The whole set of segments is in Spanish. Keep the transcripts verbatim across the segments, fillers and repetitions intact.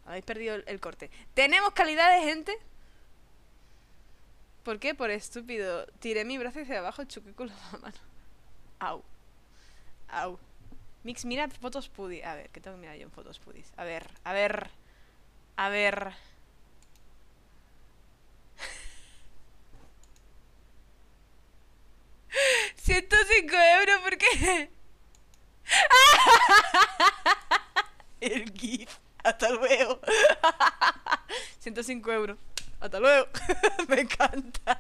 Habéis perdido el, el corte. ¿Tenemos calidad de gente? ¿Por qué? Por estúpido. Tiré mi brazo hacia abajo, choqué con la mano. Au. Au. Mix, mira fotos pudi. A ver, ¿qué tengo que mirar yo en fotos pudis? A ver, a ver. A ver. ciento cinco euros, ¿por qué? El GIF. Hasta luego. ciento cinco euros. Hasta luego. Me encanta.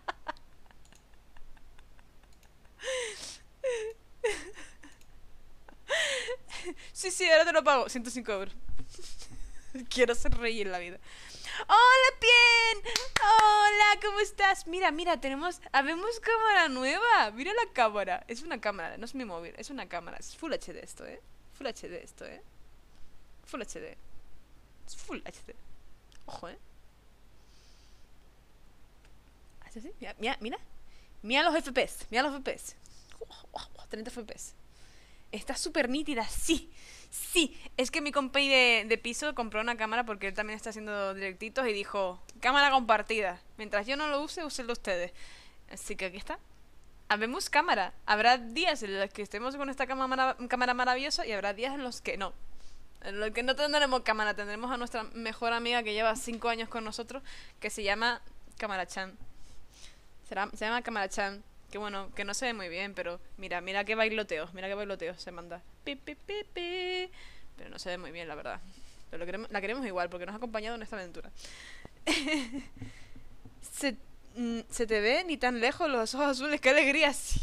Sí, sí, ahora te lo pago. ciento cinco euros. Quiero ser rey en la vida. ¡Hola, Pien! ¡Hola! ¿Cómo estás? Mira, mira, tenemos... Habemos cámara nueva. Mira la cámara. Es una cámara, no es mi móvil. Es una cámara. Es Full H D esto, ¿eh? Full H D esto, ¿eh? Full H D. Es Full H D. Ojo, ¿eh? ¿Así, así? Mira, mira, mira. Mira los F P S. Mira los F P S. treinta F P S. Está súper nítida, sí. Sí, es que mi compay de, de piso compró una cámara porque él también está haciendo directitos y dijo, cámara compartida. Mientras yo no lo use, úsenlo ustedes. Así que aquí está. Habemos cámara. Habrá días en los que estemos con esta cámara, cámara maravillosa y habrá días en los que no. En los que no tendremos cámara. Tendremos a nuestra mejor amiga que lleva cinco años con nosotros, que se llama Cámara Chan. Será, se llama Cámara Chan. Que bueno, que no se ve muy bien, pero mira, mira qué bailoteos, mira qué bailoteos se manda. Pi, pi, pi, pi. Pero no se ve muy bien, la verdad. Pero lo queremos, la queremos igual, porque nos ha acompañado en esta aventura. se, mm, se te ve ni tan lejos los ojos azules, qué alegría, sí.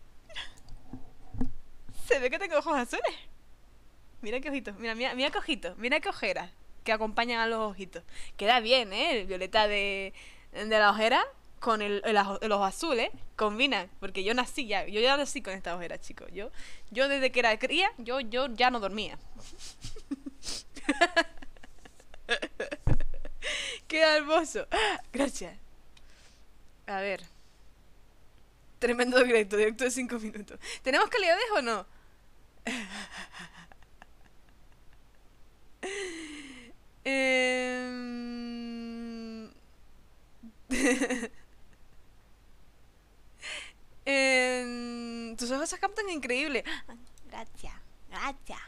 Se ve que tengo ojos azules. Mira qué ojitos, mira, mira, mira qué ojitos, mira qué ojeras que acompañan a los ojitos. Queda bien, ¿eh? El violeta de, de la ojera con el, el, el ojo azul, ¿eh? Combina, porque yo nací ya, yo ya nací con esta ojera, chicos. Yo, yo desde que era cría, yo, yo ya no dormía. Queda hermoso. Gracias. A ver. Tremendo directo, directo de cinco minutos. ¿Tenemos calidades o no? eh... Eh, tus ojos se captan increíble. Gracias, gracias.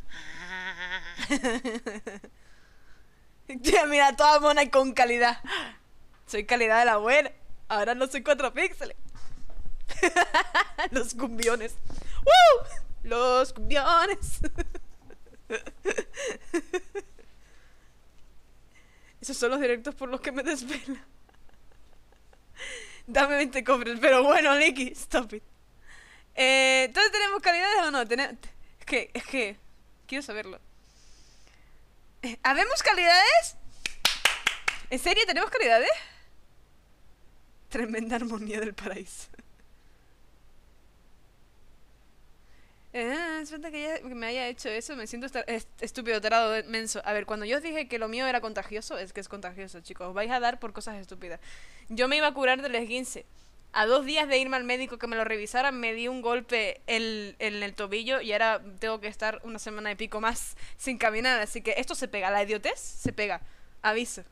Ya, mira, toda mona y con calidad. Soy calidad de la buena. Ahora no soy cuatro píxeles. Los cumbiones. ¡Woo! Los cumbiones. Esos son los directos por los que me desvela. Dame veinte cofres, pero bueno, Licky, stop it. Eh, ¿Entonces tenemos calidades o no? Ten es que, es que... Quiero saberlo. Eh, ¿Habemos calidades? ¿En serio tenemos calidades? Tremenda armonía del paraíso. Eh, es verdad que, ya, que me haya hecho eso. Me siento est estúpido, tarado, menso. A ver, cuando yo os dije que lo mío era contagioso, es que es contagioso, chicos. Os vais a dar por cosas estúpidas. Yo me iba a curar del esguince. A dos días de irme al médico que me lo revisaran, me di un golpe en, en el tobillo y ahora tengo que estar una semana y pico más sin caminar. Así que esto se pega. La idiotez se pega. Aviso.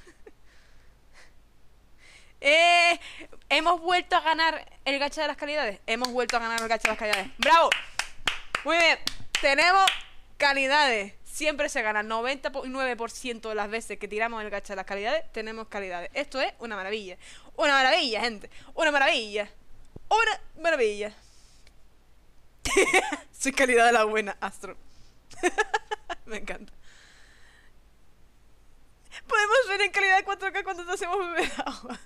eh, Hemos vuelto a ganar el gacha de las calidades. Hemos vuelto a ganar el gacha de las calidades. ¡Bravo! Muy bien, tenemos calidades. Siempre se gana. noventa y nueve por ciento de las veces que tiramos el gacha de las calidades, tenemos calidades. Esto es una maravilla. Una maravilla, gente. Una maravilla. Una maravilla. Soy calidad de la buena, Astro. Me encanta. Podemos ver en calidad cuatro K cuando nos hacemos beber agua.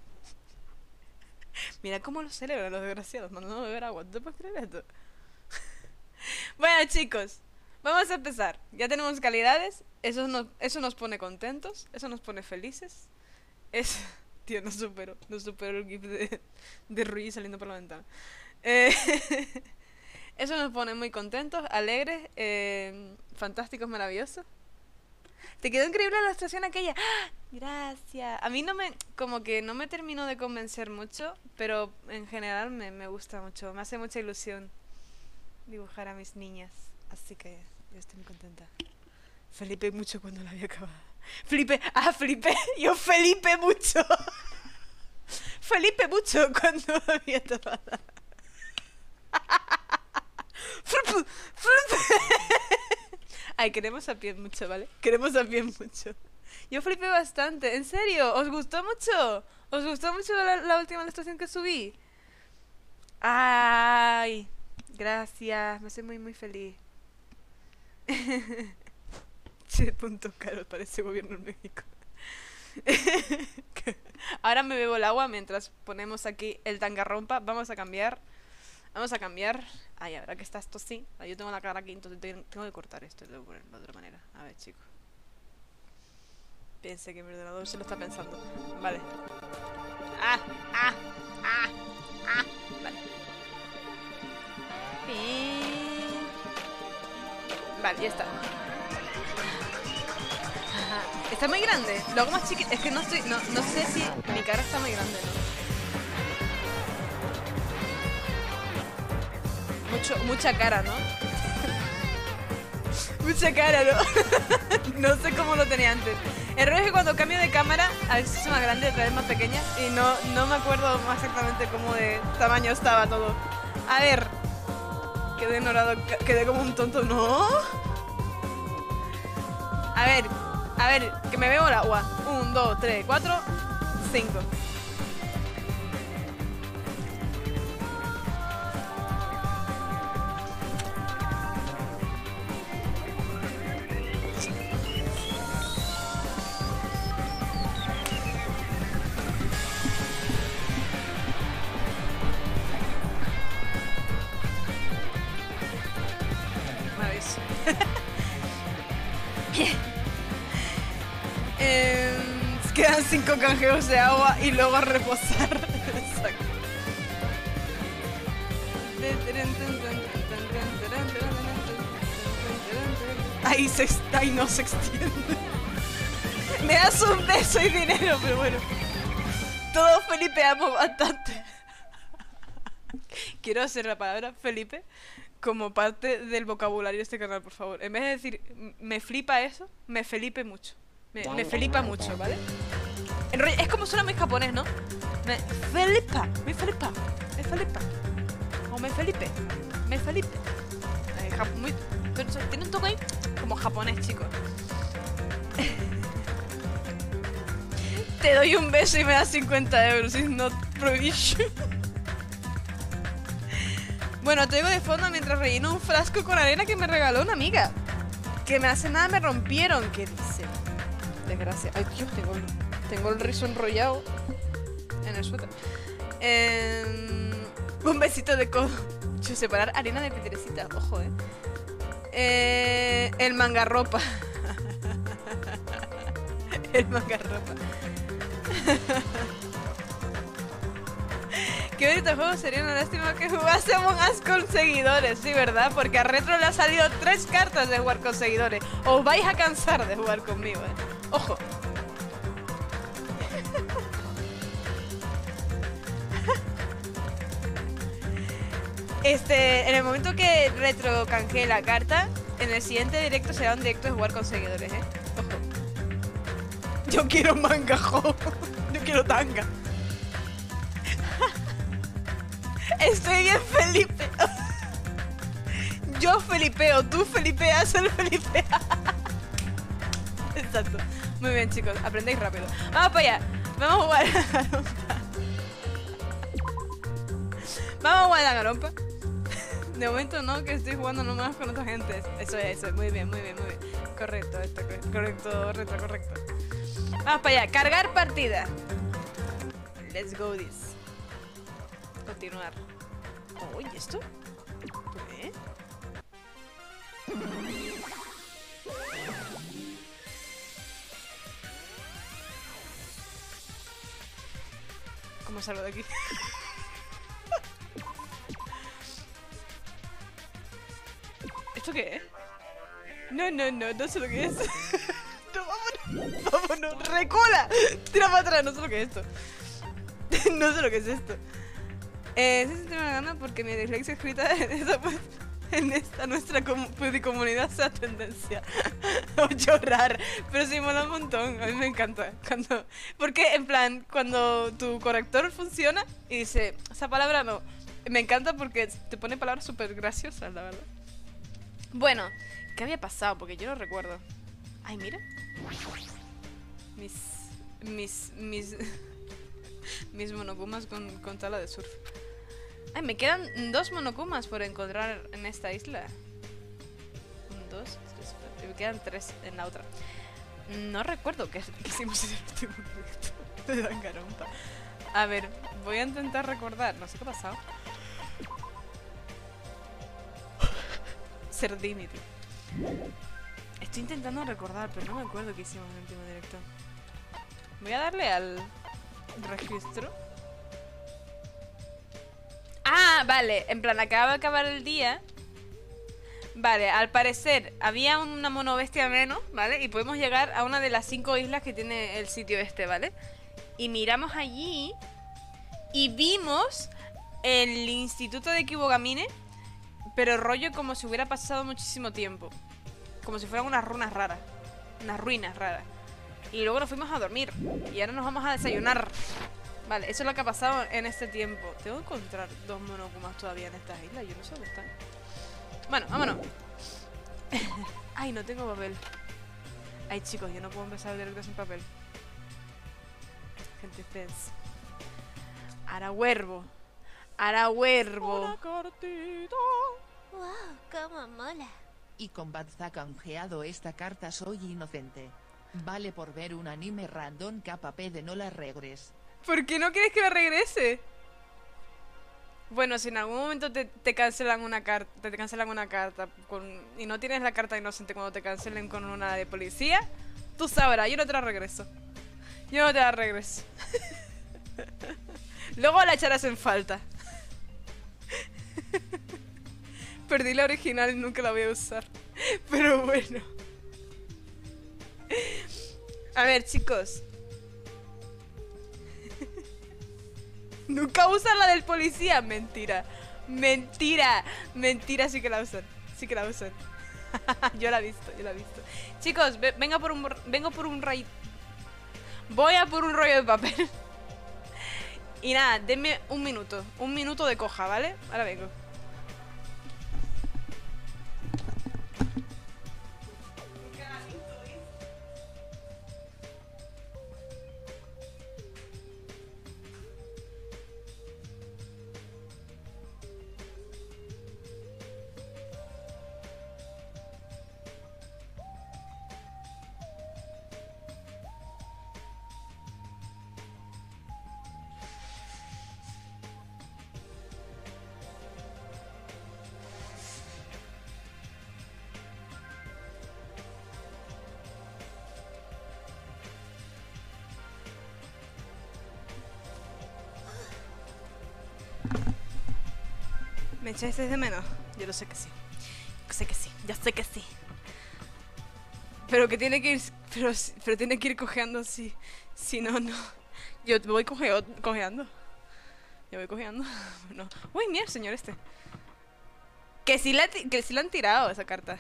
Mira cómo lo celebran los desgraciados mandando beber agua. ¿Tú te puedes creer esto? Bueno, chicos, vamos a empezar. Ya tenemos calidades. Eso nos, eso nos pone contentos. Eso nos pone felices. Es... Tío, no supero. No supero el gif de, de Rui saliendo por la ventana. Eh, eso nos pone muy contentos, alegres, eh, fantásticos, maravillosos. Te quedó increíble la ilustración aquella. ¡Ah! Gracias. A mí no me... Como que no me terminó de convencer mucho, pero en general me, me gusta mucho. Me hace mucha ilusión dibujar a mis niñas. Así que yo estoy muy contenta. Flipé mucho cuando la había acabado. Flipé, ah, flipé. Yo Felipe mucho. Felipe mucho cuando la había acabado. Ay, queremos a pie mucho, ¿vale? Queremos a pie mucho. Yo flipé bastante, en serio. ¿Os gustó mucho? ¿Os gustó mucho la, la última ilustración que subí? Ay, gracias. Me hace muy, muy feliz. Che, punto caro, parece gobierno en México. Ahora me bebo el agua mientras ponemos aquí el tangarrompa. Vamos a cambiar. Vamos a cambiar. Ay, ahora que está esto así. Yo tengo la cara aquí, entonces tengo que cortar esto y luego ponerlo de otra manera. A ver, chicos. Piense que mi ordenador se lo está pensando. Vale. Ah, ah, ah, ah. Vale. Y... Vale, ya está. Ajá. Está muy grande. Lo hago más chiquito. Es que no estoy. No, no sé si mi cara está muy grande, ¿no? Mucho, mucha cara, ¿no? Mucha cara, ¿no? No sé cómo lo tenía antes. El rollo es que cuando cambio de cámara, a veces es más grande, otra vez más pequeña. Y no, no me acuerdo más exactamente cómo de tamaño estaba todo. A ver. Quedé ignorado, quedé como un tonto, ¿no? A ver, a ver, que me veo el agua. Un, dos, tres, cuatro, cinco. eh, quedan cinco canjeos de agua y luego a reposar. Exacto. Ahí se ahí no se extiende. Me das un beso y dinero, pero bueno. Todos felipeamos bastante. Quiero hacer la palabra Felipe como parte del vocabulario de este canal, por favor. En vez de decir me flipa eso, me felipe mucho. Me, me flipa mucho, ¿vale? En rollo, es como suena muy japonés, ¿no? Me felipa, me felipa, me felipa. O me felipe, me felipe. Eh, muy, tiene un toque ahí como japonés, chicos. Te doy un beso y me das cincuenta euros. It's not prohibition. Bueno, te digo de fondo mientras relleno un frasco con arena que me regaló una amiga. Que me hace nada me rompieron. ¿Qué dice? Desgracia. Ay, Dios, tengo el, tengo el rizo enrollado en el suéter. Eh, un besito de codo. Yo, separar arena de piedrecita. Ojo, eh. eh el mangarropa. El mangarropa. Qué bonito juego, sería una lástima que jugase Among Us con seguidores, sí, ¿verdad? Porque a Retro le ha salido tres cartas de jugar con seguidores. Os vais a cansar de jugar conmigo, ¿eh? Ojo. Este, en el momento que Retro canjee la carta, en el siguiente directo será un directo de jugar con seguidores, ¿eh? Ojo. Yo quiero manga, jo. Yo quiero tanga. Estoy bien, Felipe. Yo felipeo, tú felipeas, él felipea. Exacto. Muy bien, chicos, aprendéis rápido. Vamos para allá. Vamos a jugar a la garompa. Vamos a jugar a la garompa. De momento no, que estoy jugando nomás con otra gente. Eso es, eso es. Muy bien, muy bien, muy bien. Correcto, esto, correcto, retro, correcto. Vamos para allá. Cargar partida. Let's go this. Continuar. Oh, ¿y esto? ¿Qué? ¿Cómo salgo de aquí? ¿Esto qué es? No, no, no, no sé lo que es. No, vámonos, vámonos, recula. Tira para atrás, no sé lo que es esto. No sé lo que es esto. Eh, se siente una gana porque mi dislexia escrita esa pues, en esta nuestra com comunidad sea tendencia o llorar, pero sí mola un montón, a mí me encanta cuando, porque en plan cuando tu corrector funciona y dice esa palabra no, me encanta porque te pone palabras súper graciosas, la verdad. Bueno, ¿qué había pasado? Porque yo no recuerdo. Ay, mira, mis mis mis mis monokumas con, con tabla de surf. Ay, me quedan dos monokumas por encontrar en esta isla. Un, dos, tres, cuatro. Me quedan tres en la otra. No recuerdo qué, qué hicimos en el último directo de Danganronpa. A ver, voy a intentar recordar. No sé qué ha pasado. Serdimity. Estoy intentando recordar, pero no me acuerdo qué hicimos en el último directo. Voy a darle al registro. Ah, vale, en plan, acaba de acabar el día. Vale, al parecer había una monobestia menos, ¿vale? Y podemos llegar a una de las cinco islas que tiene el sitio este, ¿vale? Y miramos allí y vimos el instituto de Kibogamine, pero rollo como si hubiera pasado muchísimo tiempo. Como si fueran unas runas raras. Unas ruinas raras. Y luego nos fuimos a dormir. Y ahora nos vamos a desayunar. Vale, eso es lo que ha pasado en este tiempo. Tengo que encontrar dos monokumas todavía en estas islas. Yo no sé dónde están. Bueno, vámonos. Ay, no tengo papel. Ay, chicos, yo no puedo empezar el directo sin papel. Gente, fes. Ara huervo. Ara huervo. Una cartita. Wow, cómo mola. Y con Badz ha canjeado esta carta soy inocente. Vale por ver un anime random K P de no la regres. ¿Por qué no quieres que la regrese? Bueno, si en algún momento te, te cancelan una carta, te cancelan una carta con, y no tienes la carta inocente cuando te cancelen con una de policía, tú sabrás, yo no te la regreso. Yo no te la regreso. Luego la echarás en falta. Perdí la original y nunca la voy a usar. Pero bueno. A ver, chicos. Nunca usan la del policía. Mentira. Mentira. Mentira, sí que la usan. Sí que la usan. Yo la he visto, yo la he visto. Chicos, ve, venga por un vengo por un rayo. Voy a por un rollo de papel. Y nada, denme un minuto. Un minuto de coja, ¿vale? Ahora vengo. ¿Me echaste de menos? Yo lo sé que sí. Yo sé que sí, ya sé que sí. Pero que tiene que ir. Pero, pero tiene que ir cojeando así. Si no, no. Yo voy cogeo, cojeando. Yo voy cojeando. No. Uy, mira el señor este. Que sí, la, que sí la han tirado esa carta.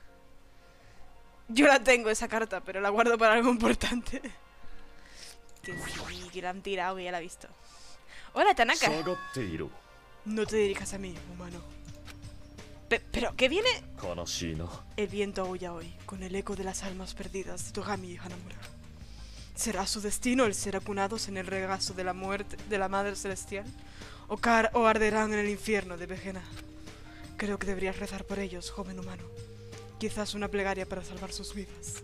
Yo la tengo esa carta, pero la guardo para algo importante. Que sí, que la han tirado, que ya la he visto. Hola, Tanaka. No te dirijas a mí, humano. Pe ¿Pero qué viene? El viento aúlla hoy, con el eco de las almas perdidas de Togami y Hanamura. ¿Será su destino el ser acunados en el regazo de la muerte de la Madre Celestial? ¿O, car o arderán en el infierno de Vegena? Creo que deberías rezar por ellos, joven humano. Quizás una plegaria para salvar sus vidas.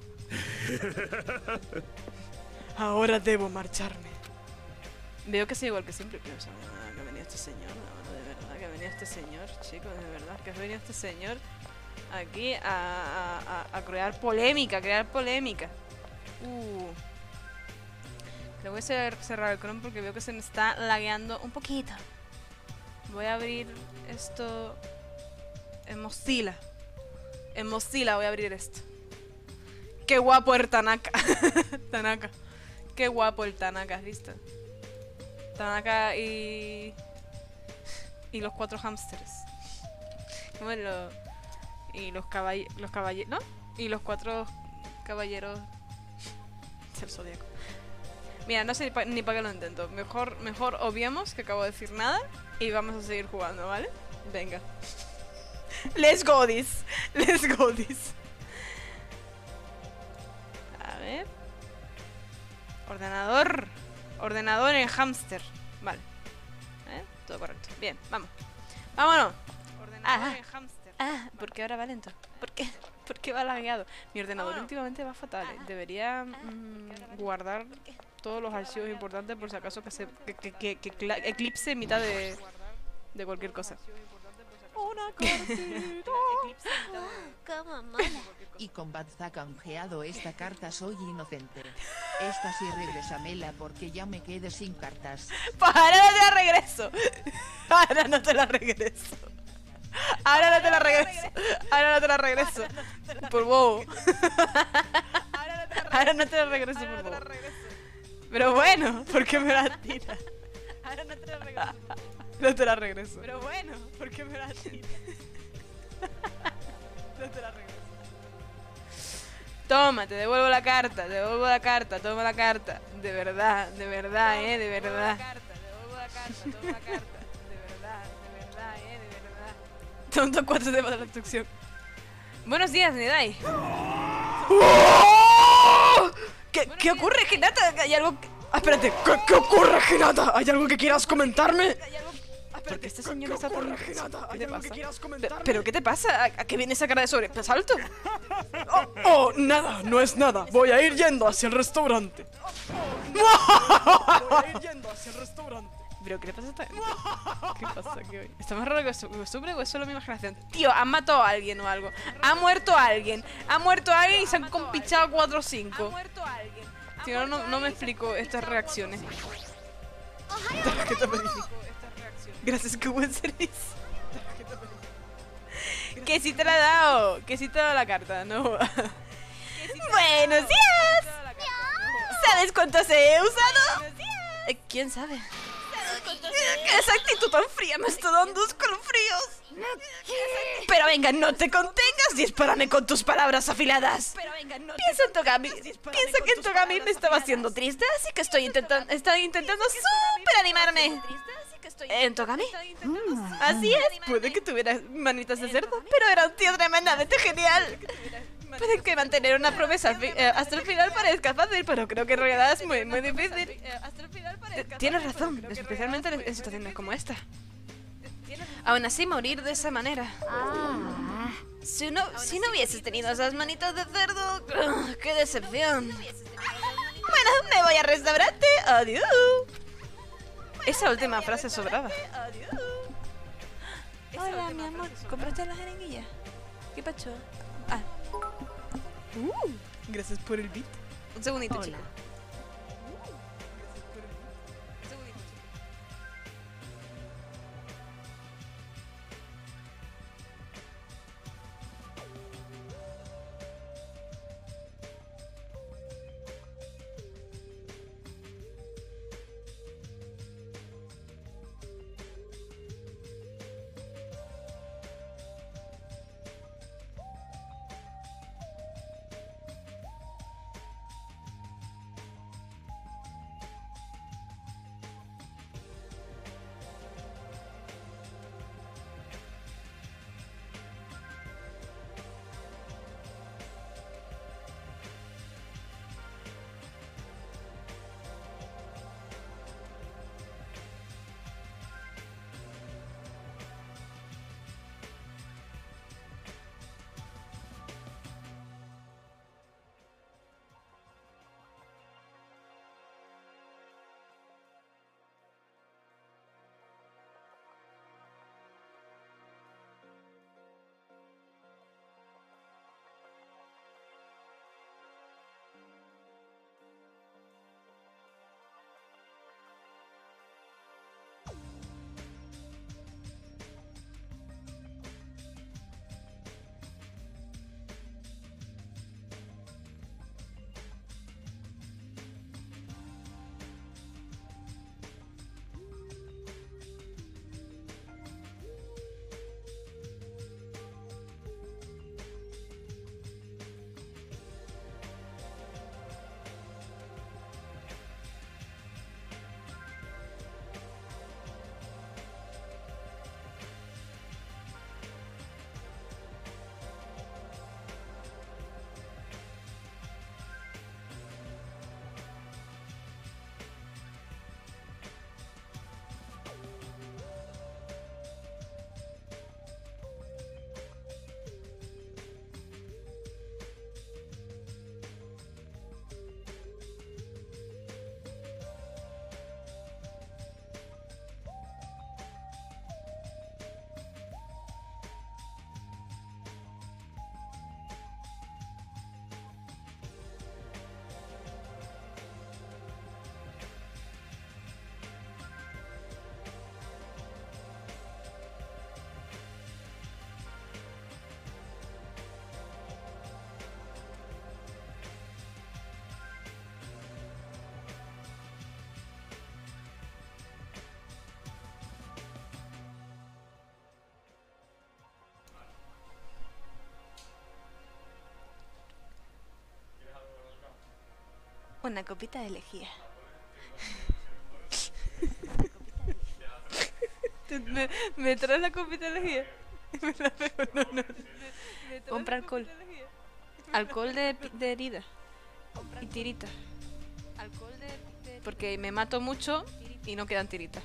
Ahora debo marcharme. Veo que soy igual que siempre, pero ¿sabes? Que ha venido este señor, no, de verdad que ha venido este señor, chicos, de verdad que ha venido este señor aquí a, a, a, a crear polémica, a crear polémica. Uh. Le voy a cerrar el Chrome porque veo que se me está lagueando un poquito. Voy a abrir esto en Mozilla. En Mozilla voy a abrir esto. Qué guapo el Tanaka. Tanaka. Qué guapo el Tanaka, ¿has visto? Tanaka y... y los cuatro hámsters. Como lo- y los caballeros, los caballeros, ¿no? Y los cuatro caballeros del zodiaco. Mira, no sé ni pa- ni para qué lo intento. Mejor, mejor obviamos que acabo de decir nada y vamos a seguir jugando, ¿vale? Venga. Let's go this. Let's go this. A ver. Ordenador. Ordenador en hámster. Vale. ¿Eh? Todo correcto. Bien, vamos. Vámonos. Ordenador Ajá. en hámster. Ah, ¿Por qué ahora va lento? ¿Por qué? ¿Por qué va lagueado? Mi ordenador Vámonos. últimamente va fatal. ¿eh? Debería mm, guardar todos los archivos importantes por si acaso que se que, que, que, que cla- eclipse en mitad de, de cualquier cosa. Una cartita. Cómo mola. Y con Badza canjeado esta carta soy inocente. Esta sí regresamela porque ya me quedé sin cartas. Pues ahora no te la regreso. Ahora no te la regreso. Ahora no te la regreso. Ahora no te la regreso. Por bobo. Ahora no te la regreso por bobo. Pero bueno, ¿por qué me la tiras? Ahora no te la regreso. No te la regreso. Pero bueno, ¿por qué me la tiras? No te la regreso. Toma, te devuelvo la carta, te devuelvo la carta, toma la carta. De verdad, de verdad, eh, de verdad. Te devuelvo la carta, toma la carta. De verdad, de verdad, eh, de verdad. Tonto cuatro temas de la instrucción. Buenos días, Nidai. ¿Qué, ¿Qué ocurre, Hinata? ¿Hay algo que... Ah, espérate. ¿Qué, ¿Qué ocurre, Hinata? ¿Hay algo que quieras comentarme? Porque este señor está por... ¿Qué te pasa? Pe- ¿Pero qué te pasa? ¿A, a qué viene esa cara de sobresalto? Oh, oh, nada, no es nada. Voy a ir yendo hacia el restaurante. Voy a ir yendo hacia el restaurante. ¿Pero qué le pasa a esta gente? ¿Qué pasa aquí hoy? ¿Está más raro que su- costumbre o es solo mi imaginación? Tío, han matado a alguien o algo. Ha muerto alguien. Ha muerto alguien y se han compichado cuatro o cinco. Tío, no, no me explico estas reacciones. ¿Qué te pedí? Gracias, qué buen servicio. Que sí te la he dado. Que sí te he dado la carta, no. Buenos días. ¿Sabes cuántos he usado? Eh, ¿Quién sabe? Esa actitud tan fría me está dando escalofríos. Pero venga, no te contengas, dispárame con tus palabras afiladas. Piensa en Togami. Piensa que en Togami me estaba haciendo triste, así que estoy intentando, estoy intentando súper animarme. ¿En Togami? Así es, puede que tuviera manitas de cerdo, pero era un tío tremendamente genial. Puede que mantener una promesa fi- eh, hasta el final parezca fácil, pero creo que en realidad es muy, muy difícil. Eh, Tienes razón, especialmente en en situaciones como esta. Aún así, morir de esa manera. Ah. Si no, si no hubieses tenido esas manitas de cerdo, ¡ugh! ¡qué decepción! Bueno, me voy al restaurante. Adiós. Esa última frase sobraba. Hola, mi amor. ¿Compraste las jeringuillas? ¿Qué pacho? Ah. Uh, gracias por el beat. Un segundito, Hola. chica. Un segundito, chica. con la copita de lejía. ¿Me, ¿Me traes la copita de lejía? Me la pego, no, no. Compra alcohol. Alcohol de, de herida. Y tirita. Porque me mato mucho y no quedan tiritas.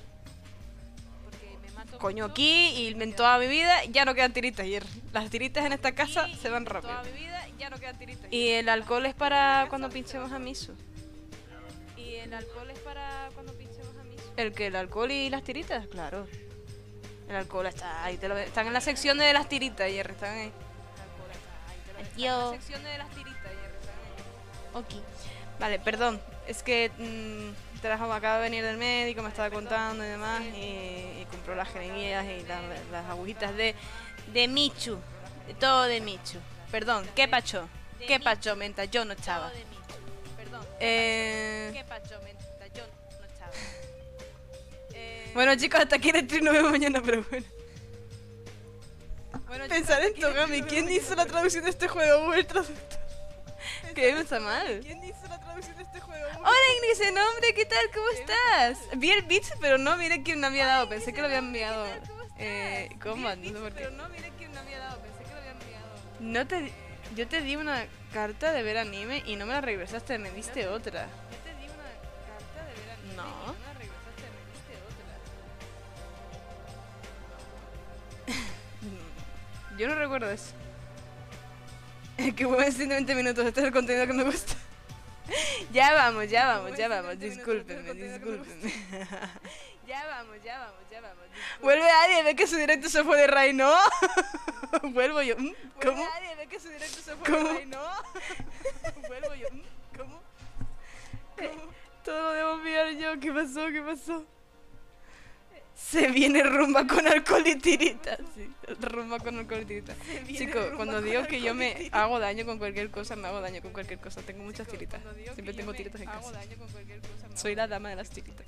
Coño, aquí y en toda mi vida ya no quedan tiritas. Y las tiritas en esta casa se van rápido. Y el alcohol es para cuando pinchemos a Misu. Y el alcohol es para cuando pinchemos a Misu. ¿El que ¿El alcohol y las tiritas? Claro. El alcohol está ahí. Te lo, están en la sección de las tiritas, Jerry. Están ahí. Yo. La sección de las tiritas, Jerry. Están ahí. Ok. Vale, perdón. Es que mmm, te las acabo de venir del médico, me estaba contando y demás. Y, y compró las jeringuillas y la, las agujitas de, de Michu. De todo de Michu. Perdón, ¿qué pacho? ¿Qué pacho, menta? Yo no estaba. Eh... ¿Qué pacho, menta? Yo no estaba. Bueno, chicos, hasta aquí el stream, nos vemos mañana, pero bueno. bueno Pensar en Togami, ¿quién hizo la traducción de este juego? Google Traductor. ¿Qué me está mal? ¿Quién hizo la traducción de este juego? Hola Ignice, nombre, ¿qué tal? ¿Cómo estás? Vi el beat, pero no miré quién me había dado. Pensé que lo había enviado. Eh, ¿Cómo? No sé por qué. No miré quién me había dado. Pensé que lo había enviado. No te. Yo te di una carta de ver anime y no me la regresaste, me diste otra. Yo te di una carta de ver anime. No. Y no me la regresaste, me diste otra. Yo no recuerdo eso. Que hubo ciento veinte minutos, este es el contenido que me gusta. Ya vamos, ya vamos, ya vamos, discúlpenme, discúlpenme. Ya vamos, ya vamos, ya vamos. Vuelve Ari, ve que su directo se fue de Ray, ¿no? Vuelvo yo, ¿cómo? Vuelve Ari, ve que su directo se fue de Ray, ¿no? Vuelvo yo, ¿cómo? ¿Cómo? Todo lo debo enviar yo, ¿qué pasó? ¿Qué pasó? Se viene rumba con alcohol y tiritas. Sí, rumba con alcohol y tiritas. Chicos, cuando digo que yo me hago daño con cualquier cosa, me hago daño con cualquier cosa. Tengo muchas tiritas. Siempre tengo tiritas en casa. Soy la dama de las tiritas.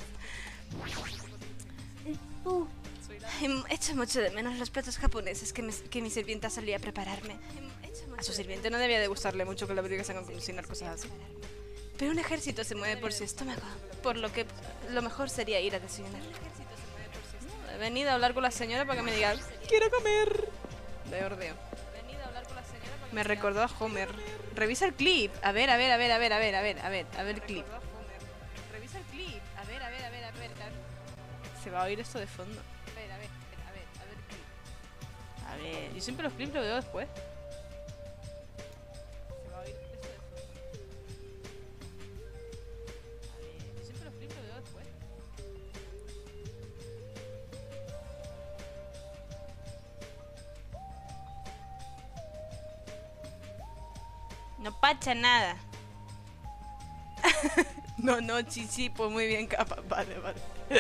Uh. Echo mucho de menos los platos japoneses que, me, que mi sirvienta solía prepararme. A su sirviente no debía de gustarle mucho que la obligasen a cocinar cosas así. Pero un ejército se mueve por su estómago, por lo que lo mejor sería ir a desayunar. He venido a hablar con la señora para que me diga quiero comer. De ordeo. Me recordó a Homer. Revisa el clip. A ver, a ver, a ver, a ver, a ver, a ver, a ver, a ver el clip. Revisa el clip. A ver, a ver, a ver, a ver. Se va a oír esto de fondo. A ver, a ver, a ver, a ver el clip. A ver, yo siempre los clips los veo después. Se va a oír esto de fondo. A ver, yo siempre los clips los veo después. No pacha nada. No, no, chichi, pues muy bien, capa. Vale, vale.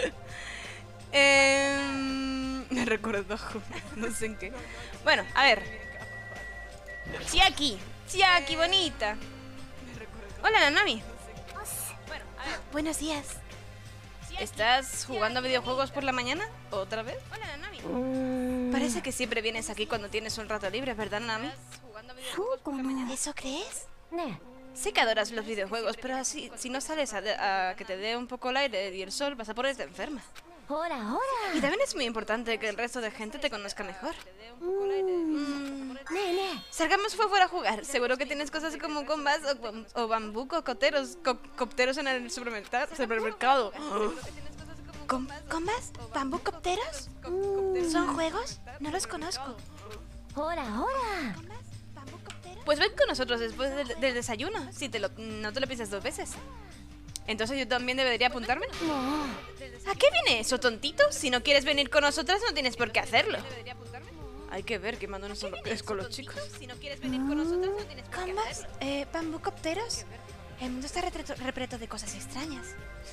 eh, me recordó, no sé en qué. Bueno, a ver. Chiaki, Chiaki, bonita. Hola, Nanami. Bueno, a ver. Buenos días. ¿Estás jugando a videojuegos por la mañana? ¿Otra vez? Hola, Nanami. Mm. Parece que siempre vienes aquí cuando tienes un rato libre, ¿verdad, Nanami? ¿Eso crees? Nah. Sé que adoras los videojuegos, pero si, si no sales a, a que te dé un poco el aire y el sol, vas a ponerte enferma. Ahora, ahora. Y también es muy importante que el resto de gente te conozca mejor. Mm. Nah, nah. Salgamos fuera a jugar. Seguro que tienes cosas como combas o, o bambú, cocoteros, co copteros en el supermercado. supermercado. ¿Com ¿Combas? ¿Bambú copteros? Mm. ¿Son juegos? No los conozco. Ahora, ahora. Pues ven con nosotros después del, del desayuno, si te lo, no te lo piensas dos veces. Entonces yo también debería apuntarme. No. ¿A qué viene eso, tontito? Si no quieres venir con nosotras, no tienes por qué hacerlo. Hay que ver qué mando nosotros es con los chicos. Si no quieres venir con nosotras, no tienes por qué ¿Combas? hacerlo. Eh, ¿Bambú copteros? El mundo está repleto, repleto de cosas extrañas.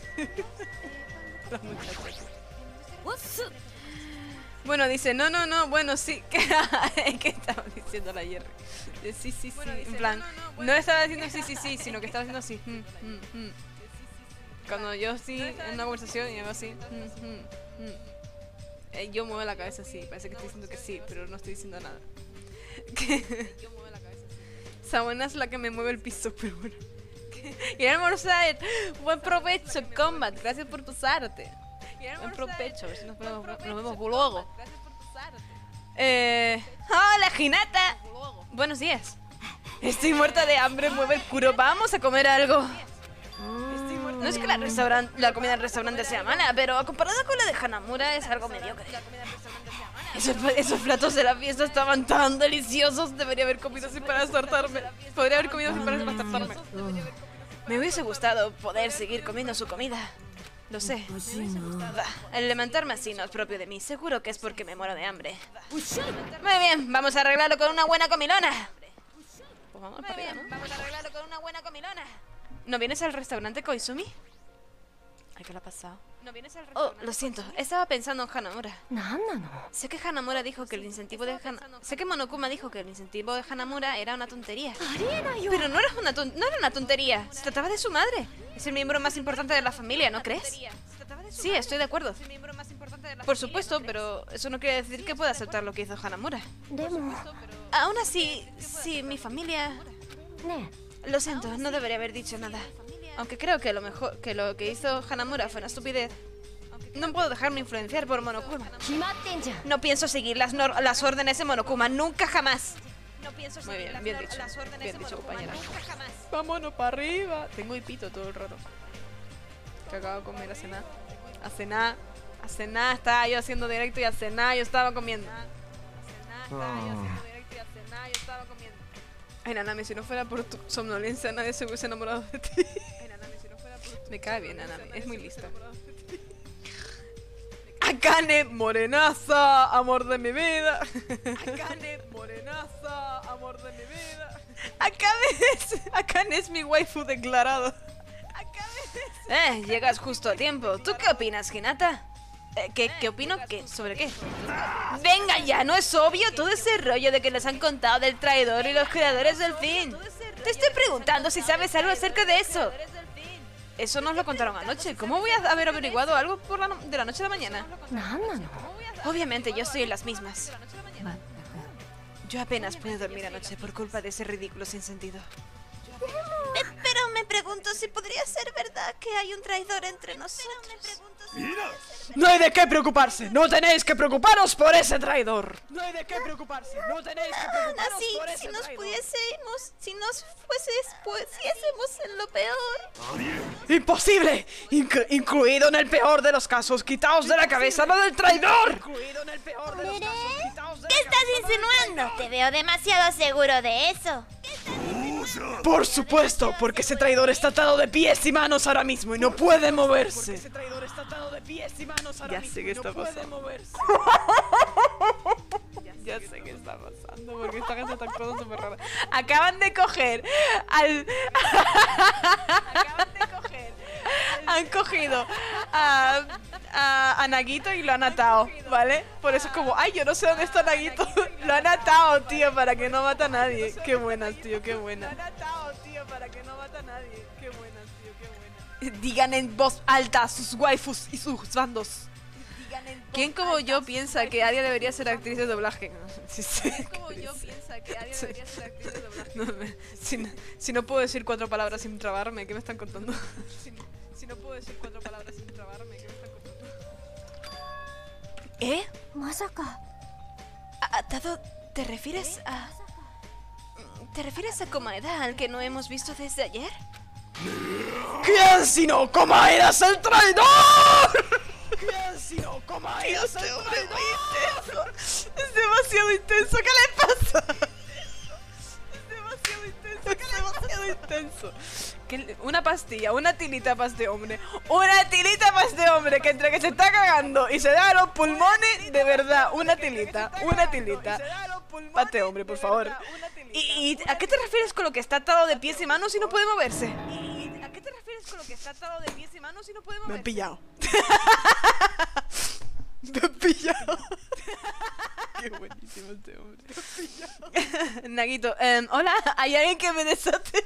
Bueno, dice, no, no, no, bueno, sí. ¿Qué estaba diciendo la Jerry? De sí, sí, sí, bueno, dice, en plan, no, no, no, bueno, no estaba diciendo sí, sí, sí, sino que estaba haciendo así. Mm, mm, mm. Cuando yo sí, en una conversación y hago así. Mm, mm, mm. Eh, yo muevo la cabeza así, parece que estoy diciendo que sí, pero no estoy diciendo nada. Yo muevo la cabeza así. Sabuena es la que me mueve el piso, pero bueno. Ir a almorzar. Buen provecho, Combat. Gracias por pasarte. Buen provecho. A ver si nos, vemos, nos vemos luego. Eh... ¡Hola, Hinata! Buenos días. Estoy muerta de hambre, mueve el culo. Vamos a comer algo. No es que la, restauran la comida del restaurante sea mala, pero comparada con la de Hanamura es algo mediocre. Esos, esos platos de la fiesta estaban tan deliciosos. Debería haber comido sin para hartarme. Podría haber comido sin para hartarme. Me hubiese gustado poder seguir comiendo su comida. Lo sé. El levantarme así no es propio de mí. Seguro que es porque me muero de hambre. Muy bien, vamos a arreglarlo con una buena comilona. Pues vamos para allá, ¿no? Vamos a arreglarlo con una buena comilona. ¿No vienes al restaurante Koizumi? Ay, ¿qué le ha pasado? ¿No vienes al restaurante? Oh, lo siento. Estaba pensando en Hanamura. Sé que Hanamura dijo que el incentivo de Han... Sé que Monokuma dijo que el incentivo de Hanamura era una tontería. Pero no era una, ton... no era una tontería. Se trataba de su madre. Es el miembro más importante de la familia, ¿no crees? Sí, estoy de acuerdo. Por supuesto, pero eso no quiere decir que pueda aceptar lo que hizo Hanamura. Aún así, sí, mi familia... Lo siento, no debería haber dicho nada. Aunque creo que lo mejor que lo que hizo Hanamura fue una estupidez. No puedo dejarme influenciar por Monokuma. No pienso seguir las, las órdenes de Monokuma, nunca jamás. Muy bien, bien dicho. Bien dicho, compañera. Vámonos para arriba. Tengo hipito todo el rato. Que acabo de comer a cenar. A cenar. A cenar. Estaba yo haciendo directo y a cenar yo estaba comiendo. A cenar. Estaba yo haciendo directo y a cenar yo estaba comiendo. Ay, Nanami, si no fuera por tu somnolencia, nadie se hubiese enamorado de ti. Ay, Nanami, si no fuera por tu... Me cae bien, Nanami, es muy lista. Akane, morenaza, amor de mi vida. Akane, morenaza, amor de mi vida. Akane es, Akane es mi waifu declarado. Akane es... Eh, llegas justo a tiempo. ¿Tú qué opinas, Hinata? Eh, ¿qué, ¿Qué opino? ¿Qué? ¿Sobre qué? Venga ya, ¿no es obvio todo ese rollo de que nos han contado del traidor y los creadores del fin? Te estoy preguntando si sabes algo acerca de eso. Eso nos lo contaron anoche. ¿Cómo voy a haber averiguado algo por la no de la noche a la mañana? Obviamente yo estoy en las mismas. Yo apenas pude dormir anoche por culpa de ese ridículo sin sentido. Pero me pregunto si podría ser verdad que hay un traidor entre nosotros. No hay de qué preocuparse. No tenéis que preocuparos por ese traidor. No hay de qué preocuparse. No tenéis que preocuparos Así, por ese si nos traidor. pudiésemos, si nos fueses, pudiésemos en lo peor. ¡Imposible! Inclu incluido en el peor de los casos. Quitaos de la cabeza lo del traidor. ¿Qué estás insinuando? Te veo demasiado seguro de eso. Por supuesto, porque ese traidor está atado de pies y manos ahora mismo y no puede moverse. Ya sé qué está pasando. Ya sé qué está pasando porque esta gente está actuando súper rara. Acaban de coger al... Acaban de coger Han cogido a, a, a Nagito y lo han atado, ¿vale? Por eso es como, ay, yo no sé dónde está Nagito. Lo han atado, tío, para que no mata a nadie. Qué buenas, tío, qué buenas. Lo han atado, tío, para que no mata a nadie. Qué buenas, tío, qué buenas. Digan en voz alta a sus waifus y sus bandos. ¿Quién como yo piensa que Aria debería ser actriz de doblaje? Sí, sí. ¿Quién como yo piensa que Aria debería ser actriz de doblaje? No, me, si, no, si no puedo decir cuatro palabras sin trabarme, ¿qué me están contando? Si, si no puedo decir cuatro palabras sin trabarme, ¿qué me están contando? ¿Eh? Masaka. ¿Atado? ¿Te refieres a...? ¿Te refieres a Komaeda, al que no hemos visto desde ayer? ¿Quién sino Komaeda es el traidor? ¿Quién sino Komaeda es el traidor? Es demasiado intenso, ¿qué le pasa? Es demasiado intenso, ¿qué le pasa? Es demasiado intenso. Que una pastilla, una tilita para este hombre. Una tilita para este hombre, que entre que se está cagando y se da los pulmones, de verdad, una tilita, una tilita. Para este hombre, por favor. ¿Y, ¿Y a qué te refieres con lo que está atado de pies y manos y no puede moverse? ¿Y a qué te refieres con lo que está atado de pies y manos y no puede moverse? Me han pillado. Me han pillado. Qué buenísimo este hombre. Nagito, um, hola, ¿hay alguien que me desate?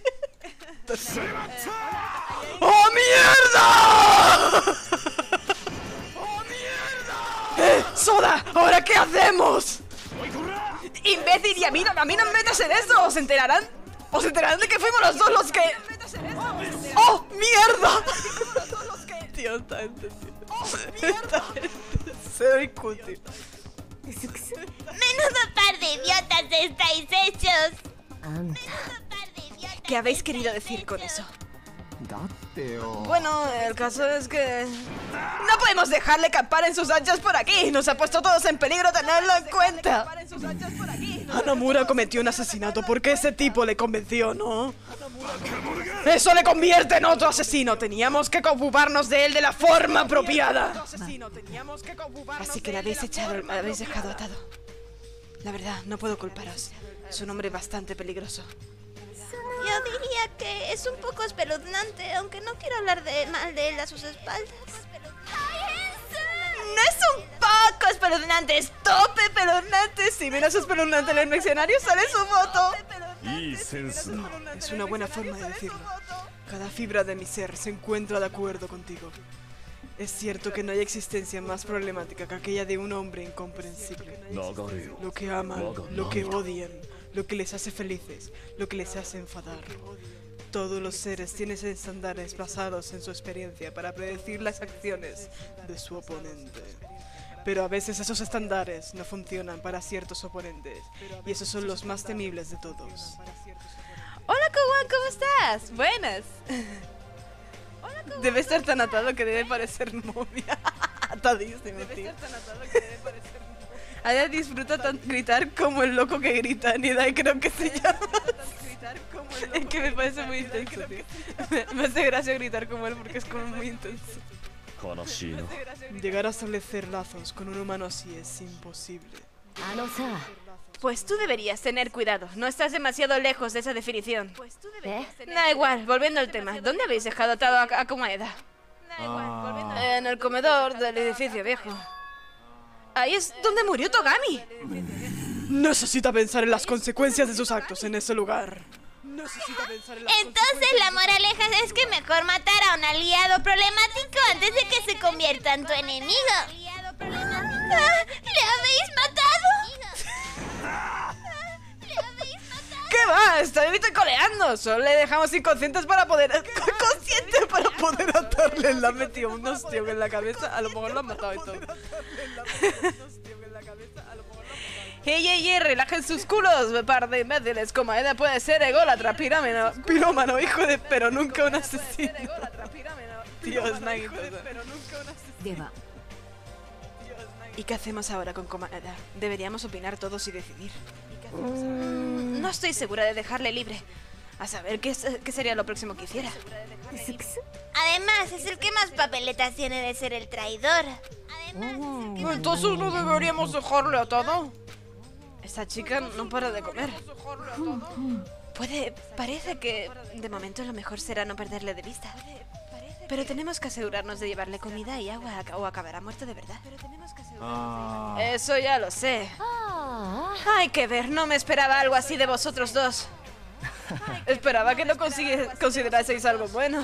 ¡Oh, mierda! ¡Oh, mierda! ¡Eh, Soda! ¿Ahora qué hacemos? ¡Imbécil! Y a mí, no, a mí no me metas en eso. ¿Os enterarán? ¿Os enterarán de que fuimos los dos los que...? Tío, esta gente, tío. Esta gente. Soy cutie. ¡Menudo par de idiotas estáis hechos! ¿Qué habéis querido decir con eso? Bueno, el caso es que... ¡No podemos dejarle campar en sus anchas por aquí! ¡Nos ha puesto todos en peligro tenerlo en cuenta! Hanamura cometió un asesinato porque ese tipo le convenció, ¿no? ¡Eso le convierte en otro asesino! Teníamos que ocuparnos de él de la forma apropiada. Así que le habéis echado, me habéis dejado atado. La verdad, no puedo culparos. Es un hombre bastante peligroso. Yo diría que es un poco espeluznante, aunque no quiero hablar de mal de él a sus espaldas. No es un poco espeluznante, es tope espeluznante. Si miras espeluznante en el diccionario sale su foto. Es una buena forma de decirlo. Cada fibra de mi ser se encuentra de acuerdo contigo. Es cierto que no hay existencia más problemática que aquella de un hombre incomprensible. Lo que aman, lo que odian, lo que les hace felices, lo que les hace enfadar. Todos los seres tienen estándares basados en su experiencia para predecir las acciones de su oponente. Pero a veces esos estándares no funcionan para ciertos oponentes, y esos son los más temibles de todos. Hola, Kowan, ¿cómo estás? Buenas. Debe estar tan atado que debe parecer momia. Atadísimo, tío. Aya disfruta tan gritar como el loco que grita. Nidai creo que se llama. Es que me parece muy intenso, tío. Me, me hace gracia gritar como él porque es como muy intenso. Llegar a establecer lazos con un humano así es imposible. Pues tú deberías tener cuidado. No estás demasiado lejos de esa definición. Da igual, volviendo al tema. ¿Dónde habéis dejado atado a, a Komaeda? En el comedor del edificio viejo. Ahí es donde murió Togami. Necesita pensar en las consecuencias de sus actos en ese lugar. Entonces la moraleja es que mejor matar a un aliado problemático antes de que se convierta en tu enemigo. Ah, ¿le habéis matado? ¿Qué va? Está ahorita coleando. Solo le dejamos inconscientes para poder... Consciente para poder atarle. Le han metido un ostión en la cabeza. A lo mejor lo han matado y todo. Ey, ey, ey, relajen sus culos, par de imbéciles. Komaeda puede ser ególatra, pirómano, pirómano, hijo de... pero nunca un asesino. Dios, Nagito. ¿Y qué hacemos ahora con Komaeda? Deberíamos opinar todos y decidir. Mm, no estoy segura de dejarle libre. A saber qué, es, qué sería lo próximo que hiciera. Además, es el que más papeletas tiene de ser el traidor. Oh. Entonces no deberíamos dejarle atado. Esta chica no para de comer. Puede... Parece que de momento lo mejor será no perderle de vista. Pero tenemos que asegurarnos de llevarle comida y agua o acabará muerto de verdad. Ah. Eso ya lo sé. Hay que ver, no me esperaba algo así de vosotros dos. Esperaba que no consideraseis algo bueno.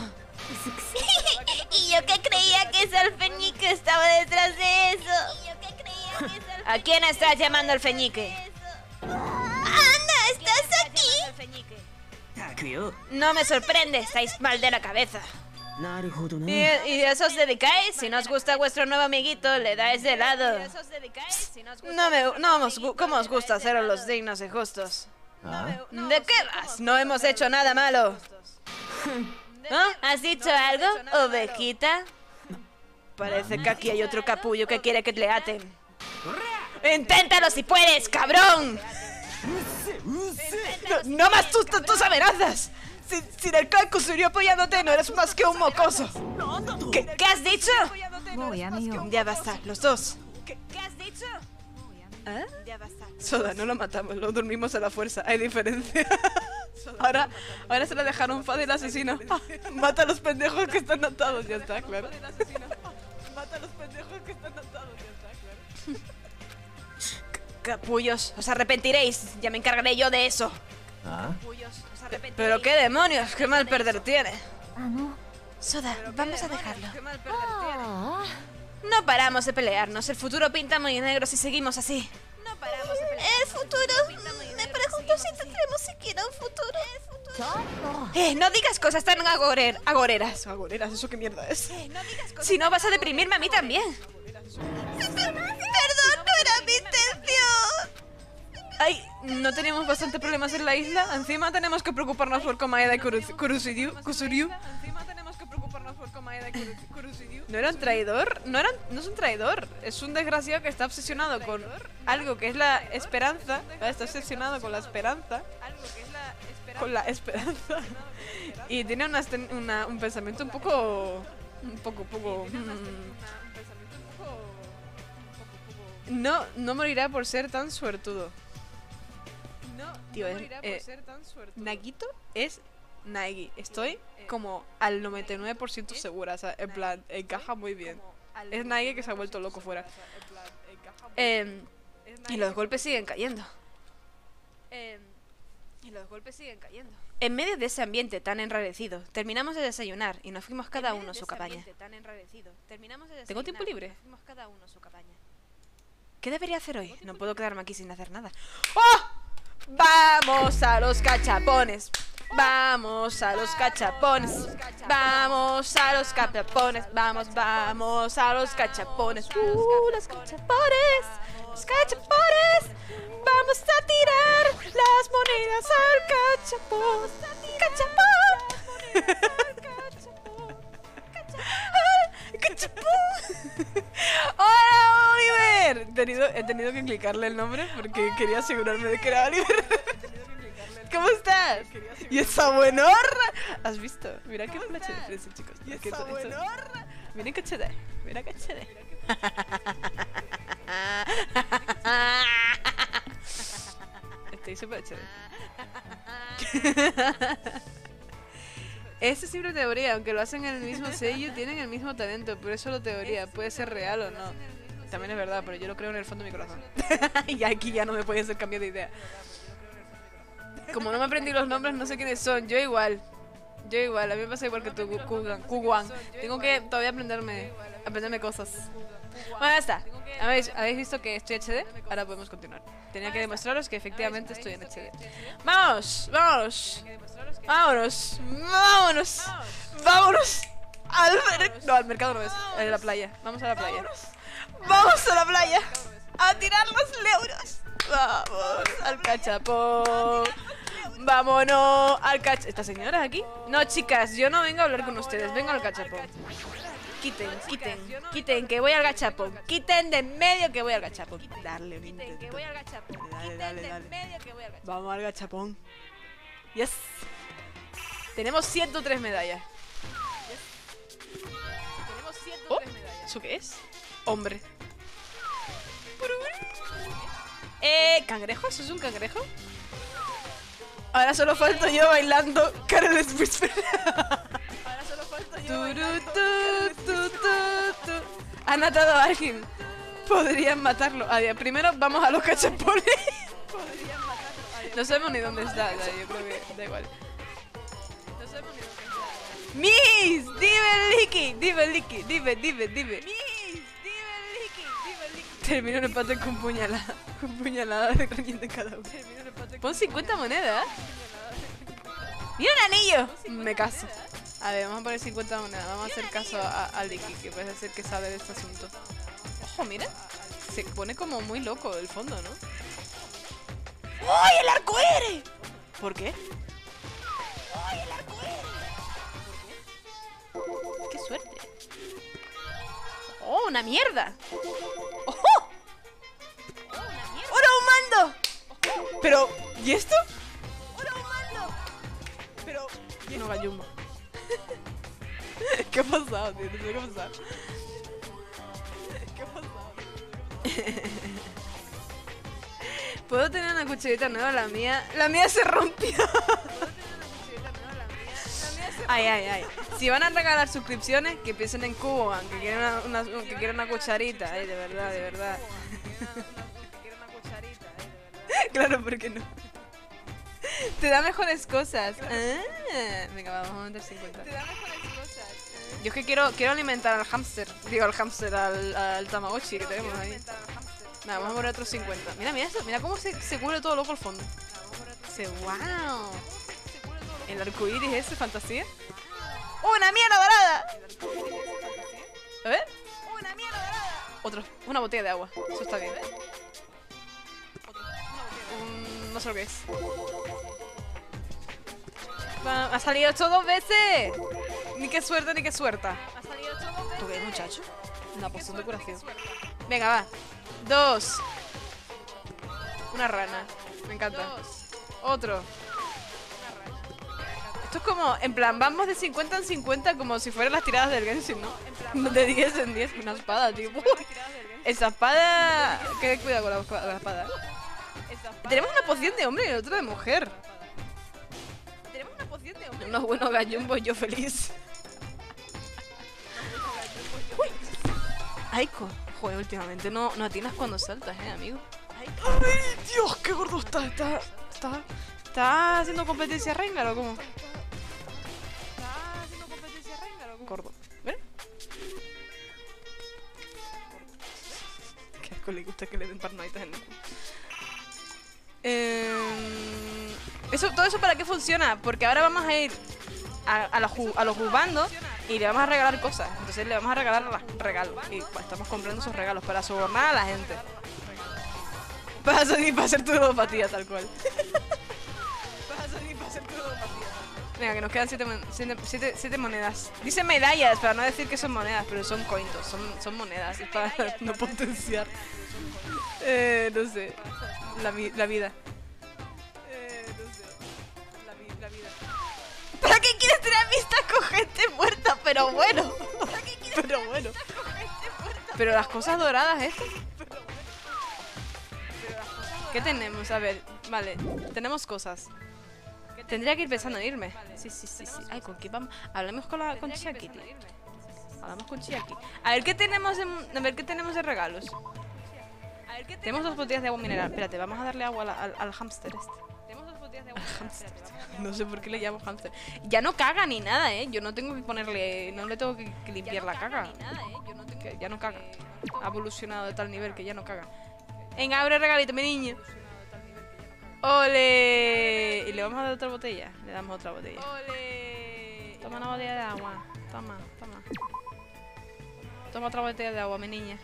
Y yo que creía que ese alfeñique estaba detrás de eso. ¿A quién estás llamando alfeñique? ¡Anda! ¿Estás aquí? No me sorprende, estáis mal de la cabeza. ¿Y, y a eso os dedicáis? Si no os gusta vuestro nuevo amiguito, le dais de lado. No me... No os, ¿Cómo os gusta haceros los dignos y justos? ¿De qué vas? No hemos hecho nada malo. ¿Ah? ¿Has dicho algo, ovejita? Parece que aquí hay otro capullo que quiere que le aten. ¡Inténtalo si puedes, cabrón! No, no más tus, tus amenazas. Sin, sin el calco sería apoyándote, no eres más que un mocoso. ¿Qué, ¿qué has dicho? Ya basta, los dos. ¿Qué, ¿Qué has dicho? ¿Eh? Soda, no lo matamos, lo dormimos a la fuerza. Hay diferencia. Ahora, ahora se la dejaron fácil asesino. Mata a los pendejos que están atados, ya está, claro. Mata a los pendejos que están atados, ya está, claro. Capullos, os arrepentiréis. Ya me encargaré yo de eso. ¿Ah? Pero qué demonios, qué mal perder tiene. Soda, vamos a dejarlo. No paramos de pelearnos. El futuro pinta muy negro si seguimos así. No paramos de pelearnos. El futuro. Me pregunto si tendremos siquiera un futuro. Eh, no digas cosas tan agorer agoreras. Agoreras, ¿eso qué mierda es? Si no, vas a deprimirme a mí también. Perdón, no era mi intención. Ay, ¿no tenemos bastante problemas en la isla? Encima tenemos que preocuparnos por Komaeda y Kurus- Kurusuryu. Kusuryu. ¿No era un traidor? No, eran, no es un traidor. Es un desgraciado que está obsesionado con algo que es la esperanza. Está obsesionado con la esperanza. Con la esperanza. Y tiene una, una- un pensamiento un poco... Un poco, poco... mm, No, no morirá por ser tan suertudo. Tío, es, eh, Nagito es Naegi. Estoy como al noventa y nueve por ciento segura. O sea, en plan, encaja muy bien. Es Naegi que se ha vuelto loco fuera. Eh, y los golpes siguen cayendo. Eh, y los golpes siguen cayendo. En medio de ese ambiente tan enrarecido, terminamos de desayunar y nos fuimos cada uno a su cabaña. ¿Tengo tiempo libre? ¿Qué debería hacer hoy? No puedo quedarme aquí sin hacer nada. ¡Oh! ¡Vamos a los cachapones! ¡Vamos a los cachapones! ¡Vamos a los cachapones! ¡Vamos, vamos a los cachapones! ¡Uh, los cachapones! ¡Los cachapones! ¡Vamos a tirar las monedas al cachapón! ¡Cachapón! ¡Cachapón! ¡Hola, Oliver! He tenido, he tenido que clicarle el nombre porque quería asegurarme de que era Oliver. ¿Cómo estás? ¿Y esa buenorra? ¿Has visto? Mira qué flash de fresa, chicos. ¿Y esa buenorra? Miren qué chévere. Mira qué chévere. Estoy súper chévere. Esa es siempre teoría, aunque lo hacen en el mismo sello, tienen el mismo talento, pero es solo teoría, puede ser real o no. También es verdad, pero yo lo creo en el fondo de mi corazón. Y aquí ya no me puede hacer cambiar de idea. Como no me aprendí los nombres, no sé quiénes son. Yo igual. Yo igual, a mí me pasa igual que tú, Kugan, Kuwan. Tengo que todavía aprenderme, aprenderme cosas. Bueno, ya está. ¿Habéis, ¿Habéis visto que estoy H D? Ahora podemos continuar. Tenía que demostraros que efectivamente estoy en H D. ¡Vamos! ¡Vamos! ¡Vámonos! ¡Vámonos! ¡Vámonos! Al mer no, al mercado no es. A la playa. Vamos a la playa. ¡Vamos a la playa! ¡A tirar los euros! ¡Vamos al cachapón! ¡Vámonos al cachapón! ¿Estas señoras aquí? No, chicas, yo no vengo a hablar con ustedes. Vengo al cachapón. Quiten, quiten, quiten, que voy al gachapón. Quiten de en medio que voy al gachapón. Darle un intento. Dale, dale, dale. Vamos al gachapón. Yes. Tenemos ciento tres medallas. Oh, ¿eso qué es? Hombre. Eh, ¿cangrejo? ¿Eso es un cangrejo? Ahora solo falto yo bailando Careless Whisper. Ahora solo falto yo bailando tu, tu, tu, tu. Han matado a alguien. Podrían matarlo. A ver, primero vamos a los cachapones. No sabemos ni dónde está. Yo creo que da igual. No sabemos ni dónde está. ¡Miss! ¡Dime, Licky! ¡Dime, Licky! ¡Dime, dime, dime! ¡Miss! ¡Dime, Licky! ¡Dime, Licky! Termino el empate con puñalada. Con puñalada de cañón cada uno. Pon cincuenta monedas. ¡Mira un anillo! Me caso. A ver, vamos a poner cincuenta monedas. Vamos a hacer caso a, a Licky, que parece ser que sabe de este asunto. Ojo, mira. Se pone como muy loco el fondo, ¿no? ¡Ay, el arcoíris! ¿Por qué? ¡Ay, el arcoíris! ¡Qué suerte! ¡Oh, una mierda! ¡Ojo! ¡Ora un mando! Pero, ¿y esto? ¡Ora un mando! Pero, ¿y no gallumba? ¿Qué ha pasado, tío? No sé qué ha pasado. ¿Qué ha pasado? ¿Puedo tener una cucharita nueva? La mía... La mía se rompió. Ay, ay, ay. Si van a regalar suscripciones, que piensen en Kubogan, que quieren una, una, que quieren una cucharita. Ay, de verdad, de verdad. Claro, ¿por qué no? Te da mejores cosas. Ah, venga, vamos a meter cincuenta. Te da mejores cosas. Yo es que quiero, quiero alimentar al hámster. Digo, al hámster, al, al Tamagotchi que tenemos ahí. Nada, vamos a poner otros cincuenta. Mira, mira eso, mira cómo se, se cubre todo loco el fondo. Se, wow. El arco iris ese, fantasía. ¡Una mierda dorada! A ver. ¡Una mierda dorada! Otro, una botella de agua. Eso está bien. Um, no sé lo que es. Va, ha salido esto dos veces. Ni qué suerte, ni qué suerte. ¿Tú qué, muchacho? Una poción de curación. Venga, va. Dos. Una rana. Me encanta. Otro. Esto es como, en plan, vamos de cincuenta en cincuenta como si fueran las tiradas del Genshin, ¿no? De diez en diez. Una espada, tío. Esa espada... Que cuidado con la, con la espada. Tenemos una poción de hombre y otra de mujer. Tenemos una poción de hombre. Unos buenos gallumbos, yo feliz. Uy. Ay, co joder, últimamente no, no atinas cuando saltas, eh, amigo. ¡Ay, Dios! ¡Qué gordo está! Está... Está... ¿Estás haciendo competencia Rengar o cómo? ¿Estás haciendo competencia Rengar o cómo? Gordo. ¿Ven? Qué asco le gusta que le den parnaitas en el culo. Eh, eso, ¿todo eso para qué funciona? Porque ahora vamos a ir a, a, los, a los juzgandos y le vamos a regalar cosas. Entonces le vamos a regalar regalos. Y pues, estamos comprando esos regalos para sobornar a la gente. Para hacer, para hacer tu ludopatía, tal cual. Venga, que nos quedan siete, siete, siete, siete monedas. Dice medallas, para no decir que son monedas, pero son cointos, son, son monedas. Es para no potenciar. Eh, no sé. La, vi la vida. Eh, no sé. La, vi la vida. ¿Para qué quieres tener amistad con gente muerta? Pero bueno. ¿Para qué quieres pero bueno. Pero las cosas doradas estas. ¿Qué tenemos? A ver, vale, tenemos cosas. Tendría que ir pensando en irme. Sí, sí, sí, sí. Ay, ¿con quién vamos? Hablemos con la con Chiaki, tío. Hablamos con Chiaki. A ver qué tenemos de, a ver qué tenemos de regalos. A ver, ¿qué tenemos dos botellas de agua mineral. Espérate, vamos a darle agua al, al, al hámster este. Tenemos dos botellas de agua mineral. No sé por qué le llamo hámster. Ya no caga ni nada, eh. Yo no tengo que ponerle, no le tengo que, que limpiar la caga. Que ya no caga. Ha evolucionado de tal nivel que ya no caga. Venga, abre el regalito, mi niño. ¡Ole! Y le vamos a dar otra botella. Le damos otra botella. ¡Ole! Toma una botella de agua. Toma, toma. Toma otra botella de agua, mi niña.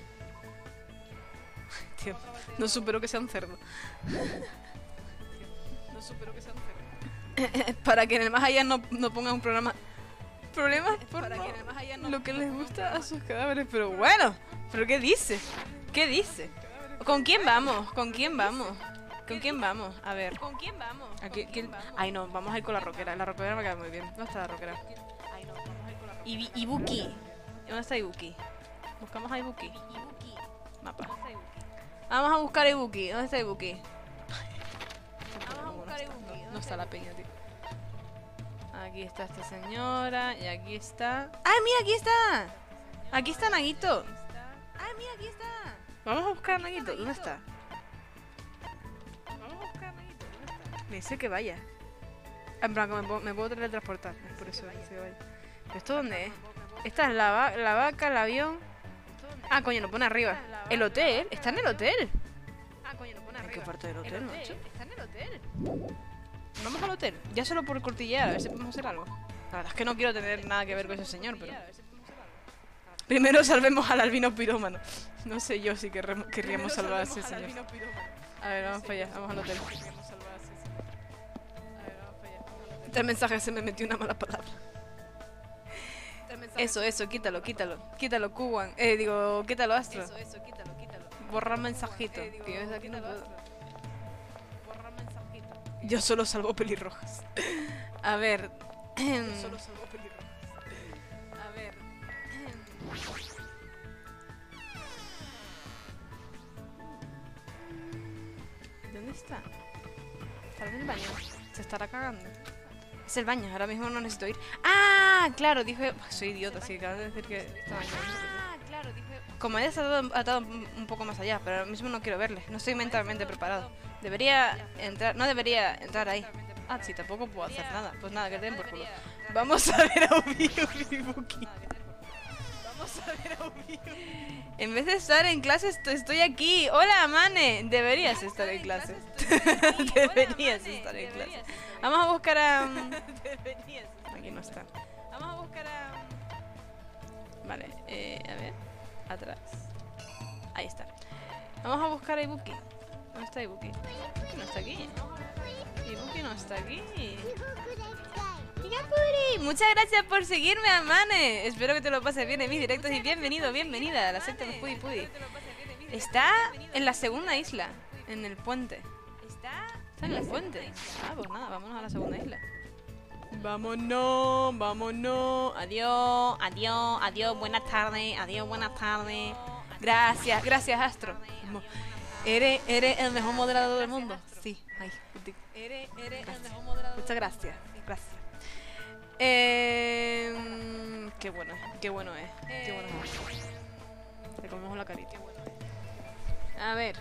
Tío, no supero que sea un cerdo. No supero que sea un cerdo. Para que en el más allá no, no pongan un programa. Problemas por Para no, que en el más allá no lo que les gusta a sus cadáveres. Pero bueno, ¿pero qué dice? ¿Qué dice? ¿Con quién vamos? ¿Con quién vamos? ¿Con quién vamos? A ver. ¿Con quién vamos? Aquí, ¿quién? Ay, no, vamos a ir con la roquera. La roquera me queda muy bien. ¿Dónde está la roquera? Ay, no, vamos a ir con la roquera. Ibi Ibuki. ¿Dónde está Ibuki? Buscamos a Ibuki. Ibuki. Mapa. Vamos a buscar a Ibuki. ¿Dónde está Ibuki? Vamos a buscar a Ibuki. No está la peña, tío. Aquí está esta señora. Y aquí está. ¡Ah, mira, aquí está! Aquí está Naguito. ¡Ah, mira, aquí está! Vamos a buscar a Naguito. ¿Dónde está? Me dice que vaya. En plan, que me puedo, me puedo teletransportar. Es por eso que vaya. ¿Pero esto dónde es? Esta es la, va la vaca, el avión. Ah, coño, lo pone arriba. El hotel. Está en el hotel. Ah, coño, lo pone arriba. ¿En qué parte del hotel, macho? Está en el hotel. Vamos al hotel. Ya solo por cortillear, a ver si podemos hacer algo. La verdad es que no quiero tener nada que ver con ese señor, pero... Primero salvemos al albino pirómano. No sé yo si querremos, querríamos salvar a ese señor. A ver, vamos para allá, vamos al hotel. Este mensaje se me metió una mala palabra. Eso, eso, quítalo, quítalo. Quítalo, Kuwan. Eh, digo, quítalo, Astro. Eso, eso, quítalo, quítalo. Borrar mensajito. Eh, digo, que yo desde aquí no puedo. Borrar mensajito. Yo solo salvo pelirrojas. A ver. Yo solo salvo pelirrojas. A ver. ¿Dónde está? ¿Está en el baño? ¿Se estará cagando? Es el baño, ahora mismo no necesito ir. ¡Ah! Claro, dije... Soy idiota, sí, acabo de decir que estaba bañando. ¡Ah! Claro, dije... Como ella está atado, atado un poco más allá, pero ahora mismo no quiero verle. No estoy mentalmente preparado. Debería entrar... No debería entrar ahí. Ah, sí, tampoco puedo hacer nada. Pues nada, que te den por culo. Vamos a ver a Ubi Ubibuki. Vamos En vez de estar en clase, estoy, estoy aquí. Hola, Mane. Deberías estar en clase. Deberías estar en clase. Vamos a buscar a... um, Aquí no está. Vamos a buscar a... Vale, eh, a ver. Atrás. Ahí está. Vamos a buscar a Ibuki. ¿Dónde está Ibuki? Ibuki no está aquí. Ibuki no está aquí. Igapuri, muchas gracias por seguirme, Amane. Espero que te lo pases bien en mis directos y bienvenido, bienvenida a la secta de Pudi Pudi. Está en la segunda isla, en el puente. Está en el puente. Ah, pues nada, vámonos a la segunda isla. Vámonos, vámonos. Adiós, adiós, adiós, buenas tardes, adiós, buenas tardes. Gracias, gracias, Astro. ¿Eres, eres el mejor moderador del mundo? Sí, ay, eres, eres el mejor moderador. Muchas gracias, gracias. Eh, qué bueno, qué bueno es, qué bueno es. Le comemos la carita. A ver.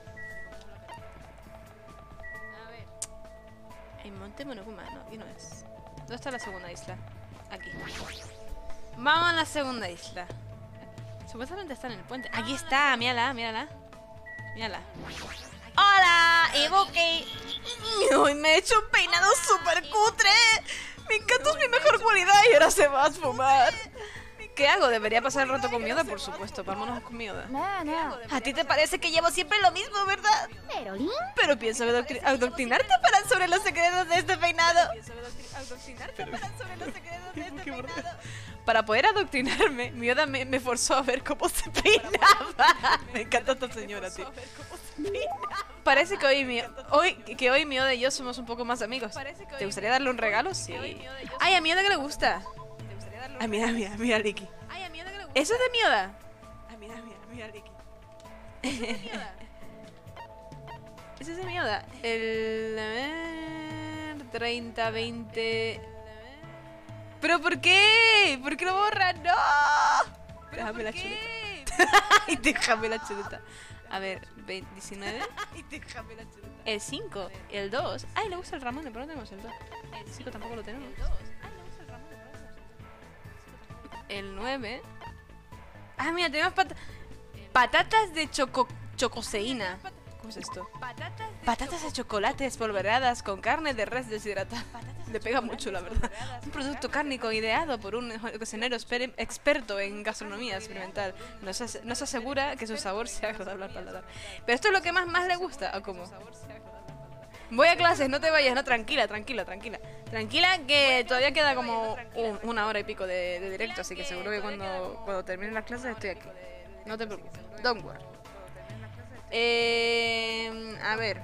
A ver. En Monte Monokuma, no, aquí no es. ¿Dónde está la segunda isla? Aquí. Vamos a la segunda isla. Supuestamente está en el puente. Aquí está, mírala, mírala. Mírala. ¡Hola, Ibuki! Hoy me he hecho un peinado súper cutre. Me encanta, es mi mejor cualidad y ahora se va a esfumar. ¿Qué hago? Debería pasar el rato con Mioda, por supuesto. Vámonos con Mioda. No, no. ¿A ti te parece que llevo siempre lo mismo, verdad? Pero, Lin. Pero pienso adoctri- adoctrinarte para sobre los secretos de este peinado. Adoctrinarte para sobre los secretos de este peinado. Para poder adoctrinarme, Mioda me, me forzó a ver cómo se peinaba. Me encanta esta señora, tío. Parece que hoy, mi, hoy, que hoy Mioda y yo somos un poco más amigos. ¿Te gustaría darle un regalo? Sí. Ay, a Mioda que le gusta. Ah, mira, mira, mira, Ricky. ¿Eso es de Mioda? Ah, mira, mira, mira, Ricky. Ese es de Mioda. El... A ver, treinta, veinte... ¿Pero por qué? ¿Por qué lo borras? ¡No! Déjame la chuleta. Ay, déjame la chuleta. A ver, veinte, diecinueve. Ay, déjame la chuleta. El cinco, el dos. Ay, le gusta el Ramón, pero no tenemos el dos. El cinco tampoco lo tenemos. El nueve. Ah, mira, tenemos pat patatas de choco chocoseína. ¿Cómo es esto? Patatas de chocolate espolvoreadas con carne de res deshidratada. Le pega mucho, la verdad. Un producto cárnico ideado por un cocinero experto en gastronomía experimental. Nos, as nos asegura que su sabor sea agradable al paladar. Pero esto es lo que más, más le gusta, ¿o cómo? Voy a clases, no te vayas, no, tranquila, tranquila, tranquila. Tranquila que todavía queda como un, una hora y pico de, de directo, así que seguro que cuando, cuando terminen las clases estoy aquí. No te preocupes, don't worry. Eh, a ver.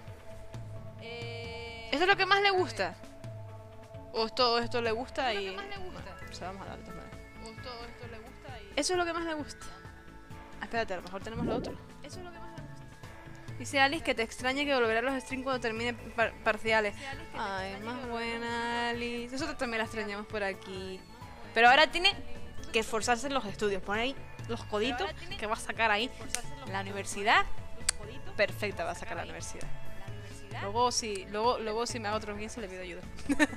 ¿Esto es lo que más le gusta? ¿O todo esto le gusta y...? Bueno, o sea, vamos a darle de Eso es lo que más le gusta. Ah, espérate, a lo mejor tenemos lo otro. Eso es lo que más le gusta. Dice Alice que te extraña que volverá a los streams cuando termine par parciales. Ay, más buena Alice. Nosotros también la extrañamos por aquí. Pero ahora tiene que esforzarse en los estudios. Pon ahí los coditos que va a sacar ahí. La universidad, perfecta va a sacar la universidad. Luego si, luego, luego si me hago otro quince le pido ayuda.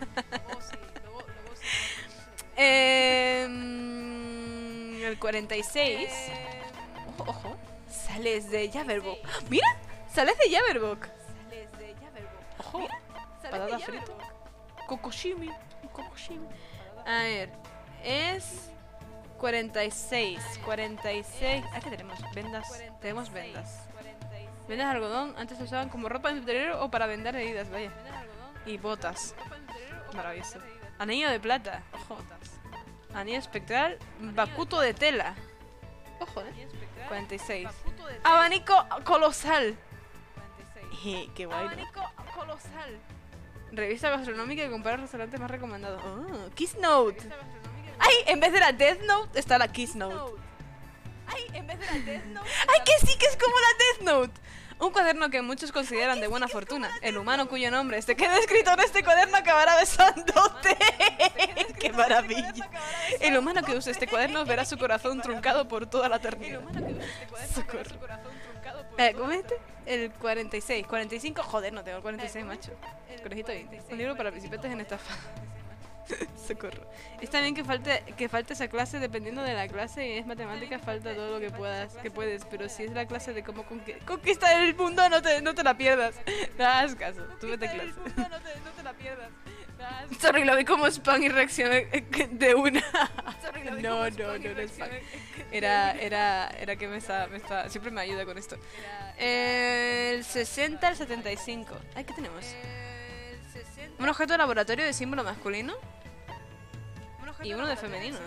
eh, el cuarenta y seis. Ojo, ojo. Sales de Jabberwock. ¡Mira! Sales de Jabberwock. Ojo. Patata frita. Kokoshimi. Kokoshimi. A ver. Es cuarenta y seis. cuarenta y seis. Aquí tenemos vendas. Tenemos vendas. Vendas de algodón. Antes se usaban como ropa de interior o para vender heridas, vaya. Y botas. Maravilloso. Anillo de plata. Ojo. Anillo espectral. Bakuto de tela. Ojo, eh. cuarenta y seis. Abanico colosal. Eh, qué guay, ¿no? Abanico colosal. Revista gastronómica que compara restaurantes más recomendados. Oh, Kiss Note. Ay, en vez de la Death Note está la Kiss Note. Ay, en vez de la Death Note. Ay, que sí, que es como la Death Note. Un cuaderno que muchos consideran de buena fortuna. El humano cuyo nombre este queda escrito en este cuaderno acabará besándote. ¡Qué maravilla! El humano que use este cuaderno verá su corazón truncado por toda la eternidad. Socorro. Eh, ¿Cómo es este? El cuarenta y seis. cuarenta y cinco, joder, no tengo el cuarenta y seis, macho. Conejito ahí. Un libro para principiantes en estafa. Socorro. Está bien que falte, que falte esa clase dependiendo de la clase y es matemática, falta todo lo que puedas, que puedes, pero si es la clase de cómo conqui- conquistar el mundo, no te, no te la pierdas. No hagas caso, tú vete clase. No te, no te la pierdas. Sorry, lo vi como spam y reaccioné de una. No, no, no, no es spam. Era, era, era que me está, me está, siempre me ayuda con esto. El sesenta al setenta y cinco. Ay, ¿qué tenemos? Un objeto de laboratorio de símbolo masculino y uno de femenino.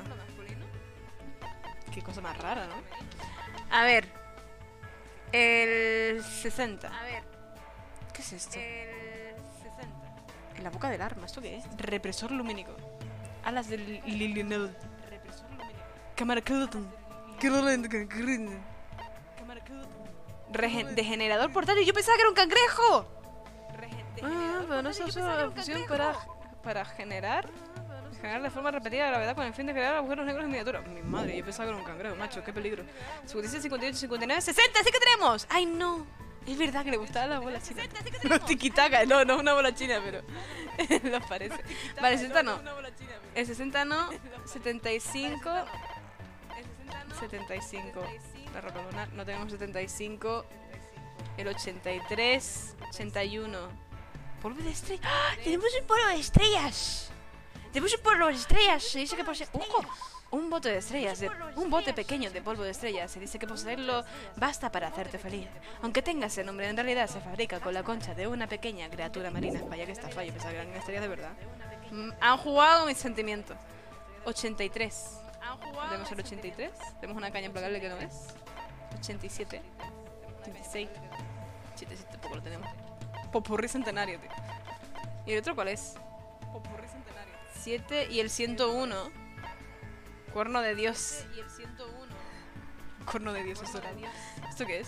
Qué cosa más rara, ¿no? A ver. El sesenta. A ver. ¿Qué es esto? En la boca del arma, ¿esto qué es? Represor lumínico. Alas del Lilienel. Represor lumínico. Cámara Cloton. Degenerador portátil. Yo pensaba que era un cangrejo. Ah, pero no se usa la fusión para, para generar. Generar de forma repetida la gravedad con el fin de crear agujeros negros en miniatura. Mi madre, yo pensaba que era un cangrejo, macho, qué peligro. cincuenta y seis, cincuenta y ocho, cincuenta y nueve, sesenta, sí que tenemos. Ay, no. Es verdad que le gustaba la bola china. Los tiquitacas, no, no es una bola china, pero los parece. Vale, el sesenta no. El sesenta no. setenta y cinco. setenta y cinco. La ropa lunar. No tenemos setenta y cinco. El ochenta y tres. ochenta y uno. Polvo de estrellas. ¡Ah! Tenemos un polvo de estrellas. Tenemos un polvo de estrellas. Se dice que posee. ¡Ojo! Un bote de estrellas, de, un bote pequeño de polvo de estrellas. Se dice que poseerlo basta para hacerte feliz. Aunque tenga ese nombre, en realidad se fabrica con la concha de una pequeña criatura marina. Vaya que está fallo, pensaba que eran estrellas de verdad. Mm, han jugado mis sentimientos. ochenta y tres. ¿Tenemos el ochenta y tres? Tenemos una caña implacable que no es. ochenta y siete. ochenta y seis. ochenta y siete tampoco lo tenemos. Popurrí centenario, tío. ¿Y el otro cuál es? Popurrí centenario. siete y el ciento uno. Cuerno de Dios. Y el ciento uno. Cuerno de Dios, esto. ¿Esto qué es?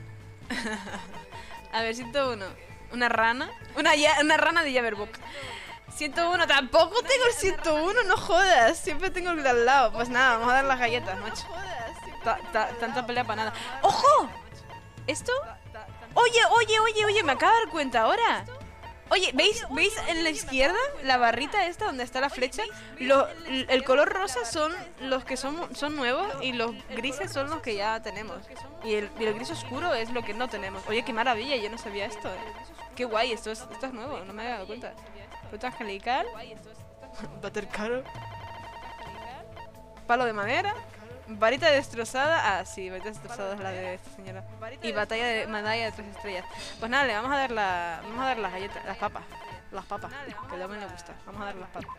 A ver, ciento uno. ¿Una rana? Una, ya, una rana de Jabberwock. ciento uno. Tampoco tengo el ciento uno, no jodas. Siempre tengo el de al lado. Pues nada, vamos a dar las galletas, macho. Ta, ta, tanta pelea para nada. ¡Ojo! ¿Esto? Oye, oye, oye, oye, me acabo de dar cuenta ahora. Oye, ¿veis, ¿veis en la izquierda la barrita esta donde está la flecha? Lo, el color rosa son los que son, son nuevos y los grises son los que ya tenemos. Y el, y el gris oscuro es lo que no tenemos. Oye, qué maravilla, yo no sabía esto. ¿eh? Qué guay, esto es, esto es nuevo, no me había dado cuenta. Fruta angelical. Buttercaro. Palo de madera. Varita destrozada. Ah, sí, varita destrozada es la de esta señora. Y batalla de medalla de tres estrellas. Pues nada, le vamos a dar la. Vamos a dar las galletas, las papas. Las papas, que a mí me gusta. Vamos a dar las papas.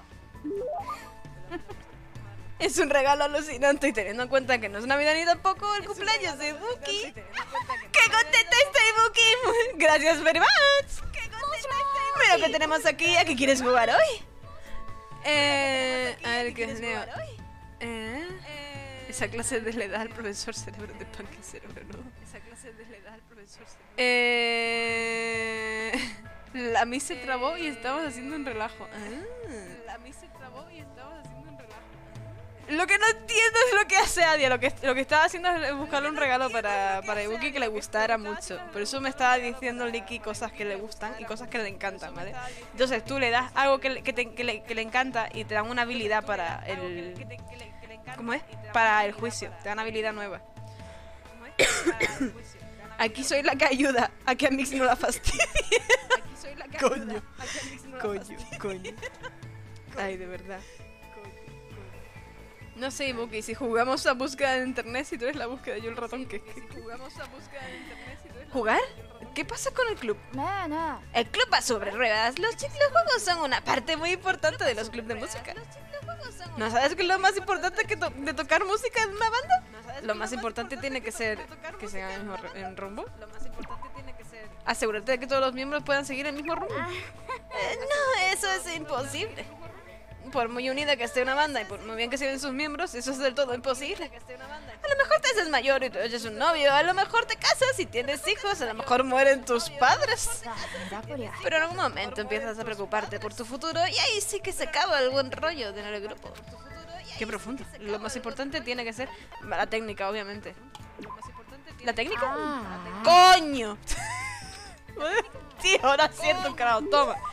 Es un regalo alucinante y teniendo en cuenta que no es Navidad ni tampoco el cumpleaños de Buki. ¡Qué contenta estoy, Buki! Gracias very much. ¡Qué contenta estoy! Mira lo que tenemos aquí. ¿A qué quieres jugar hoy? Eh. A ver, ¿qué es Leo? Eh. Esa clase de le da al profesor cerebro de pan que cerebro, ¿no? Esa clase de le da al profesor cerebro. Eh... La Miss se trabó y estábamos haciendo un relajo. Ah. La Miss se trabó y estábamos haciendo un relajo. Lo que no entiendo es lo que hace Adia. Lo que, lo que estaba haciendo es buscarle un regalo para, para Ibuki que le gustara mucho. Por eso me estaba diciendo Liki cosas que le gustan y cosas que le encantan, ¿vale? Entonces tú le das algo que, que, te, que, le, que le encanta y te dan una habilidad para el... ¿Cómo es? Para el juicio. Te dan habilidad nueva. Aquí soy la que ayuda a que a Mix no la fastidie. Coño. Coño, coño. Ay, de verdad. No sé, Ibuki, si jugamos a búsqueda de internet, si tú eres la búsqueda, yo el ratón, que jugamos a búsqueda de internet, si tú eres ¿jugar? ¿Qué pasa con el club? No, no. El club va sobre ruedas. Los juegos son una parte muy importante de los clubes de música. ¿No sabes qué es lo más importante que to de tocar música en una banda? Lo más importante tiene que ser que sigan el mismo en rumbo. Lo más importante tiene que ser asegurarte de que todos los miembros puedan seguir el mismo rumbo. Eh, no, eso es imposible. Por muy unida que esté una banda y por muy bien que se ven sus miembros, eso es del todo imposible. A lo mejor te haces mayor y tú eres un novio, a lo mejor te casas y tienes hijos, a lo mejor mueren tus padres. Pero en algún momento empiezas a preocuparte por tu futuro y ahí sí que se acaba el buen rollo de en el grupo. Qué profundo. Lo más importante tiene que ser la técnica, obviamente. ¿La técnica? ¡Coño! Tío, ahora siento un carajo, toma.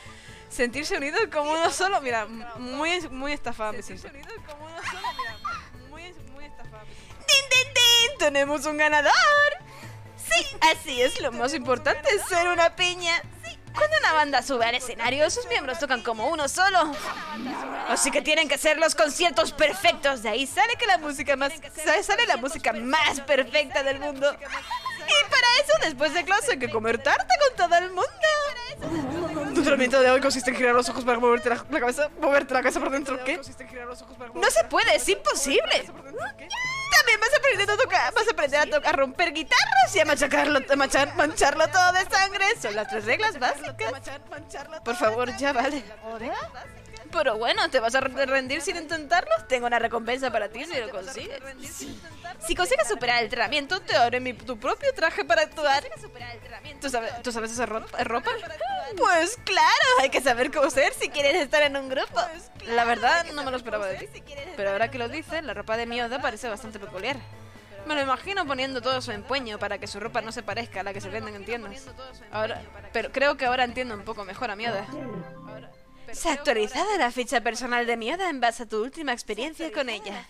Sentirse unidos como uno solo. Mira, muy, muy estafada me siento. Sentirse unidos como uno solo, mira, muy, muy estafada. ¡Tin, tin, tin! ¡Tenemos un ganador! Sí, así es, lo más importante es ser una piña. Cuando una banda sube al escenario, sus miembros tocan como uno solo. Así que tienen que ser los conciertos perfectos. De ahí sale que la música más sale la música más perfecta del mundo. Y para eso, después de clase, hay que comer tarta con todo el mundo. Tu entrenamiento de hoy consiste en girar los ojos para moverte la, la cabeza, moverte la cabeza por dentro. ¿Qué? No se puede, es imposible. También vas a aprender a tocar, vas a aprender a, tocar, a romper guitarras y a machacarlo, a manchar, mancharlo todo de sangre. Son las tres reglas básicas. Por favor, ya vale. Pero bueno, ¿te vas a rendir sin intentarlo? Tengo una recompensa para ti si lo consigues. Si consigues superar el entrenamiento, te daré mi, tu propio traje para actuar. ¿Tú sabes, ¿tú sabes hacer ropa, ropa? Pues claro, hay que saber cómo ser si quieres estar en un grupo. La verdad, no me lo esperaba de ti. Pero ahora que lo dices, la ropa de Mioda parece bastante peculiar. Me lo imagino poniendo todo su empeño para que su ropa no se parezca a la que se venden en tiendas. Ahora, pero creo que ahora entiendo un poco mejor a Mioda. Se ha actualizado la ficha personal de Mioda en base a tu última experiencia con ella.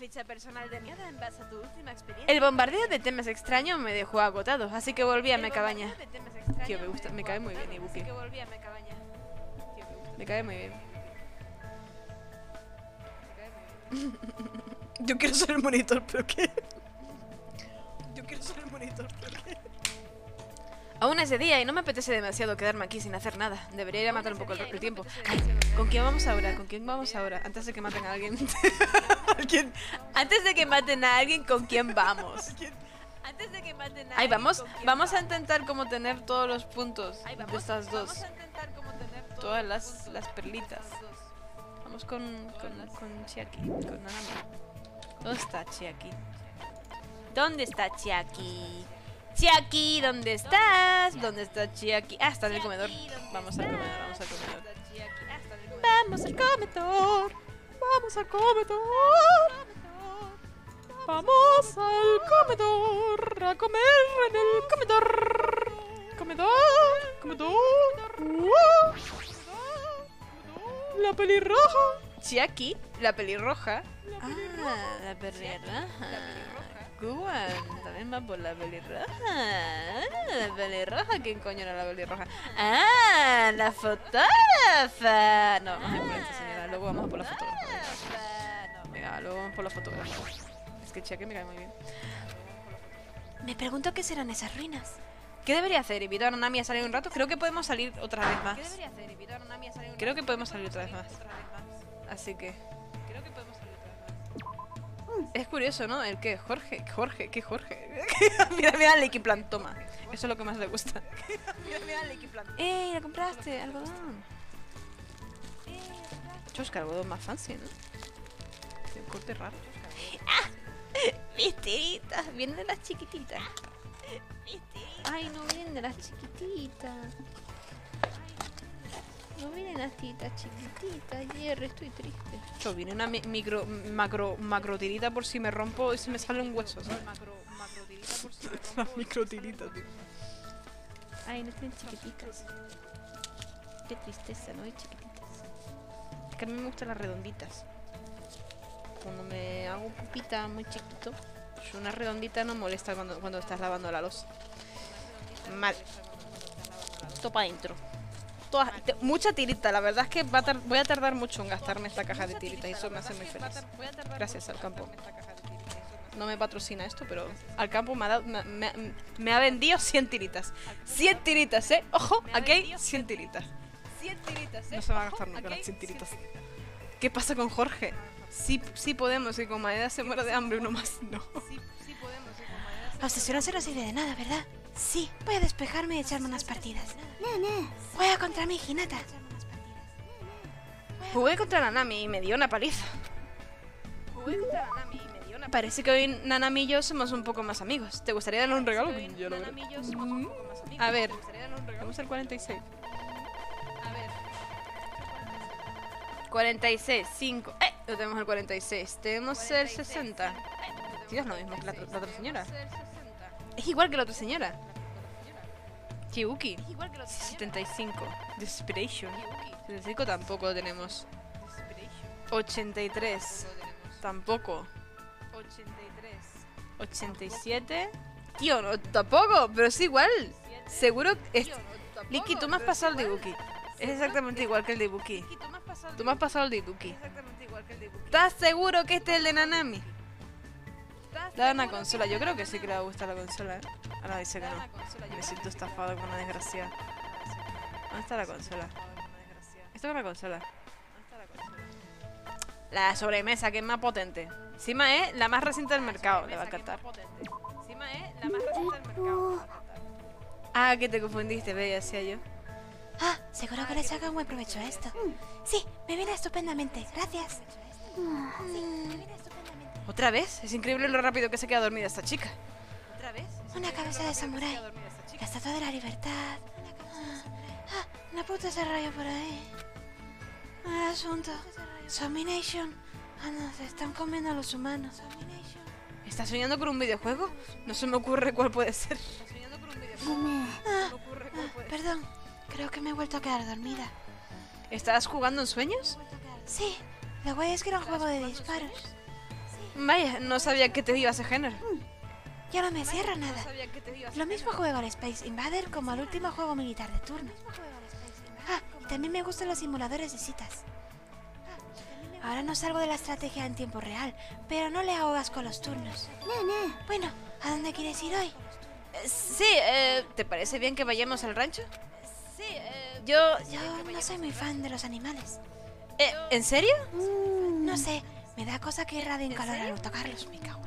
El bombardeo de temas extraños me dejó agotado, así que volví a mi cabaña. Tío, me gusta, me cae muy bien Ibuki. Me cae muy bien. Yo quiero ser el monitor, pero ¿qué? Yo quiero ser el monitor, pero ¿qué? Aún es de día y no me apetece demasiado quedarme aquí sin hacer nada. Debería ir a matar un poco el, el tiempo. Ay, ¿con quién vamos ahora? ¿Con quién vamos ahora? Antes de que maten a alguien. ¿Quién? Antes de que maten a alguien, ¿con quién vamos? Antes de que maten a Ay, vamos, vamos a intentar como tener todos los puntos de estas dos. Todas las, las perlitas. Vamos con, con, con Chiaki, con Nanami. ¿Dónde está Chiaki? ¿Dónde está Chiaki? Chiaki, ¿dónde estás? ¿Dónde está Chiaki? Ah, está en el comedor. Vamos al comedor, vamos al comedor. Vamos al comedor. Vamos al comedor. Vamos al comedor. A comer en el comedor. Comedor, comedor. Uh. La pelirroja. Chiaki, la pelirroja. Ah, la pelirroja. Guan, también va por la pelirroja. Ah, la pelirroja. ¿Quién coño era la pelirroja? Ah, la fotógrafa. No, vamos a ir por esta señora. Luego vamos a por la fotógrafa. Venga, luego vamos por la fotógrafa. Es que Chiaki me cae muy bien. Me pregunto qué serán esas ruinas. ¿Qué debería hacer? ¿Invitar a Nanami a salir un rato? Creo que podemos salir otra vez más. ¿Qué debería hacer? ¿Invitar a Nanami a salir un rato? Creo que podemos salir otra vez más. Así que... Creo que podemos salir otra vez más. Es curioso, ¿no? El que Jorge, Jorge, ¿qué Jorge? Mira, mira el Plan, toma. Eso es lo que más le gusta. Mira, mira el Plan. ¡Eh! ¿La compraste? Algodón. Chosca, algodón más fancy, ¿no? Tiene un corte raro. ¡Ah! Mis tiritas, vienen de las chiquititas. Ay, no vienen de las chiquititas. No vienen las tiritas chiquititas. Jerry, estoy triste. Yo viene una mi micro, macro, macro tirita por si me rompo y se me sale un hueso, ¿sabes? Macro, macro tirita por si me rompo. Una micro tirita, tío. Ay, no tienen chiquititas. Qué tristeza, no hay chiquititas. Es que a mí me gustan las redonditas. Cuando me hago pupita muy chiquito, pues una redondita no molesta cuando, cuando estás lavando la loza. Mal. Topa adentro. Toda, te, mucha tirita, la verdad es que va a voy a tardar mucho en gastarme esta caja de tiritas y eso me hace muy feliz. Gracias al campo. No me patrocina esto, pero al campo me ha, dado, me, me, me ha vendido cien tiritas. cien tiritas, ¿eh? Ojo, aquí hay cien tiritas. No se va a gastar nunca las cien tiritas. ¿Qué pasa con Jorge? Sí, sí podemos, y con Maeda se muere de hambre, uno más no. La obsesión no sirve de nada, ¿verdad? Sí, voy a despejarme y echarme unas partidas. Juega contra mí, Hinata. Jugué contra Nanami y me dio una paliza. Parece que hoy Nanami y yo somos un poco más amigos. ¿Te gustaría darle un regalo? Yo lo veré. Mm. A ver, vamos al cuarenta y seis. cuarenta y seis, cinco. ¡Eh! Lo tenemos el cuarenta y seis. Tenemos el sesenta. Tío, es lo mismo que la, la otra señora. Es igual que la otra señora. Kibuki. setenta y cinco. Desperation. setenta y cinco tampoco lo tenemos. ochenta y tres. Tampoco. ochenta y siete. Tío, no, tampoco, pero es igual. Seguro que... Es... Liki, tú me has pasado el de Ibuki. Es exactamente igual que el de Ibuki. Tú me has pasado el de Ibuki. ¿Estás seguro que este es el de Nanami? Dale una consola. Yo creo que sí que le va a gustar la consola, ¿eh? Ahora dice que no. Me siento estafado con una desgracia. ¿Dónde está la consola? Esto es una consola. La sobremesa, que es más potente. Encima es la más reciente del mercado. Le va a encantar. Encima es la más reciente del mercado. Ah, que te confundiste, ve, decía yo. Ah, seguro que le saca un buen provecho a esto. Sí, me viene estupendamente. Gracias. ¿Otra vez? Es increíble lo rápido que se queda dormida esta chica. Una cabeza de samurái. La estatua de la libertad. Ah, una puta se rayó por ahí. El asunto. Domination. Ah, no, se están comiendo a los humanos. ¿Estás soñando con un videojuego? No se me ocurre cuál puede ser. Ah, ah, perdón, creo que me he vuelto a quedar dormida. ¿Estás jugando en sueños? Sí, lo guay es que era un juego de disparos. Vaya, no sabía que te iba a ese género. Ya no me cierra nada. Lo mismo juego al Space Invader como al último juego militar de turno. Ah, y también me gustan los simuladores de citas. Ahora no salgo de la estrategia en tiempo real, pero no le hago asco a los turnos. Bueno, ¿a dónde quieres ir hoy? Eh, sí, eh, ¿te parece bien que vayamos al rancho? Sí, eh, yo... Yo no soy muy fan de los animales. Eh, ¿En serio? No sé, me da cosa que irradien calor al tocarlos, me cago.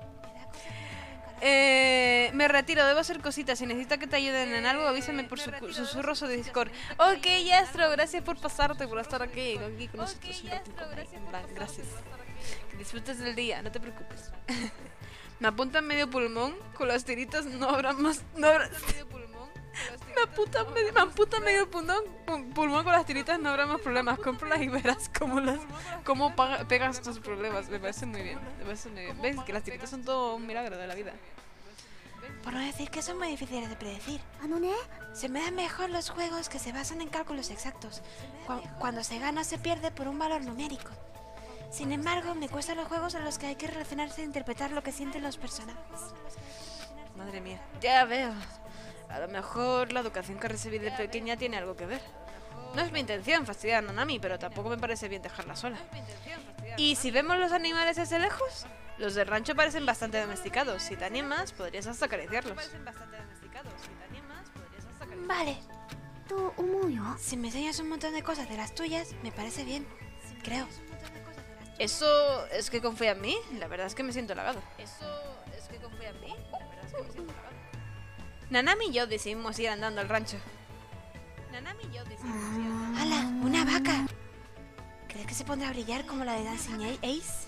Eh, me retiro, debo hacer cositas. Si necesitas que te ayuden en algo, avísame por su susurros o de Discord. Ok, Yastro, gracias por pasarte, por estar aquí, aquí con nosotros. En plan, gracias. Que disfrutes del día, no te preocupes. Me apuntan medio pulmón, con las tiritas no habrá más... No habrá... Me apuntan medio, me amputan medio pulmón, pulmón con las tiritas, no habrá más problemas. Cómpralas y verás cómo, las, cómo paga, pegas tus problemas. Me parece muy bien, me parece muy bien. ¿Ves? Que las tiritas son todo un milagro de la vida. Por no decir que son muy difíciles de predecir. Se me dan mejor los juegos que se basan en cálculos exactos, cu cuando se gana o se pierde por un valor numérico. Sin embargo, me cuestan los juegos en los que hay que relacionarse e interpretar lo que sienten los personajes. Madre mía, ya veo. A lo mejor la educación que recibí de pequeña tiene algo que ver. No es mi intención fastidiar a Nanami, pero tampoco me parece bien dejarla sola. ¿Y si vemos los animales desde lejos? Los del rancho parecen bastante domesticados. Si te animas, podrías hasta acariciarlos. Vale. Si me enseñas un montón de cosas de las tuyas, me parece bien. Creo. ¿Eso es que confía en mí? La verdad es que me siento halagado. ¿Eso es que confía en mí? La verdad es que me siento halagado. Nanami y yo decidimos ir andando al rancho. Nanami y yo decidimos ir andando. ¡Hala! ¡Una vaca! ¿Crees que se pondrá a brillar como la de Dancing Ace?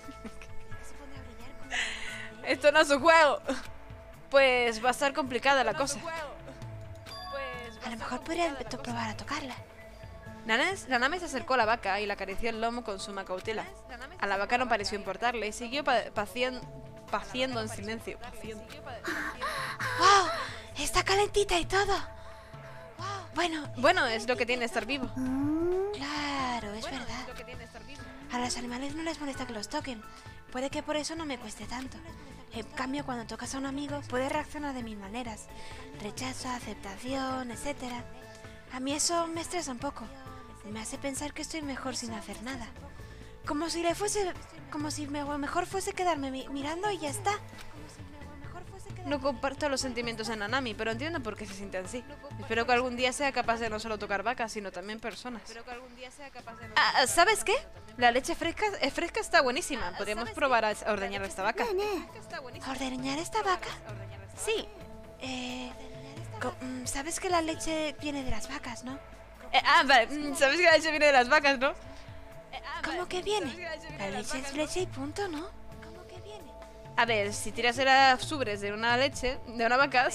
Esto no es un juego. Pues va a estar complicada la cosa. A lo mejor podrías probar a tocarla. Nanes, Nanami se acercó a la vaca y la acarició el lomo con suma cautela. A la vaca no pareció importarle y siguió pa pacien paciendo en silencio. Paciendo. ¡Wow! ¡Está calentita y todo! Bueno, bueno, es lo que tiene estar vivo. Claro, es verdad. A los animales no les molesta que los toquen. Puede que por eso no me cueste tanto. En cambio, cuando tocas a un amigo, puede reaccionar de mil maneras. Rechazo, aceptación, etcétera. A mí eso me estresa un poco. Me hace pensar que estoy mejor sin hacer nada. Como si le fuese... Como si me, mejor fuese quedarme mi, mirando y ya está. No comparto los sentimientos de Nanami, pero entiendo por qué se siente así. Espero que algún día sea capaz de no solo tocar vacas, sino también personas. Ah, ¿sabes qué? La leche fresca, eh, fresca está buenísima. Podríamos probar a ordeñar esta vaca. ¿Ordeñar esta vaca? Sí. Eh... Sabes que la leche viene de las vacas, ¿no? Eh, ah, vale. Sabes que la leche viene de las vacas, ¿no? ¿Cómo que viene? La leche es leche y punto, ¿no? A ver, si tiras las ubres de una leche, de una vaca...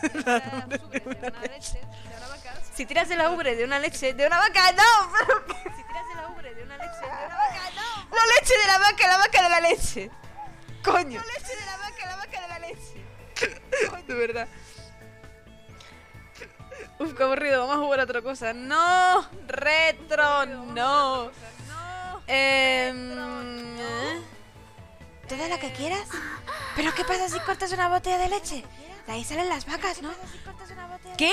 Si tiras de la ubre de una leche, de una vaca, no. Si tiras de la ubre de una leche, de una vaca, no. La leche de la vaca, la vaca de la leche. Coño. La leche de la vaca, la vaca de la leche. De verdad. Uf, qué aburrido, vamos a jugar a otra cosa. No, retro, no. Em, ¿eh? ¿Todo lo que quieras? ¿Pero qué pasa si cortas una botella de leche? De ahí salen las vacas, ¿no? ¿Qué?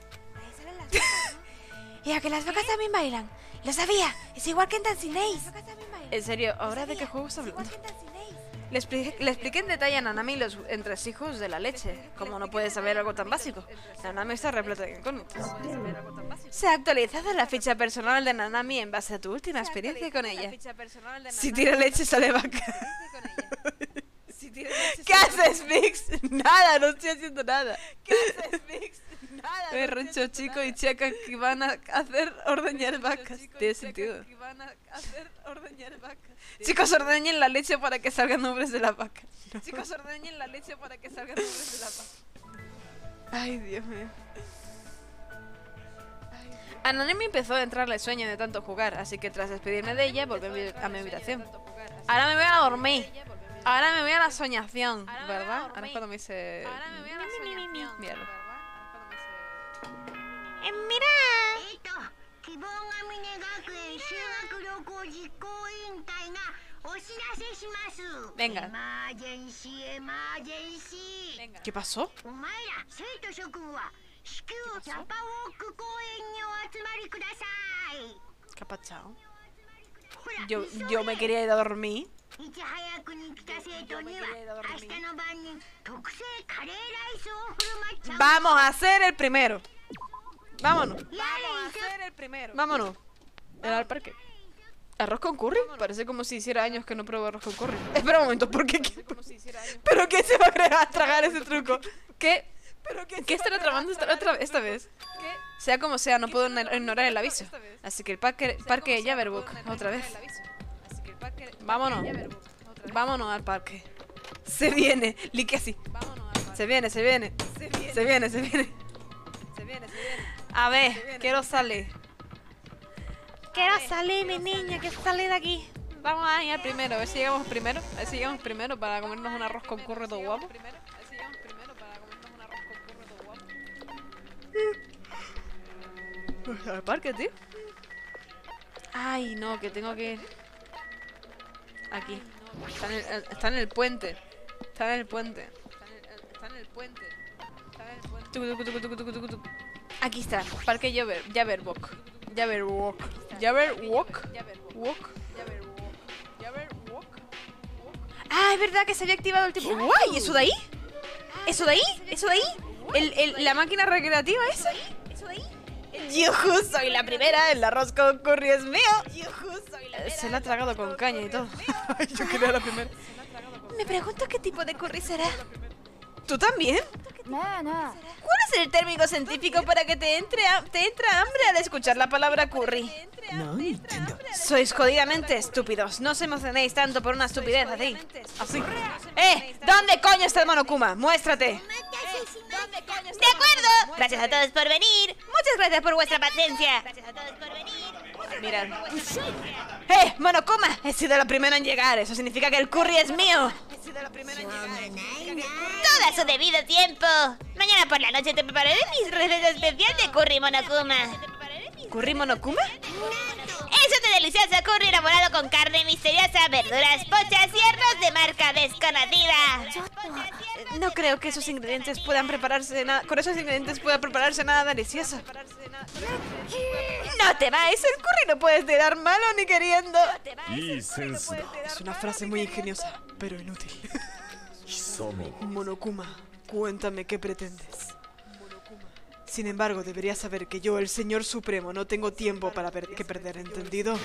Y a que las vacas también bailan. Lo sabía, es igual que en Dancing Days. En serio, ¿ahora de qué juego está hablando? Le expliqué, le expliqué en detalle a Nanami los entresijos de la leche. ¿Cómo no puede saber algo tan básico? Nanami está repleta de incógnitas. Se ha actualizado la ficha personal de Nanami en base a tu última experiencia con ella. Si tira leche sale vaca. ¿Qué haces, Mix? Nada, no estoy haciendo nada. ¿Qué haces, Mix? Nada. Me rancho chico y checa que van a hacer ordeñar vacas. Tiene sentido. Chicos, ordeñen la leche para que salgan nombres de la vaca. No. Chicos, ordeñen la leche para que salgan nombres de la vaca. Ay, Dios mío. A Nanami empezó a entrarle sueño de tanto jugar, así que tras despedirme de ella, volví a mi habitación. Ahora me voy a dormir. Ahora me voy a la soñación, ¿verdad? Ahora es cuando me dice... Ahora me voy a la soñación. Míralo. Eh, ¡mira! Venga. ¿Qué pasó? ¿Qué ha pasado? Yo, yo me quería ir a dormir. Vamos a hacer el primero. Vámonos. Vamos a hacer el primero. Vámonos. Era al parque. ¿Arroz con curry? Parece como si hiciera años que no pruebo arroz con curry. Espera un momento, ¿por qué? ¿Pero qué se va a tragar ese truco? ¿Qué? ¿Qué estará tragando esta, otra, esta vez? Sea como sea, no puedo ignorar el aviso. Así que el parque, parque de Jabberwock, otra vez. Vámonos. Vámonos al parque. Se viene. Lique así. Se viene, se viene. Se viene, se viene. A ver, quiero salir. Quiero salir, mi niña, que salir de aquí. Vamos a ir al primero, a ver si llegamos primero. A ver si llegamos primero para comernos un arroz con curry todo guapo. Al parque, tío. Ay, no, que tengo que ir. Aquí. Está en el, está en el puente. Está en el puente. Está en el puente. Tucu, tucu, tucu, tucu, tucu, tucu. Aquí está. Parque Jabber, Jabberwock. Jabberwock. Jabberwock. Walk. Ah, es verdad que se había activado el tipo. ¡Guay! ¿Eso de ahí? ¿Eso de ahí? ¿Eso de ahí? ¿El, el, ¿La máquina recreativa esa? ¿Eso de ahí? ¡Yujú! Soy la primera. El arroz con curry es mío. ¡Yujú! Soy la primera. Se la ha tragado con caña y todo. Yo quería la primera. Me pregunto qué tipo de curry será. ¿Tú también? No, no. ¿Cuál es el término científico para que te entre a, te entra hambre al escuchar la palabra curry? No entiendo. Sois jodidamente estúpidos. No os emocionéis tanto por una estupidez así. Así. ¡Eh! ¿Dónde coño está el Monokuma? ¡Muéstrate! ¡De acuerdo! Gracias a todos por venir. Muchas gracias por vuestra paciencia. Gracias a todos por venir. Mirad. ¡Eh! ¡Monokuma! He sido la primera en llegar. Eso significa que el curry es mío. He sido la primera en llegar. Todo a su debido tiempo. Mañana por la noche te prepararé mi receta especial de curry Monokuma. ¿Curry Monokuma? Es un delicioso curry elaborado con carne misteriosa, verduras pochas y arroz de marca desconocida. No creo que esos ingredientes puedan prepararse nada. Con esos ingredientes pueda prepararse nada delicioso. No te vais, el curry no puedes tirar malo ni queriendo. Es una frase muy ingeniosa, pero inútil. Monokuma, cuéntame qué pretendes. Sin embargo, deberías saber que yo, el Señor Supremo, no tengo tiempo para per que perder, ¿entendido?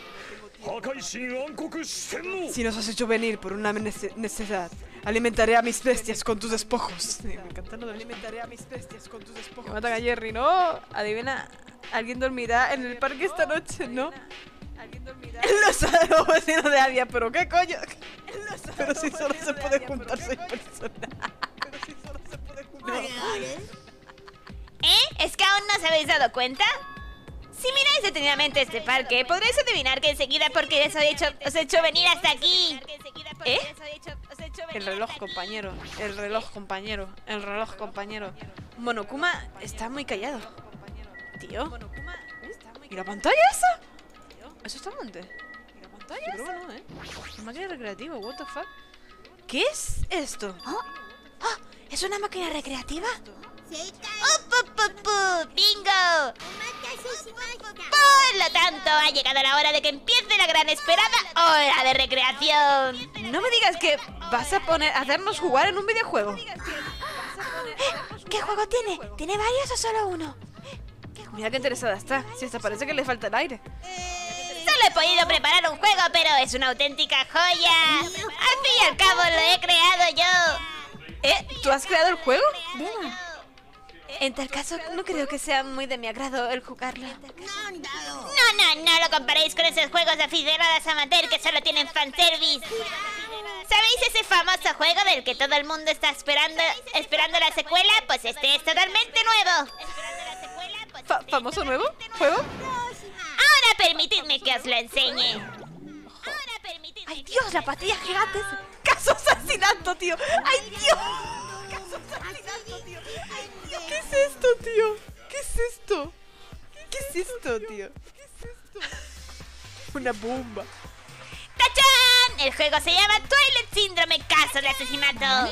Si nos has hecho venir por una nece necesidad, alimentaré a mis bestias con tus despojos. Sí, me encanta lo de alimentaré a mis bestias con tus despojos. Que matan a Jerry, ¿no? Adivina, alguien dormirá en el parque esta noche, ¿no? Él lo sabe, los vecinos de Avia, pero ¿qué coño? Pero si solo se puede juntar seis personas. Pero si solo se puede juntar. ¿Eh? ¿Es que aún no os habéis dado cuenta? Si miráis detenidamente este parque, podréis adivinar que enseguida porque os he hecho, os he hecho venir hasta aquí. ¿Eh? El reloj, compañero. El reloj, compañero. El reloj, compañero. Monokuma está muy callado. Tío. ¿Y la pantalla esa? ¿Eso está monte? ¿Y la pantalla esa? Yo creo que no, ¿eh? Una máquina recreativa, what the fuck. ¿Qué es esto? ¿Oh? ¿Oh? ¿Es una máquina recreativa? ¡Oh, pu, pu, pu! ¡Bingo! Por lo tanto, ha llegado la hora de que empiece la gran esperada hora de recreación. No me digas que vas a poner a hacernos jugar en un videojuego. ¿Eh? ¿Qué juego tiene? ¿Tiene varios o solo uno? Mira qué interesada está. Si hasta parece que le falta el aire. Solo he podido preparar un juego, pero es una auténtica joya. Al fin y al cabo lo he creado yo. ¿Eh? ¿Tú has creado el juego? En tal caso, no creo que sea muy de mi agrado el jugarlo. No, no, no lo comparéis con esos juegos de aficionados amateur que solo tienen fanservice. ¿Sabéis ese famoso juego del que todo el mundo está esperando esperando la secuela? Pues este es totalmente nuevo. Fa ¿Famoso nuevo? ¿Juego? Ahora permitidme que os lo enseñe. Ahora permitidme. ¡Ay, Dios! ¡La pastilla gigante! ¡Caso asesinato, tío! ¡Ay, Dios! ¡Caso asesinato, tío! ¡Ay, Dios! ¿Qué es esto, tío? ¿Qué es esto? ¿Qué es esto, tío? ¿Qué es esto? Una bomba. ¡Tachán! El juego se llama Twilight Syndrome Caso de Asesinato.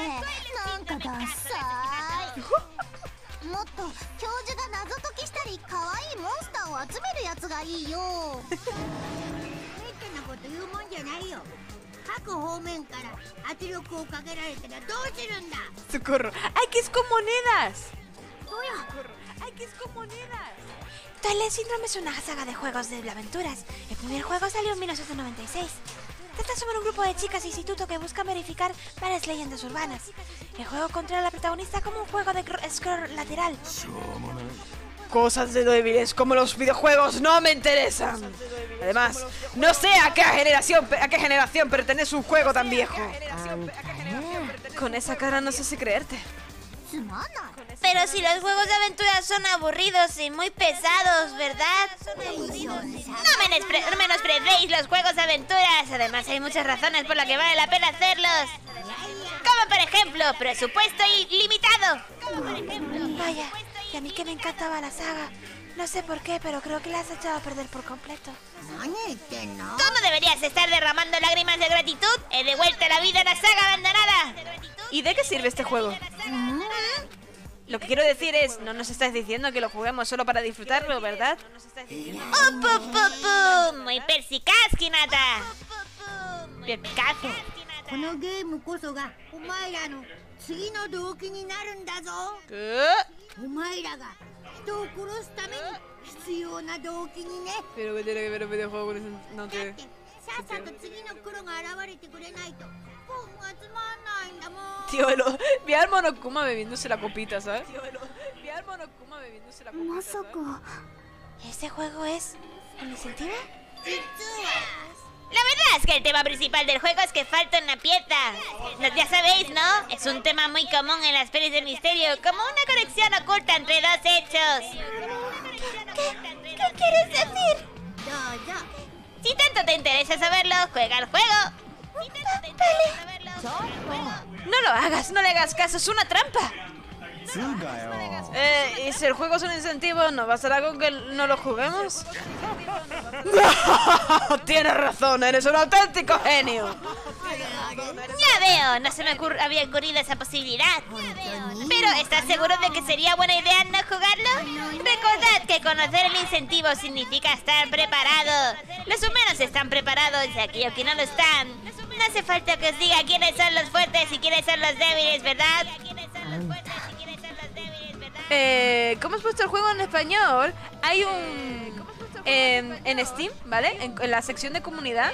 ¡Socorro! ¡Ay, que es con monedas! ¡Ay, que es con monedas! Twilight Syndrome es una saga de juegos de aventuras. El primer juego salió en mil novecientos noventa y seis. Trata sobre un grupo de chicas de instituto que buscan verificar varias leyendas urbanas. El juego controla a la protagonista como un juego de scroll lateral. Cosas de débiles como los videojuegos no me interesan. Además, no sé a qué generación, a qué generación pertenece un juego tan viejo. Con esa cara no sé si creerte. Pero si los juegos de aventura son aburridos y muy pesados, ¿verdad? No menospre no menosprecéis los juegos de aventuras. Además, hay muchas razones por las que vale la pena hacerlos. Como por ejemplo, presupuesto ilimitado. Vaya, y a mí que me encantaba la saga. No sé por qué, pero creo que la has echado a perder por completo. ¿Cómo deberías estar derramando lágrimas de gratitud? He devuelto la vida a la saga abandonada. ¿Y de qué sirve este juego? Lo que quiero decir es, no nos estás diciendo que lo juguemos solo para disfrutarlo, ¿verdad? ¡Oh, pu, pu, pu! Muy perspicaz, Hinata. Perspicaz. ¿Qué? Pero que tiene que ver un videojuego con eso, no te... Tío, lo... vi al Monokuma bebiéndose la copita, ¿sabes? Tío, lo... vi al Monokuma bebiéndose la copita, ¿sabes? ¿Este juego es en incentivo? La verdad es que el tema principal del juego es que falta una pieza. No, ya sabéis, ¿no? Es un tema muy común en las pelis de misterio, como una conexión oculta entre dos hechos. ¿Qué, ¿Qué quieres decir? Si tanto te interesa saberlo, juega el juego. Si tanto te interesa saberlo, juega el juego. No lo hagas, no le hagas caso, es una trampa. Eh, y si el juego es un incentivo, ¿no bastará con que no lo juguemos? Tienes razón, eres un auténtico genio. Ya veo, no se me ocur había ocurrido esa posibilidad. Pero, ¿estás seguro de que sería buena idea no jugarlo? Recordad que conocer el incentivo significa estar preparado. Los humanos están preparados y aquellos que no lo están. No hace falta que os diga quiénes son los fuertes y quiénes son los débiles, ¿verdad? Eh, ¿cómo has puesto el juego en español? Hay un... En, en Steam, ¿vale? En, en la sección de comunidad.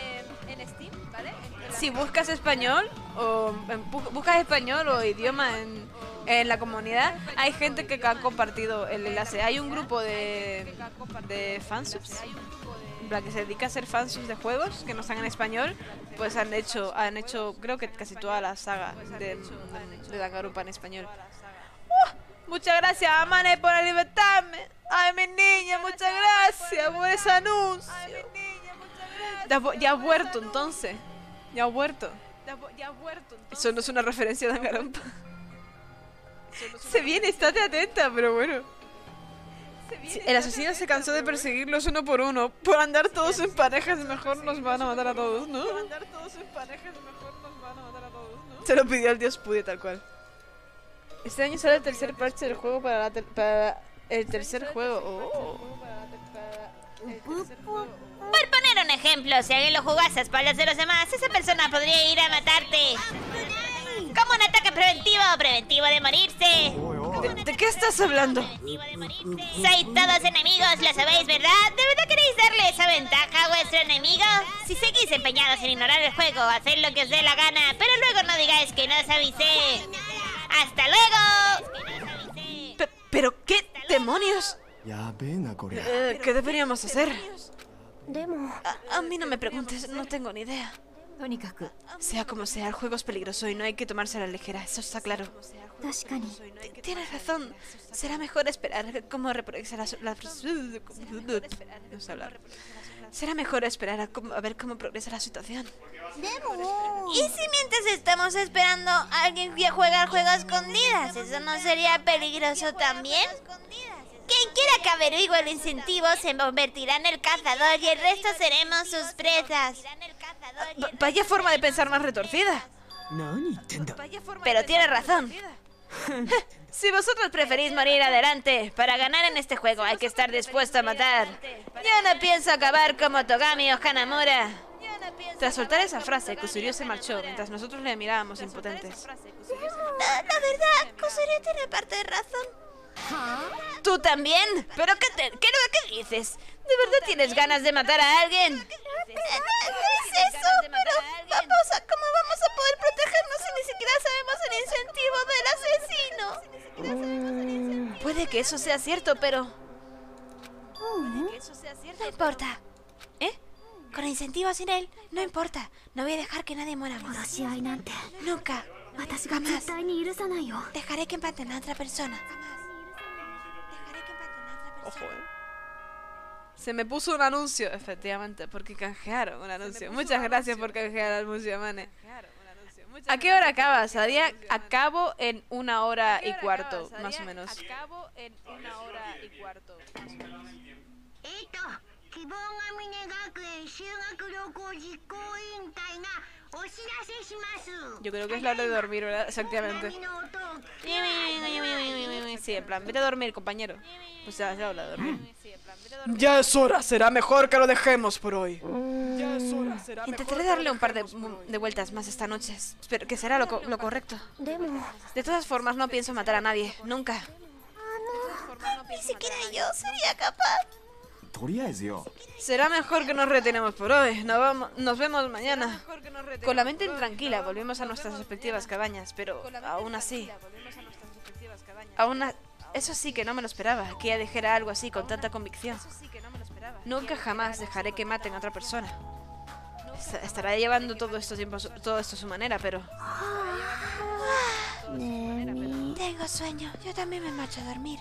Si buscas español o en, bu buscas español o idioma en, en la comunidad, hay gente que ha compartido el enlace. Hay un grupo de, de fansubs, la que se dedica a hacer fansubs de juegos que no están en español, pues han hecho, han hecho creo que casi toda la saga de, de Danganronpa en español. ¡Uh! Muchas gracias, Amane, por alimentarme. Ay, mi niña, muchas gracias por ese anuncio. Ya, ya ha vuelto entonces. Ya ha vuelto. Eso no es una referencia a Danganronpa. Se viene, estate atenta, pero bueno. Sí, el asesino se cansó de perseguirlos uno por uno. Por andar todos en parejas, mejor nos van a matar a todos, ¿no? Por andar todos en parejas, mejor nos van a matar a todos, ¿no? Se lo pidió al dios Pude, tal cual. Este año sale el tercer parche del juego para, la ter para el tercer juego. Oh. Por poner un ejemplo, si alguien lo jugase a espaldas de los demás, esa persona podría ir a matarte. Como un ataque preventivo o preventivo de morirse. ¿De, ¿De qué estás hablando? Sois todos enemigos, lo sabéis, ¿verdad? ¿De verdad queréis darle esa ventaja a vuestro enemigo? Si seguís empeñados en ignorar el juego, haced lo que os dé la gana, pero luego no digáis que no os avisé. ¡Hasta luego! P ¿Pero qué demonios? Eh, ¿Qué deberíamos hacer? A, a mí no me preguntes, no tengo ni idea. Sea como sea, el juego es peligroso y no hay que tomarse a la ligera, eso está claro. Tienes razón, será mejor esperar cómo progresará la... No sé hablar. Será mejor esperar a, cómo, a ver cómo progresa la situación. ¿Y si mientras estamos esperando alguien juega al juego a escondidas? ¿Eso no sería peligroso también? Quien quiera que averigüe el incentivo se convertirá en el cazador y el resto seremos sus presas. V vaya forma de pensar más retorcida. Pero tiene razón. Si vosotros preferís morir adelante, para ganar en este juego hay que estar dispuesto a matar. Yo no pienso acabar como Togami o Hanamura. Tras soltar esa frase, Kusuryu se marchó mientras nosotros le mirábamos impotentes. La, la verdad, Kusuryu tiene parte de razón. ¿Tú también? ¿Pero qué, te, qué, qué dices? ¿De verdad tienes ganas de matar a alguien? No es eso, pero vamos a, ¿cómo vamos a poder protegernos si ni siquiera sabemos el incentivo del asesino? Puede que eso sea cierto, pero... No importa. ¿Eh? Con incentivo sin él, no importa. No voy a dejar que nadie muera más. Nunca. Jamás. Dejaré que maten a otra persona. Ojo, eh. Se me puso un anuncio, efectivamente, porque canjearon un anuncio. Muchas gracias por canjear el anuncio, Mane. ¿A qué hora acabas? A día acabo en una hora y cuarto, más o menos. Acabo en una hora y cuarto, más o menos. Yo creo que es la hora de dormir, ¿verdad? Exactamente. Sí, en plan, vete a dormir, compañero. Pues ya es la hora de dormir. Ya es hora, será mejor que lo dejemos por hoy. Ya es hora, será mejor. Intentaré darle un par de, de vueltas más esta noche. Espero que será lo, co lo correcto. De todas formas, no pienso matar a nadie. Nunca. Ni siquiera yo sería capaz. Será mejor que nos retenemos por hoy. Nos, vamos, nos vemos mañana. Con la mente intranquila volvimos a nuestras respectivas cabañas, pero aún así... Aún a... Eso sí que no me lo esperaba, que ella dijera algo así con tanta convicción. Nunca jamás dejaré que maten a otra persona. Estará llevando todo esto, tiempo, todo esto a su manera, pero... Tengo sueño. Yo también me marcho a dormir.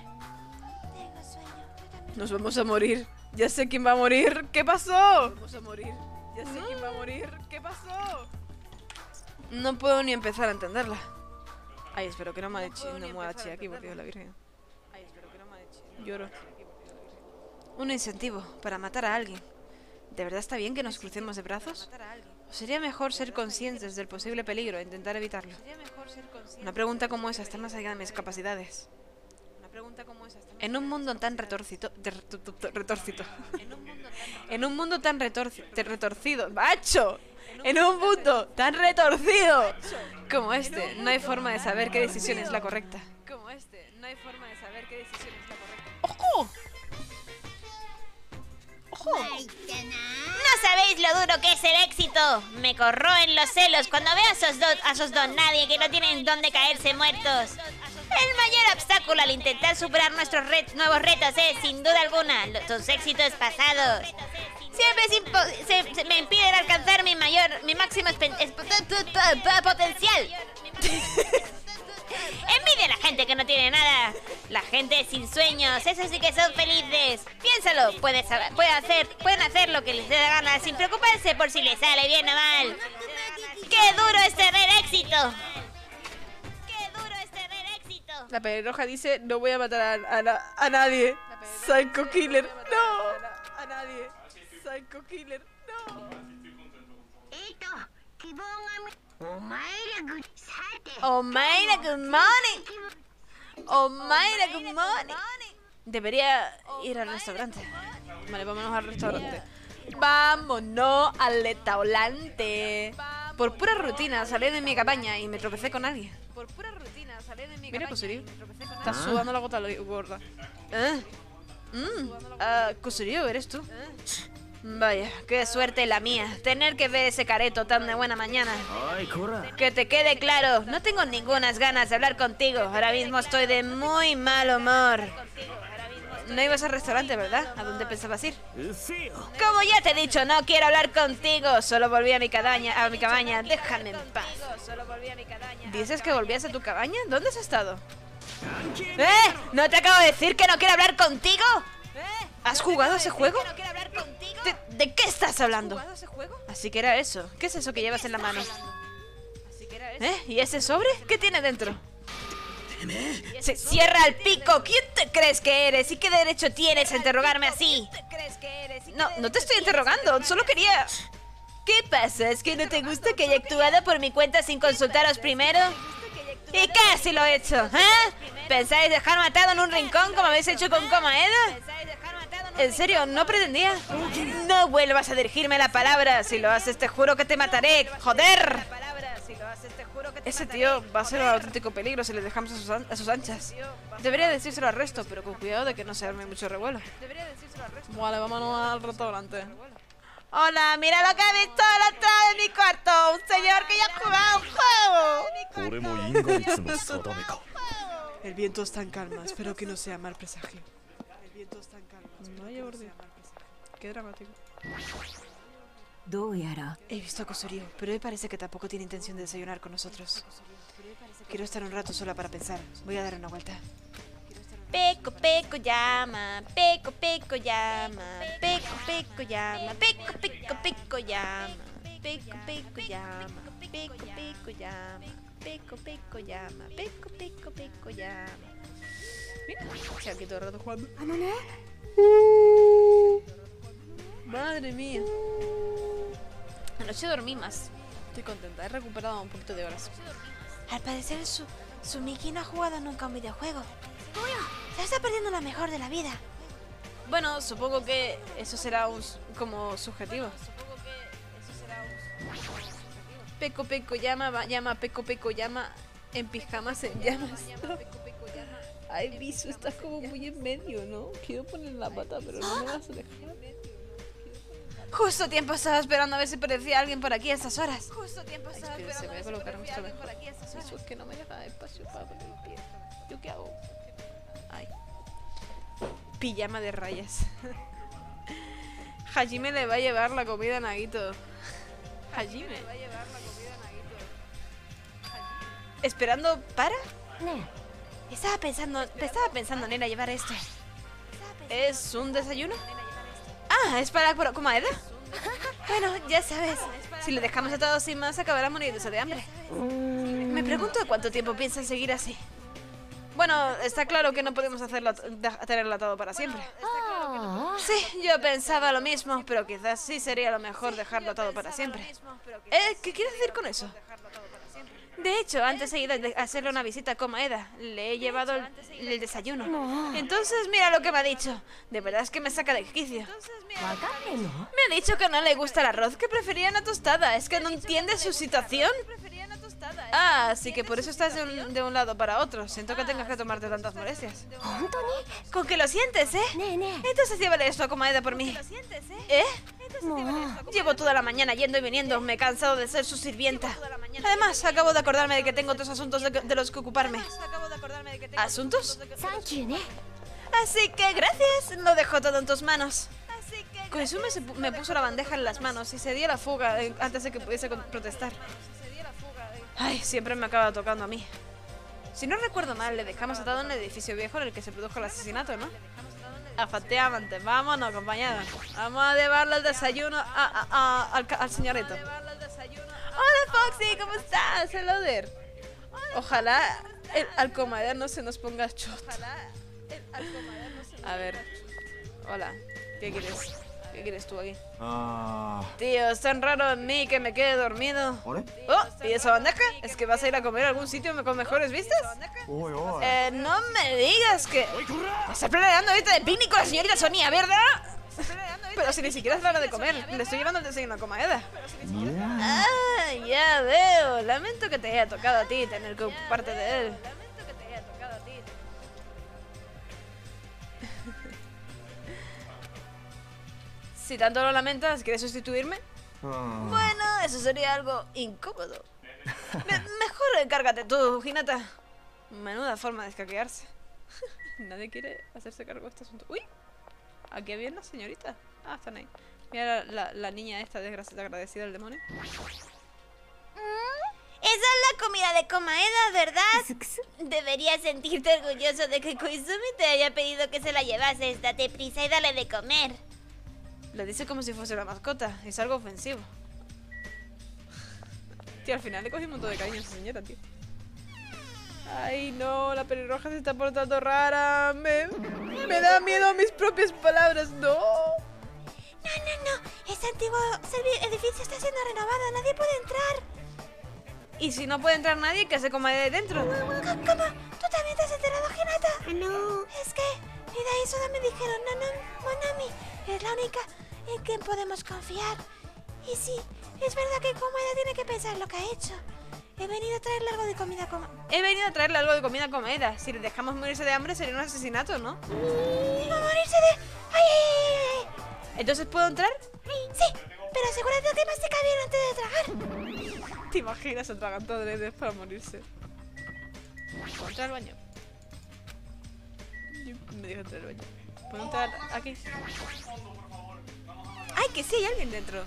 Nos vamos a morir. Ya sé quién va a morir. ¿Qué pasó? Vamos a morir. Ya sé quién va a morir. ¿Qué pasó? No puedo ni empezar a entenderla. Ay, espero que no me no muera Chiaki, por Dios la Virgen. Ay, espero que no me Lloro. Un incentivo para matar a alguien. ¿De verdad está bien que nos crucemos de brazos? ¿O sería mejor ser conscientes del posible peligro e intentar evitarlo? Una pregunta como esa está más allá de mis capacidades. En un mundo tan retorcido, retorcido. En un mundo tan retorcido, retorcido, macho. En un mundo tan retorcido como este, no hay forma de saber qué decisión es la correcta. Como este, no hay forma de saber qué decisión es la correcta. ¡Ojo! ¡Ojo! No sabéis lo duro que es el éxito. Me corroen los celos cuando veo a esos dos, a esos dos nadie que no tienen dónde caerse muertos. El mayor obstáculo al intentar superar nuestros ret nuevos retos es, sin duda alguna, los éxitos pasados. Siempre es se, se me impiden alcanzar mi mayor, mi máximo potencial. Envidia a la gente que no tiene nada. La gente sin sueños, esos sí que son felices. Piénsalo, puedes, puede hacer, pueden hacer lo que les dé la gana sin preocuparse por si les sale bien o mal. ¡Qué duro es tener éxito! ¡Qué duro es tener éxito! La pelirroja dice, no voy a matar a, a, a nadie. Psycho Killer, no. A nadie. Psycho Killer, no. Omaira, good morning. Omaira, good morning. Debería ir al restaurante. Vale, vámonos al restaurante. Vámonos al restaurante. Por pura rutina salí de mi cabaña y me tropecé con alguien. Por pura rutina salí de mi cabaña. Mira, Kusurio. Estás sudando la gota gorda. ¿Eh? Mm. Ah, Kusurio, ¿eres tú? Vaya, qué suerte la mía. Tener que ver ese careto tan de buena mañana. Que te quede claro, no tengo ninguna ganas de hablar contigo. Ahora mismo estoy de muy mal humor. No ibas al restaurante, ¿verdad? ¿A dónde pensabas ir? Como ya te he dicho, no quiero hablar contigo. Solo volví a mi cabaña, a mi cabaña. Déjame en paz. ¿Dices que volvías a tu cabaña? ¿Dónde has estado? ¿Eh? ¿No te acabo de decir que no quiero hablar contigo? ¿Has jugado ese juego? ¿De, ¿De qué estás hablando? Así que era eso. ¿Qué es eso que llevas en la mano? ¿Eh? ¿Y ese sobre? ¿Qué tiene dentro? Se cierra el pico. ¿Quién te crees que eres? ¿Y qué derecho tienes a interrogarme así? No, no te estoy interrogando. Solo quería... ¿Qué pasa? ¿Es que no te gusta que haya actuado por mi cuenta sin consultaros primero? ¿Y qué si lo he hecho? ¿Eh? ¿Pensáis dejarme atado en un rincón como habéis hecho con Komaeda? En serio, no pretendía. No vuelvas a dirigirme la palabra. Si lo haces, te juro que te mataré. ¡Joder! Ese tío va a ser un auténtico peligro si le dejamos a sus, an a sus anchas. Debería decírselo al resto, pero con cuidado de que no se arme mucho revuelo. Vale, vámonos al restaurante. Hola, mira lo que he visto en la entrada de mi cuarto. Un señor que ya ha jugado un juego. El viento está en calma. Espero que no sea mal presagio. El viento está en calma. No hay orden. Qué dramático. He visto a Kusurio, pero hoy parece que tampoco tiene intención de desayunar con nosotros. Quiero estar un rato sola para pensar. Voy a dar una vuelta. Peco, peco, llama, peco, peco, llama, peco, peco, llama, peco, peco, peco, llama, peco, peco, llama, peco, peco, llama, peco, peco, llama, peco, peco, peco, llama. Mira, se ha quedado todo el rato jugando. Madre mía. Anoche dormí más. Estoy contenta, he recuperado un poquito de horas. Al parecer, su, su Miki no ha jugado nunca un videojuego. Se está perdiendo lo mejor de la vida. Bueno, supongo que eso será un, como subjetivo. Peco Peco llama, llama, Peco Peco llama, en pijamas en llamas. Ay, Bisu, estás como muy en medio, ¿no? Quiero poner la pata, pero no me vas a dejar. Justo tiempo estaba esperando a ver si aparecía alguien por aquí a estas horas. Justo tiempo estaba Ay, esperando a ver si aparecía alguien por aquí a estas horas. Eso es que no me deja espacio para poner el pie. ¿Yo qué hago? Ay. Pijama de rayas. Hajime le va a llevar la comida a Nagito. Hajime. ¿Esperando para? Estaba pensando, estaba pensando en ir a llevar esto. ¿Es un desayuno? Ah, ¿es para Komaeda? Bueno, ya sabes. Si le dejamos atado sin más, acabará muriéndose de hambre. Me pregunto cuánto tiempo piensan seguir así. Bueno, está claro que no podemos hacerlo, tenerlo atado para siempre. Sí, yo pensaba lo mismo, pero quizás sí sería lo mejor dejarlo atado para siempre. ¿Eh? ¿Qué quieres decir con eso? De hecho, antes he ido a hacerle una visita a Komaeda. Le he llevado el, el desayuno. Entonces, mira lo que me ha dicho. De verdad es que me saca de quicio. Me ha dicho que no le gusta el arroz, que prefería una tostada. ¿Es que no entiende su situación? Ah, así que por eso estás de un, de un lado para otro. Siento que tengas que tomarte tantas molestias. ¿Con que lo sientes, eh? Entonces llévale esto a Komaeda por mí. ¿Eh? Llevo toda la mañana yendo y viniendo. Me he cansado de ser su sirvienta. Además, acabo de acordarme de que tengo otros asuntos de, de los que ocuparme. ¿Asuntos? Así que gracias. Lo dejo todo en tus manos. Koizumi se, me puso la bandeja en las manos y se dio la fuga eh, antes de que pudiese protestar. Ay, siempre me acaba tocando a mí. Si no recuerdo mal, le dejamos atado en el edificio viejo en el que se produjo el asesinato, ¿no? Efectivamente, vámonos, compañeros. Vamos a llevarle el desayuno a, a, a, al, al señorito. Hola, Foxy, ¿cómo estás? Hello, Ojalá el, al Komaeda no se nos ponga shot. A ver, Hola. ¿Qué quieres? ¿Qué quieres tú aquí? Ah. Tío, es tan raro en mí que me quede dormido. ¿Ole? Oh, ¿y esa bandeja? ¿Es que vas a ir a comer a algún sitio con mejores vistas? Uy, uy. Eh, no me digas que... Estás planeando ahorita de picnic con la señorita Sonia, ¿verdad? Pero si ni siquiera es la hora de comer. Le estoy llevando el desayuno a Comaeda. Yeah. Ah, ya veo. Lamento que te haya tocado a ti tener que ocuparte de él. Si tanto lo lamentas, ¿quieres sustituirme? Ah. Bueno, eso sería algo incómodo. Me- mejor encárgate tú, Hinata. Menuda forma de escaquearse. Nadie quiere hacerse cargo de este asunto. ¡Uy! Aquí había una señorita. Ah, están ahí. Mira la, la, la niña esta desgraciada agradecida del demonio. Esa es la comida de Comaeda, ¿verdad? Deberías sentirte orgulloso de que Koizumi te haya pedido que se la llevases. Date prisa y dale de comer. Lo dice como si fuese una mascota. Es algo ofensivo. Tío, al final le cogí un montón de cariño a esa señora, tío. Ay, no, la pelirroja se está portando rara. Me, me da miedo mis propias palabras. No. No, no, no. Este antiguo servi- edificio está siendo renovado. Nadie puede entrar. Y si no puede entrar nadie, ¿qué hace Comaeda de dentro? ¿Cómo? ¿Tú también te has enterado, Hinata? No. Es que Ida y Soda me dijeron, no, no, Monami es la única en quien podemos confiar. Y sí, es verdad que Comaeda tiene que pensar lo que ha hecho. He venido a traerle algo de comida a Comaeda. He venido a traerle algo de comida a Comaeda. Si le dejamos morirse de hambre sería un asesinato, ¿no? ¿Va a morirse de...? ¡Ay, ay, ay, ay! ¿Entonces puedo entrar? Sí, pero asegúrate que mastica bien antes de tragar. ¿Te imaginas atragantado de dedos para morirse? ¿Puedo entrar al baño? Yo me dijo entrar al baño. ¿Puedo entrar aquí? ¡Ay, que sí! Hay alguien dentro.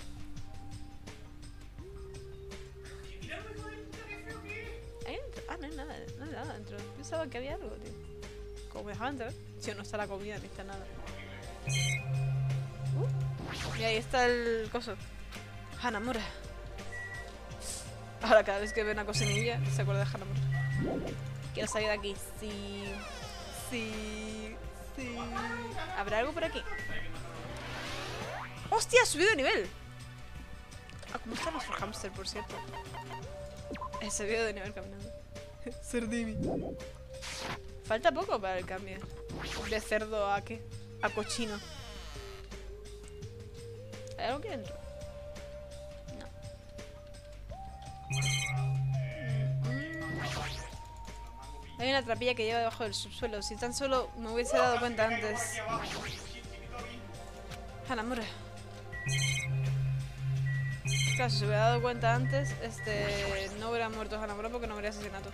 ¿Hay dentro? Ah, no hay nada. No hay nada dentro. Pensaba que había algo, tío. ¿Cómo me dejaban entrar? Si no está la comida ni está nada. Uh, y ahí está el coso. Hanamura. Ahora cada vez que ve una cocinilla se acuerda de Hanamura. Quiero salir de aquí. Sí. Sí. Sí. ¿Habrá algo por aquí? ¡Hostia! ¡Ha subido de nivel! Ah, ¿cómo está nuestro hámster, por cierto? He subido de nivel caminando. Cerdimi. Falta poco para el cambio. De cerdo a qué? A cochino. ¿Hay algo aquí dentro? No. Hay una trapilla que lleva debajo del subsuelo. Si tan solo me hubiese dado cuenta antes. Hanamura. Claro, si se hubiera dado cuenta antes, este, no hubiera muerto Hanamura porque no habría asesinato.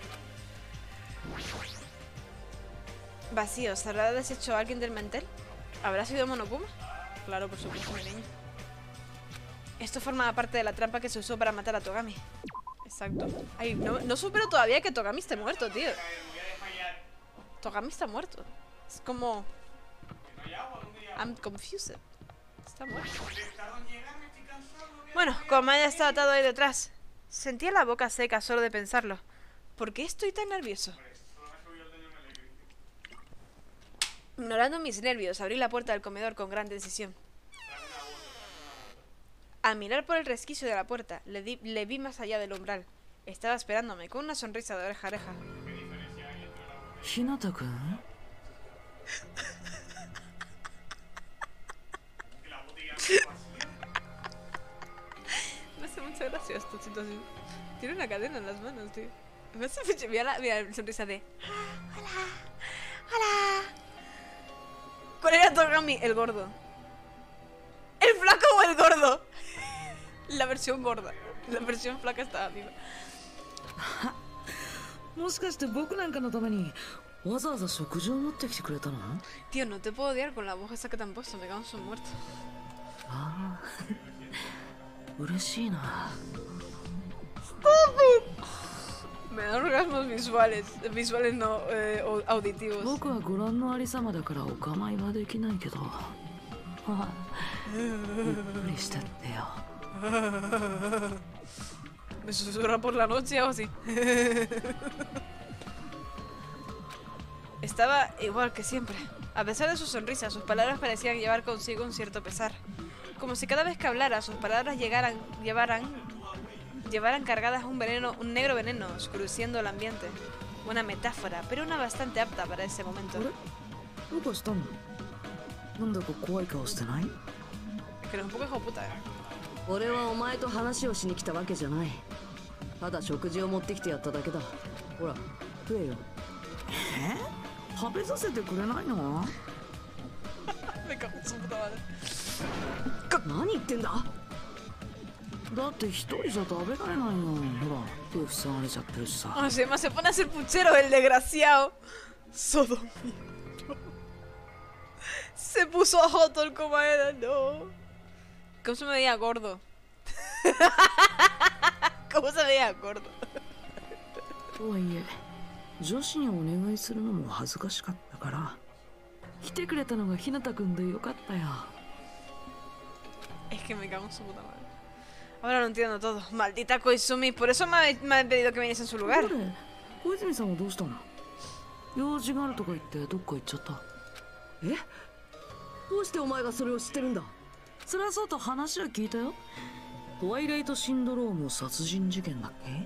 Vacío. ¿Se habrá deshecho alguien del mantel? ¿Habrá sido Monokuma? Claro, por supuesto, mi niño. Esto forma parte de la trampa que se usó para matar a Togami. Exacto. Ay, no, no supero todavía que Togami esté muerto, tío. Togami está muerto. Es como... I'm confused. Está muerto. Bueno, Comaeda está atado ahí detrás. Sentía la boca seca solo de pensarlo. ¿Por qué estoy tan nervioso? Ignorando mis nervios, abrí la puerta del comedor con gran decisión. Al mirar por el resquicio de la puerta, le, di, le vi más allá del umbral. Estaba esperándome con una sonrisa de oreja a oreja. Hinata-kun. Me hace mucha gracia esta situación. Tiene una cadena en las manos, tío. Me hace mucha... Mira la, mira la sonrisa de... Hola. Hola. ¿Cuál era Togami? El gordo. ¿El flaco o el gordo? La versión gorda. La versión flaca estaba viva. もしかして僕なんかのためにわざわざ食事を持ってきてくれたの？ Tío, no te puedo odiar con la voz esa que te han puesto. Me cago en su muerto. ああ、嬉しいな。 Me dan orgasmos visuales. Visuales no, eh, auditivos. 僕はご覧のありさまだからお構いはできないけど。ゆっくりしてってよ。 Me susurra por la noche o así. Estaba igual que siempre. A pesar de su sonrisa, sus palabras parecían llevar consigo un cierto pesar. Como si cada vez que hablara, sus palabras llegaran, llevaran, llevaran cargadas un veneno, un negro veneno, oscureciendo el ambiente. Una metáfora, pero una bastante apta para ese momento. ¿Qué pasó? ¿Dónde que怖い顔してない? Que no es un poco hijo de puta, eh. 俺はお前と話をしに来たわけじゃない。ただ食事を持ってきてやっただけだ。ほら、食えよ。え？食べさせてくれないの？ Me cago en su puta madre. 何言ってんだ？だって一人じゃ食べられないよ。ほら、手塞がれちゃってるしさ。 Oh, se, se pone a hacer puchero el desgraciado. Sodomía. Se puso a Hotol como era, no. ¿Cómo se me veía gordo? ¿Cómo se veía gordo? とはいえ、女子にお願いするのも恥ずかしかったから、来てくれたのがひなたくんでよかったよ。 Es que me cago en su puta madre. Ahora lo entiendo todo. Maldita Koizumi. Por eso me ha, me ha pedido que viniese en su lugar. 小泉さんはどうしたの？用事があるとか言ってどっか行っちゃった。え？どうしてお前がそれを知ってるんだ？それはそうと話は聞いたよ。トワイライトシンドローム殺人事件だっけ？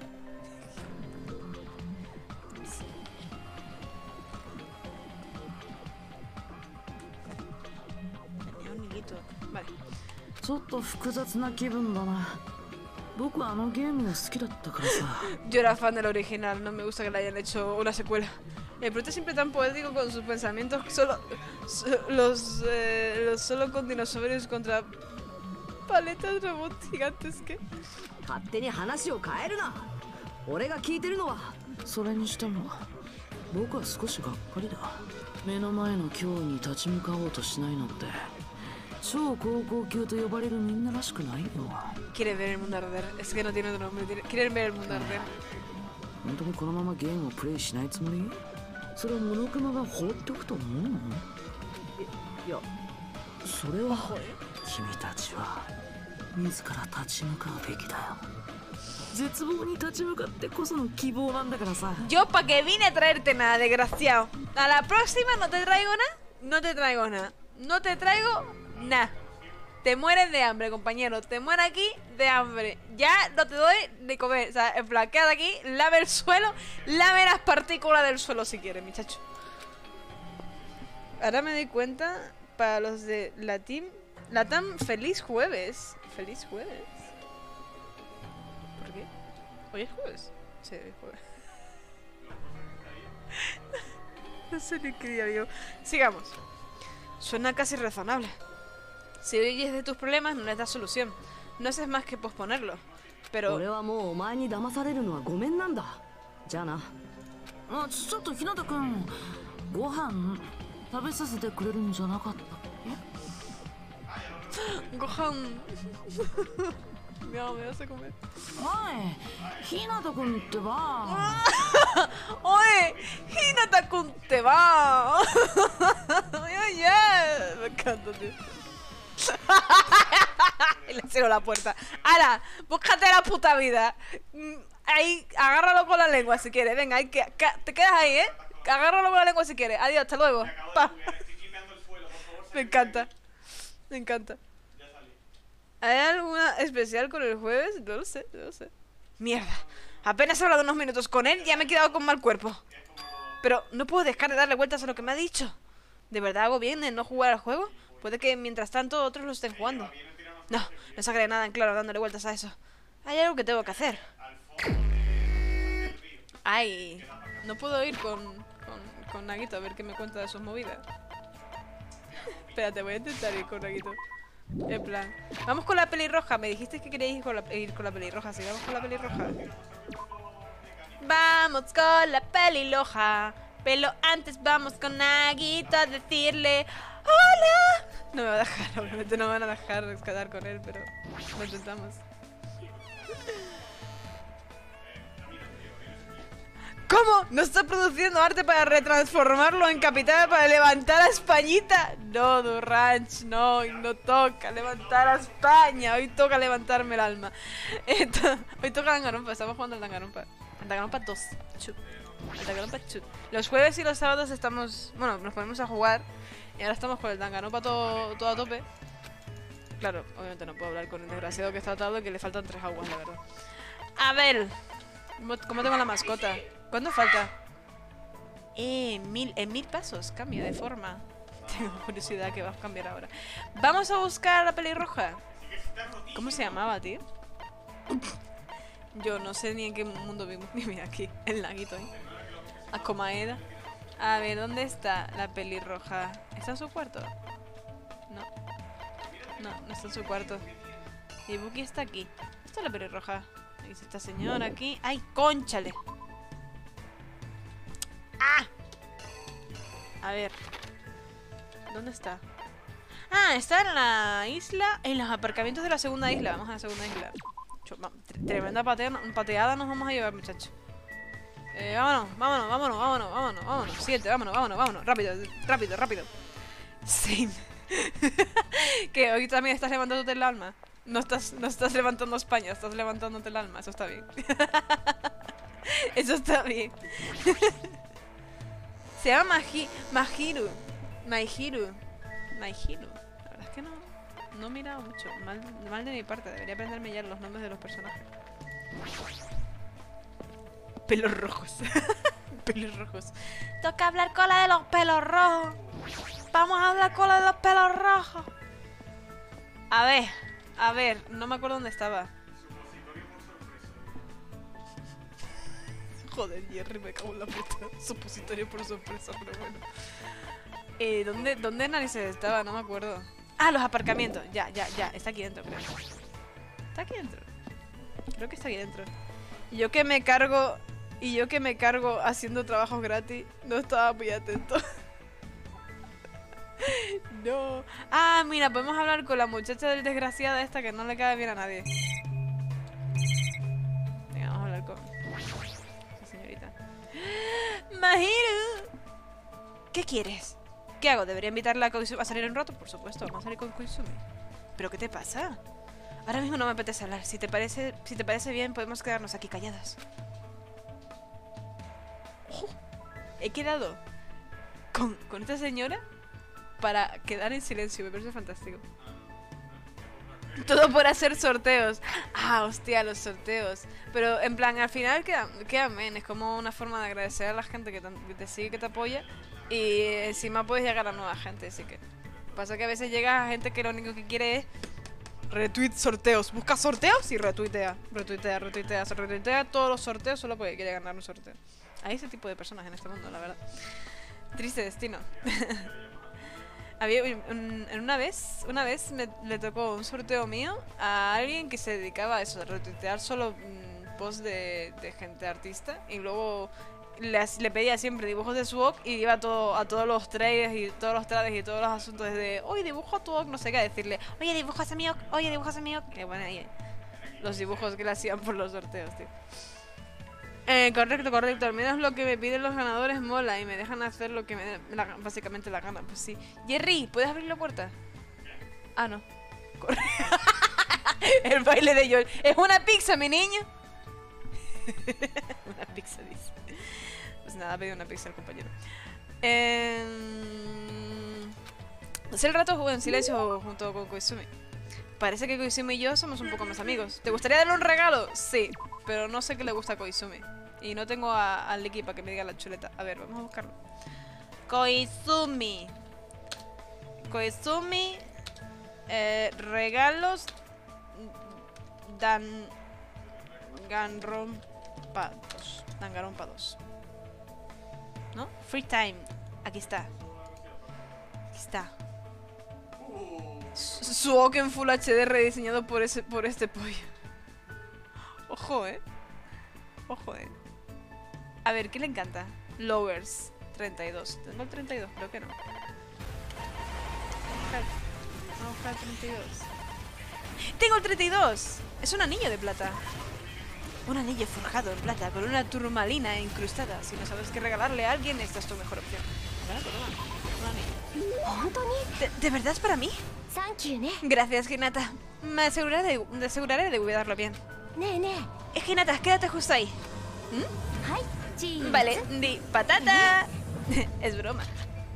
Vale. ちょっと複雑な気分だな。僕はあのゲームが好きだったからさ。 Yo era fan del original, no me gusta que le hayan hecho una secuela. El prota es siempre tan poético con sus pensamientos, solo so, los, eh, los solo con dinosaurios contra paletas robots gigantes que... 勝手に話を変えるな。俺が聞いてるのは。それにしても僕は少しがっかりだ。目の前の脅威に立ち向かおうとしないのって。 超高校級と呼ばれるみんならしくないよ。 Quiere ver el mundo arder. Es que no tiene otro nombre. Quiere ver el mundo arder. 本当にこのままゲームをプレイしないつもり？それをモノクマが放っておくと思うの？いや、それは君たちは自ら立ち向かうべきだよ。絶望に立ち向かってこその希望なんだからさ。 Yo pa' que vine a traerte nada, desgraciado. A la próxima no te traigo nada. No te traigo nada. No te traigo nada. Te mueres de hambre, compañero. Te mueres aquí de hambre. Ya no te doy de comer. O sea, en plan, queda aquí, lave el suelo, lave las partículas del suelo si quieres, muchacho. Ahora me doy cuenta, para los de la team, la tan feliz jueves. Feliz jueves. ¿Por qué? ¿Hoy es jueves? Sí, hoy es jueves. No sé ni qué día vivo. Sigamos. Suena casi razonable. Si huyes de tus problemas, no les das solución. No haces más que posponerlo. Pero... 俺はもうお前に騙されるのはごめんなんだ。じゃあな。あ、ちょっとひなたくん、ご飯食べさせてくれるんじゃなかったっけ？ ご飯 No, me vas a comer. おい、ひなたくんってば。 Oye, Hinata-kun te va. Oye, ya. Me encanta, tío. Y le cierro la puerta. ¡Hala! Búscate la puta vida. Ahí, agárralo con la lengua si quieres. Venga, ahí, que, que, te quedas ahí, ¿eh? Agárralo con la lengua si quieres. Adiós, hasta luego. Pa. Me encanta. Me encanta. ¿Hay alguna especial con el jueves? No lo sé, no lo sé. Mierda. Apenas he hablado unos minutos con él y ya me he quedado con mal cuerpo. Pero no puedo dejar de darle vueltas a lo que me ha dicho. ¿De verdad hago bien en no jugar al juego? Puede que mientras tanto otros lo estén jugando. No, no sacaré nada en claro dándole vueltas a eso. Hay algo que tengo que hacer. Ay, no puedo ir con, con, con Nagito a ver qué me cuenta de sus movidas. Espérate, voy a intentar ir con Nagito. En plan, vamos con la pelirroja. Me dijiste que queríais ir con la, ir con la pelirroja. Sí, vamos con la pelirroja. Vamos con la pelirroja. Pero antes vamos con Nagito a decirle ¡hola! No me va a dejar, obviamente no me van a dejar quedar con él, pero lo intentamos. ¿Cómo? ¿No está produciendo arte para retransformarlo en capital para levantar a Españita? No, Durranch, no, no toca levantar a España. Hoy toca levantarme el alma. Esto, hoy toca Danganronpa, estamos jugando al Danganronpa. El Danganronpa dos. Chup. El Danganronpa Chut. Los jueves y los sábados estamos... Bueno, nos ponemos a jugar. Y ahora estamos con el Danganronpa todo, todo a tope. Claro, obviamente no puedo hablar con el desgraciado que está atado y que le faltan tres aguas, la verdad. A ver. ¿Cómo, cómo tengo la mascota? ¿Cuánto falta? Eh, mil, en mil pasos. Cambia de forma. Tengo curiosidad que va a cambiar ahora. Vamos a buscar a la pelirroja. ¿Cómo se llamaba, tío? Yo no sé ni en qué mundo vivo. Mira aquí, el laguito ahí. A Comaeda. A ver, ¿dónde está la pelirroja? ¿Está en su cuarto? No. No, no está en su cuarto. Y Buki está aquí. ¿Dónde está la pelirroja? Ahí está esta señora aquí. ¡Ay, cónchale! ¡Ah! A ver. ¿Dónde está? Ah, está en la isla. En los aparcamientos de la segunda isla. Vamos a la segunda isla. Tremenda patea, pateada nos vamos a llevar, muchachos. Eh, vámonos, vámonos, vámonos, vámonos, vámonos, vámonos. Siete, vámonos, vámonos, vámonos. Rápido, rápido, rápido. Sí. Que hoy también estás levantándote el alma. No estás, no estás levantando España, estás levantándote el alma. Eso está bien. Eso está bien. Se llama Mahi, Mahiru. Mahiru. Mahiru. La verdad es que no, no he mirado mucho. Mal, mal de mi parte. Debería aprenderme ya los nombres de los personajes. Pelos rojos. Pelos rojos. Toca hablar con la de los pelos rojos. Vamos a hablar con la de los pelos rojos. A ver, a ver, no me acuerdo dónde estaba. Joder, Jerry, me cago en la puta. Supositorio por sorpresa, pero bueno. Eh, ¿dónde, ¿Dónde narices estaba? No me acuerdo. Ah, los aparcamientos. Ya, ya, ya. Está aquí dentro, creo. Está aquí dentro. Creo que está aquí dentro. Y yo que me cargo... Y yo que me cargo haciendo trabajos gratis, no estaba muy atento. No. Ah, mira, podemos hablar con la muchacha del desgraciada esta que no le cae bien a nadie. Venga, vamos a hablar con esa señorita. Mahiru, ¿qué quieres? ¿Qué hago? ¿Debería invitarla a, Koizumi a salir un rato? Por supuesto, vamos a salir con Koizumi. ¿Pero qué te pasa? Ahora mismo no me apetece hablar. Si te parece, si te parece bien, podemos quedarnos aquí calladas. Oh, he quedado con, con esta señora para quedar en silencio. Me parece fantástico. Todo por hacer sorteos. Ah, hostia, los sorteos. Pero en plan, al final quedan, quedan bien. Es como una forma de agradecer a la gente que te, que te sigue, que te apoya. Y encima puedes llegar a nueva gente. Así que pasa que a veces llega a gente que lo único que quiere es retweet sorteos. Busca sorteos y retuitea. Retuitea, retuitea, se retuitea todos los sorteos solo porque quiere ganar un sorteo. Hay ese tipo de personas en este mundo, la verdad. Triste destino. Había un, en una vez, una vez me, le tocó un sorteo mío a alguien que se dedicaba a eso, a retuitear solo mmm, posts de, de gente artista, y luego le, le pedía siempre dibujos de su O C y iba a, todo, a todos los trades y todos los trades y todos los asuntos desde, oye, dibujo a tu O C, no sé qué, decirle, oye, dibujas a mi O C, oye, dibujas a mi O C, y bueno, ahí los dibujos que le hacían por los sorteos, tío. Eh, correcto, correcto. Al menos lo que me piden los ganadores mola y me dejan hacer lo que me da la, básicamente la gana. Pues sí. Jerry, ¿puedes abrir la puerta? Ah, no. Corre. El baile de Joel. Es una pizza, mi niño. Una pizza, dice. Pues nada, ha pedido una pizza el compañero. Eh... Hace el rato jugué en silencio junto con Koizumi. Parece que Koizumi y yo somos un poco más amigos. ¿Te gustaría darle un regalo? Sí. Pero no sé qué le gusta a Koizumi. Y no tengo a, a Liki para que me diga la chuleta. A ver, vamos a buscarlo. Koizumi. Koizumi. Eh, regalos. Dan. Danganronpa-dos. Danganronpa-dos. ¿No? Free time. Aquí está. Aquí está. Su O C en Full H D rediseñado por, ese, por este pollo. Ojo, eh. Ojo, eh. A ver, ¿qué le encanta? Lowers. treinta y dos. ¿Tengo el treinta y dos? Creo que no. Vamos a buscar el treinta y dos. ¡Tengo el treinta y dos! Es un anillo de plata. Un anillo forjado en plata con una turmalina incrustada. Si no sabes qué regalarle a alguien, esta es tu mejor opción. Bueno, toma. Un anillo. ¿De, ¿De verdad es para mí? Gracias, Hinata. Me aseguraré de, de aseguraré de cuidarlo bien. Eh, Hinata, quédate justo ahí. ¿Mm? Vale, di patata. Es broma.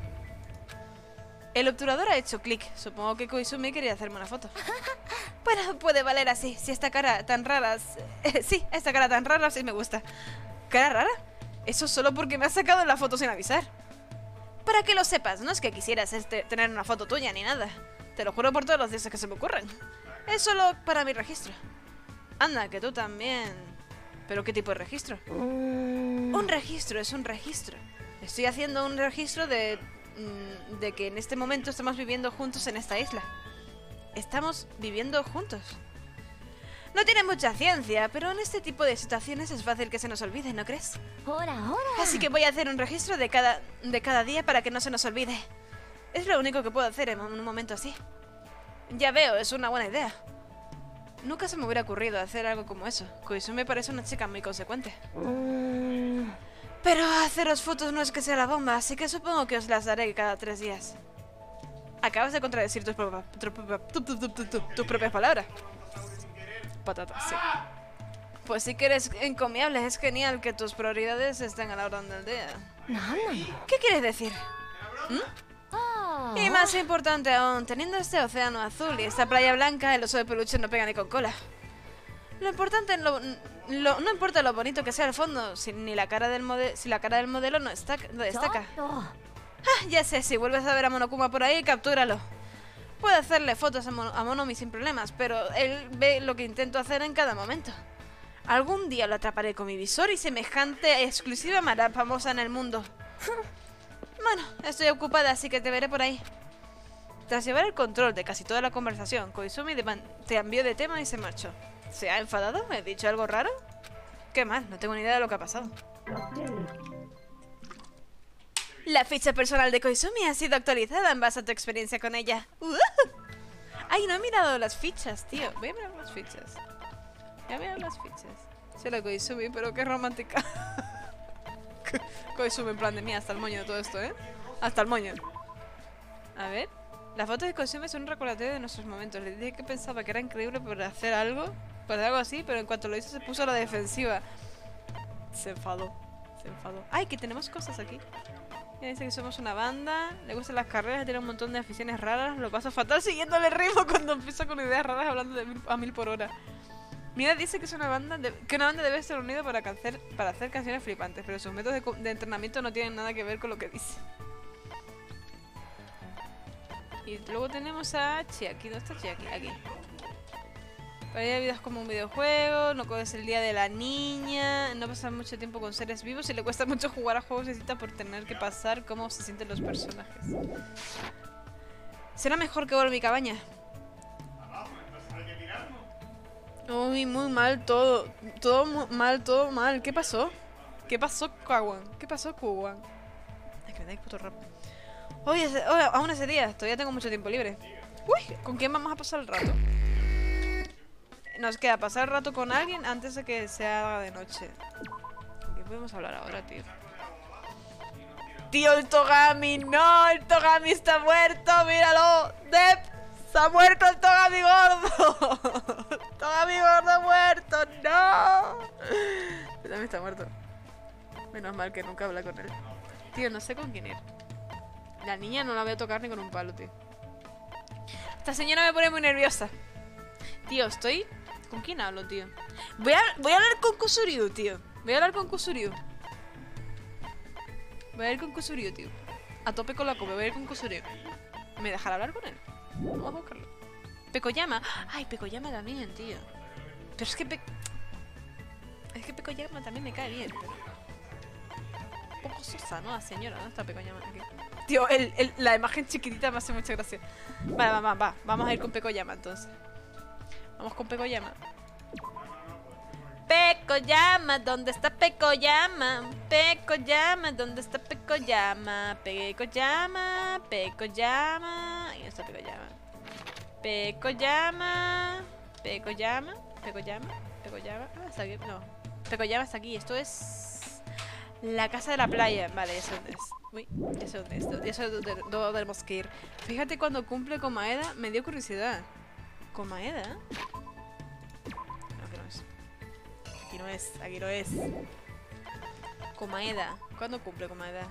El obturador ha hecho clic. Supongo que Koizumi quería hacerme una foto. Bueno, puede valer así. Si esta cara tan rara... Eh, sí, esta cara tan rara sí me gusta. ¿Cara rara? Eso solo porque me has sacado la foto sin avisar. Para que lo sepas, no es que quisieras este, tener una foto tuya ni nada. Te lo juro por todos los dioses que se me ocurren. Es solo para mi registro. Anda, que tú también... ¿Pero qué tipo de registro? Mm. Un registro es un registro. Estoy haciendo un registro de... de que en este momento estamos viviendo juntos en esta isla. Estamos viviendo juntos. No tiene mucha ciencia, pero en este tipo de situaciones es fácil que se nos olvide, ¿no crees? Así que voy a hacer un registro de cada, de cada día para que no se nos olvide. Es lo único que puedo hacer en un momento así. Ya veo, es una buena idea. Nunca se me hubiera ocurrido hacer algo como eso. Koizumi me parece una chica muy consecuente. Mm. Pero haceros fotos no es que sea la bomba, así que supongo que os las daré cada tres días. Acabas de contradecir tus, propa, tu, tu, tu, tu, tu, tus propias palabras. Patata, sí. Pues sí que eres encomiable, es genial que tus prioridades estén a la orden del día. ¿Qué quieres decir? ¿Mm? Y más importante aún, teniendo este océano azul y esta playa blanca, el oso de peluche no pega ni con cola. Lo importante en lo, lo, no importa lo bonito que sea el fondo, si ni la cara del modelo, si la cara del modelo no, está, no destaca. Ah, ya sé, si vuelves a ver a Monokuma por ahí, captúralo. Puedo hacerle fotos a, Mon a Monomi sin problemas, pero él ve lo que intento hacer en cada momento. Algún día lo atraparé con mi visor y semejante exclusiva me hará famosa en el mundo. Bueno, estoy ocupada, así que te veré por ahí. Tras llevar el control de casi toda la conversación, Koizumi te cambió de tema y se marchó. ¿Se ha enfadado? ¿Me he dicho algo raro? Qué mal, no tengo ni idea de lo que ha pasado. La ficha personal de Koizumi ha sido actualizada en base a tu experiencia con ella. Uh -huh. Ay, no he mirado las fichas, tío. Voy a mirar las fichas. Voy a mirar las fichas. Sí, la Koizumi, pero qué romántica. Koizumi en plan de mía, hasta el moño de todo esto, ¿eh? Hasta el moño. A ver. Las fotos de Koizumi son un recordatorio de nuestros momentos. Le dije que pensaba que era increíble por hacer algo, por hacer algo así, pero en cuanto lo hizo se puso a la defensiva. Se enfadó. Se enfadó. Ay, que tenemos cosas aquí. Ella dice que somos una banda, le gustan las carreras, tiene un montón de aficiones raras. Lo paso fatal siguiéndole el ritmo cuando empieza con ideas raras hablando de mil, a mil por hora. Mira, dice que es una banda de, que una banda debe estar unida para, hacer, para hacer canciones flipantes, pero sus métodos de, de entrenamiento no tienen nada que ver con lo que dice. Y luego tenemos a Chiaki. ¿Dónde está Chiaki? Aquí. Para ella vida es como un videojuego, no coges el día de la niña, no pasa mucho tiempo con seres vivos y le cuesta mucho jugar a juegos de cita por tener que pasar cómo se sienten los personajes. Será mejor que vuelva a mi cabaña. Uy, muy mal todo. Todo muy mal, todo mal. ¿Qué pasó? ¿Qué pasó, Kawan? ¿Qué pasó, Kawan? Es que me dais puto rap. Hoy, es, hoy, aún ese día, todavía tengo mucho tiempo libre. Uy, ¿con quién vamos a pasar el rato? Nos queda pasar el rato con alguien antes de que se haga de noche. ¿Con qué podemos hablar ahora, tío? Tío, el Togami, no, el Togami está muerto, míralo. Dep, se ha muerto el Togami gordo. El Togami gordo muerto, no. Él también está muerto. Menos mal que nunca habla con él. Tío, no sé con quién ir. La niña no la voy a tocar ni con un palo, tío. Esta señora me pone muy nerviosa. Tío, estoy... ¿Con quién hablo, tío? Voy a, voy a hablar con Kusuryu, tío. Voy a hablar con Kusuryu. Voy a ir con Kusuryu, tío. A tope con la copa, voy a ir con Kusuryu. ¿Me dejará hablar con él? Vamos a buscarlo. Pekoyama. Ay, Pekoyama también, tío. Pero es que Pe... Es que Pekoyama también me cae bien, pero... Un poco sosa, ¿no? La señora, ¿dónde está Pekoyama? Aquí. Tío, el, el, la imagen chiquitita me hace mucha gracia. Vale, va, va, va. Vamos a ir con Pekoyama, entonces. Vamos con Pekoyama. Pekoyama, ¿dónde está Pekoyama? Pekoyama, ¿dónde está Pekoyama? Pekoyama, Pekoyama. Ahí está Pekoyama. Pekoyama. Pekoyama. Pekoyama. Pekoyama. Ah, está aquí. No. Pekoyama está aquí. Esto es... la casa de la playa. Vale, ya sé dónde es. Uy, ya sé dónde es. Ya sé dónde, dónde tenemos que ir. Fíjate, cuando cumple con Maeda, me dio curiosidad. ¿Con Maeda? No, aquí no es. Aquí no es, aquí no es. Komaeda. ¿Cuándo cumple Komaeda?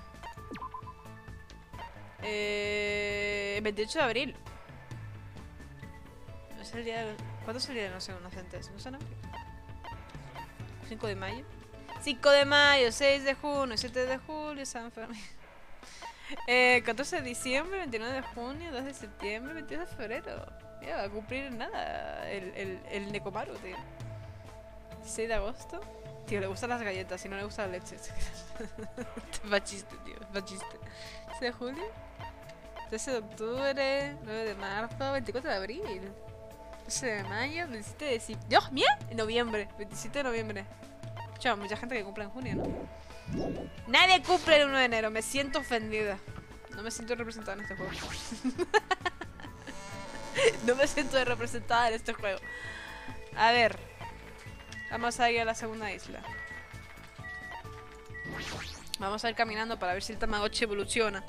Eh, veintiocho de abril. ¿No es el día de... ¿Cuándo es el día de los inocentes? ¿No es en abril? cinco de mayo. cinco de mayo, seis de junio, siete de julio, San Fermín. Eh, catorce de diciembre, veintinueve de junio, dos de septiembre, veintidós de febrero. Mira, va a cumplir nada el, el, el Nekomaru, tío. dieciséis de agosto. Tío, le gustan las galletas, si no le gusta la leche. Va chiste, tío, va chiste. seis de julio, trece de octubre, nueve de marzo, veinticuatro de abril, doce de mayo, veintisiete de diciembre. ¡Dios mío! En noviembre, veintisiete de noviembre. Chao, mucha gente que cumple en junio, ¿no? Nadie cumple el uno de enero, me siento ofendida. No me siento representada en este juego. No me siento representada en este juego. A ver. Vamos a ir a la segunda isla. Vamos a ir caminando para ver si el Tamagotchi evoluciona.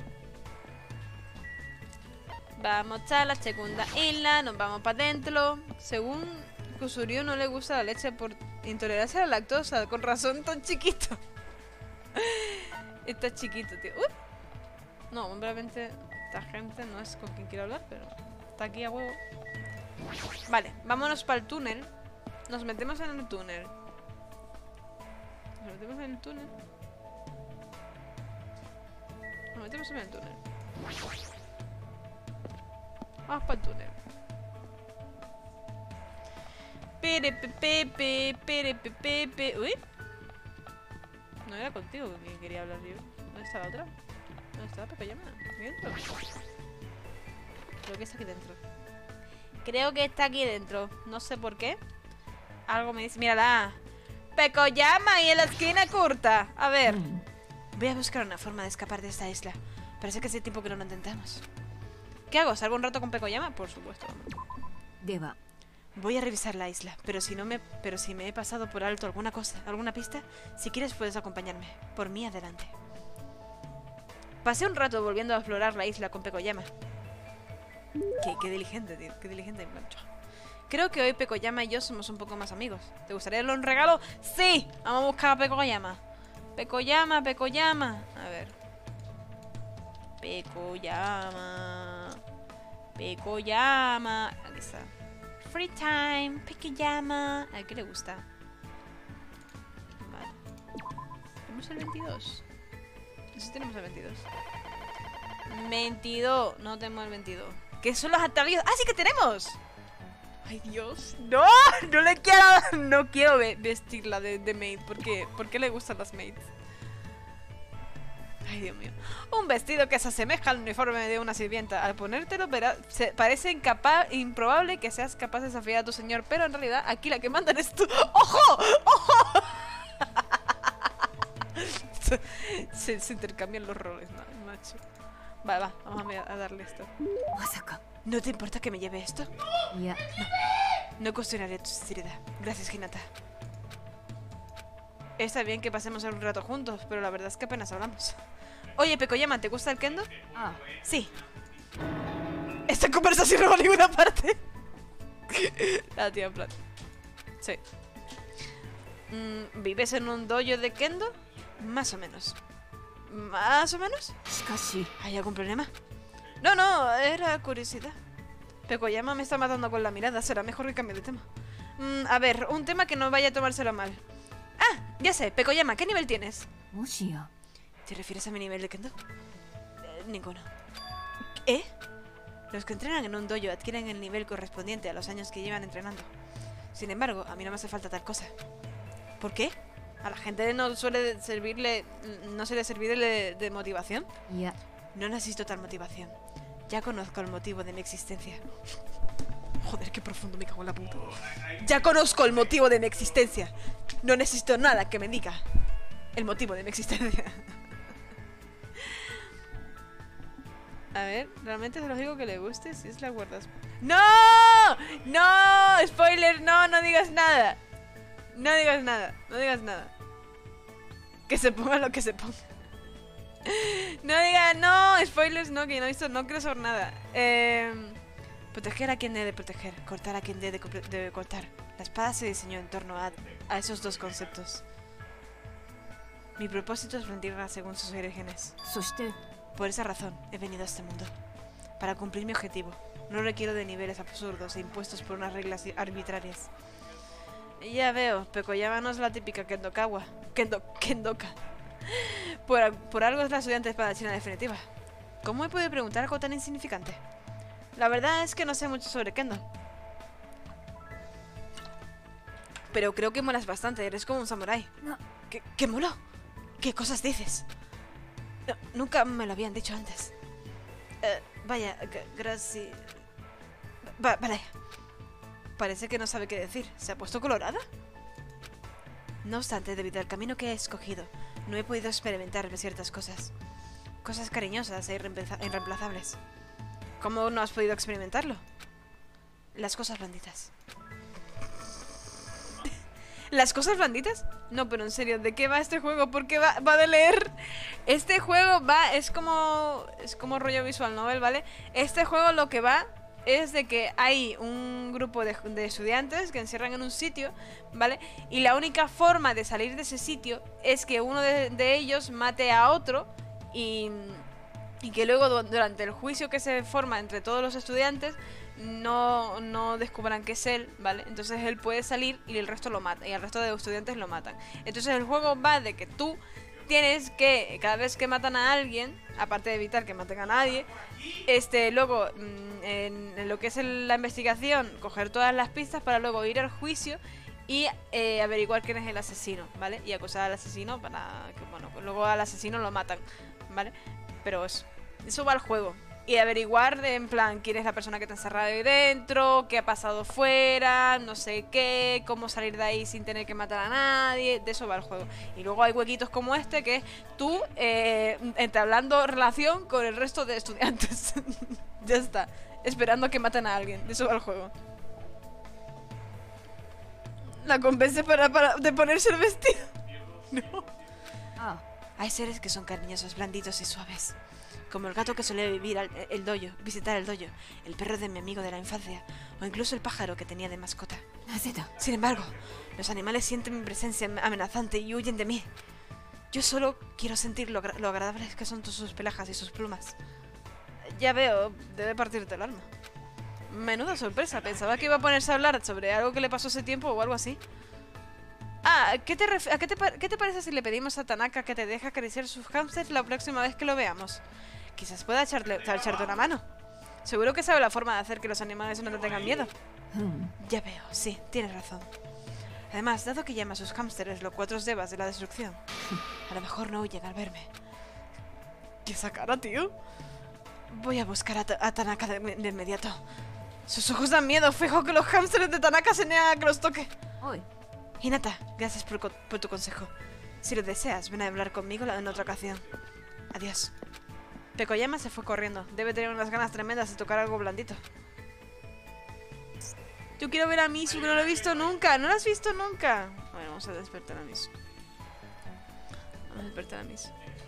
Vamos a la segunda isla, nos vamos para adentro. Según Kusuryu no le gusta la leche por intolerancia a la lactosa. Con razón tan chiquito. Está chiquito, tío. Uy. No, obviamente esta gente no es con quien quiero hablar, pero está aquí a huevo. Vale, vámonos para el túnel. Nos metemos en el túnel. Nos metemos en el túnel. Nos metemos en el túnel. Vamos para el túnel. Pere, pepe, pepe, pere, pepe, pepe. Uy. No era contigo que quería hablar yo. ¿Dónde está la otra? ¿Dónde está la Pecoyama? ¿Aquí dentro? Creo que está aquí dentro. Creo que está aquí dentro. No sé por qué. Algo me dice. Mírala. Pecoyama y en la esquina curta. A ver. Voy a buscar una forma de escapar de esta isla. Parece que hace tiempo que no lo intentamos. ¿Qué hago? ¿Salgo un rato con Pecoyama? Por supuesto. Deba. Voy a revisar la isla, pero si no me, pero si me he pasado por alto alguna cosa, alguna pista, si quieres puedes acompañarme. Por mí, adelante. Pasé un rato volviendo a explorar la isla con Pecoyama. Qué, qué diligente, tío, qué diligente. Creo que hoy Pecoyama y yo somos un poco más amigos. ¿Te gustaría darle un regalo? ¡Sí! Vamos a buscar a Pecoyama. Pecoyama, Pecoyama. A ver. Pecoyama. Pecoyama. Aquí está. Free time, Pecoyama. ¿A qué le gusta? Vale. ¿Tenemos el veintidós? No sé si tenemos el veintidós. veintidós. No tenemos el veintidós. ¿Qué son los atavíos? ¡Ah, sí que tenemos! ¡Ay, Dios! ¡No! No le quiero... No quiero ve vestirla de, de maid. ¿Por qué? ¿Por qué le gustan las maids? Ay, Dios mío. Un vestido que se asemeja al uniforme de una sirvienta. Al ponértelo, verás, se parece incapaz, improbable que seas capaz de desafiar a tu señor. Pero en realidad, aquí la que manda eres tú. ¡Ojo! ¡Ojo! se, se intercambian los roles, ¿no? Macho. Vale, va. Vamos a, a darle esto. ¿No te importa que me lleve esto? Ya. No. No cuestionaré tu sinceridad. Gracias, Hinata. Está bien que pasemos un rato juntos, pero la verdad es que apenas hablamos. Oye, Pecoyama, ¿te gusta el kendo? Ah. Sí. Esta conversación no va a ninguna parte. La tía en plan. Sí. Mm, ¿Vives en un dojo de kendo? Más o menos. ¿Más o menos? ¿Hay algún problema? No, no, era curiosidad. Pecoyama me está matando con la mirada. Será mejor que cambie de tema. Mm, a ver, un tema que no vaya a tomárselo mal. Ah, ya sé, Pecoyama, ¿qué nivel tienes? ¿Te refieres a mi nivel de kendo? Eh, ninguno. ¿Eh? Los que entrenan en un dojo adquieren el nivel correspondiente a los años que llevan entrenando. Sin embargo, a mí no me hace falta tal cosa. ¿Por qué? ¿A la gente no suele servirle... no suele servirle de motivación? Ya. No necesito tal motivación. Ya conozco el motivo de mi existencia. Joder, qué profundo, me cago en la puta. Ya conozco el motivo de mi existencia. No necesito nada que me diga el motivo de mi existencia. A ver, realmente se lo digo que le guste si es la guardas. ¡No! ¡No! ¡Spoiler! No, no digas nada. No digas nada, no digas nada. Que se ponga lo que se ponga. No digas, no, spoilers, no, que no he visto, no quiero saber nada. Eh, proteger a quien debe proteger, cortar a quien debe, debe cortar. La espada se diseñó en torno a, a esos dos conceptos. Mi propósito es rendirla según sus orígenes. そして Por esa razón he venido a este mundo. Para cumplir mi objetivo. No requiero de niveles absurdos e impuestos por unas reglas arbitrarias. Ya veo, Pekoyama no es la típica Kendokawa. Kendo, Kendoka. Por, por algo es la estudiante espadachina definitiva. ¿Cómo he podido preguntar algo tan insignificante? La verdad es que no sé mucho sobre Kendo. Pero creo que molas bastante, eres como un samurái. No. ¿Qué, qué molo? ¿Qué cosas dices? No, nunca me lo habían dicho antes. Eh, vaya, gracias. Va, vale. Parece que no sabe qué decir. ¿Se ha puesto colorada? No obstante, debido al camino que he escogido, no he podido experimentar ciertas cosas. Cosas cariñosas e irreemplaza- irreemplazables. ¿Cómo no has podido experimentarlo? Las cosas blanditas. ¿Las cosas blanditas? No, pero en serio, ¿de qué va este juego? ¿Por qué va, va de leer? Este juego va, es como, es como rollo visual novel, ¿vale? Este juego lo que va es de que hay un grupo de, de estudiantes que encierran en un sitio, ¿vale? Y la única forma de salir de ese sitio es que uno de, de ellos mate a otro y, y que luego du- durante el juicio que se forma entre todos los estudiantes no, no descubran que es él, ¿vale? Entonces él puede salir y el resto lo mata, y el resto de estudiantes lo matan. Entonces el juego va de que tú tienes que, cada vez que matan a alguien, aparte de evitar que maten a nadie, este, luego mm, en, en lo que es el- la investigación, coger todas las pistas para luego ir al juicio y eh, averiguar quién es el asesino, ¿vale? Y acusar al asesino para que, bueno, pues luego al asesino lo matan, ¿vale? Pero eso, eso va al juego. Y averiguar, de, en plan, quién es la persona que te ha encerrado ahí dentro, qué ha pasado fuera, no sé qué, cómo salir de ahí sin tener que matar a nadie, de eso va el juego. Y luego hay huequitos como este, que es tú eh, entablando relación con el resto de estudiantes. Ya está, esperando a que maten a alguien, de eso va el juego. La convence para, para de ponerse el vestido. No. Ah, Hay seres que son cariñosos, blanditos y suaves. Como el gato que solía vivir al, el dojo, visitar el dojo, el perro de mi amigo de la infancia, o incluso el pájaro que tenía de mascota. Sin embargo, los animales sienten mi presencia amenazante y huyen de mí. Yo solo quiero sentir lo, agra- lo agradables que son sus pelajas y sus plumas. Ya veo, debe partirte el alma. Menuda sorpresa, pensaba que iba a ponerse a hablar sobre algo que le pasó hace tiempo o algo así. Ah, ¿qué te, ref- a qué, te pa- ¿qué te parece si le pedimos a Tanaka que te deje acariciar sus hamsters la próxima vez que lo veamos? Quizás pueda echarle, echarte una mano. Seguro que sabe la forma de hacer que los animales no te tengan miedo. Ya veo, sí, tienes razón. Además, dado que llama a sus hámsters los cuatro devas de la destrucción, a lo mejor no huyen al verme. ¿Qué esa cara, tío? Voy a buscar a, Ta- a Tanaka de, de inmediato. Sus ojos dan miedo, fijo que los hámsters de Tanaka se niegan a que los toque. oi. Hinata, gracias por, co- por tu consejo. Si lo deseas, ven a hablar conmigo la- en otra ocasión. Adiós. Pekoyama se fue corriendo. Debe tener unas ganas tremendas de tocar algo blandito. Yo quiero ver a Misu, que no lo he visto nunca. ¿No lo has visto nunca? Bueno, vamos a despertar a Misu. Vamos a despertar a Misu.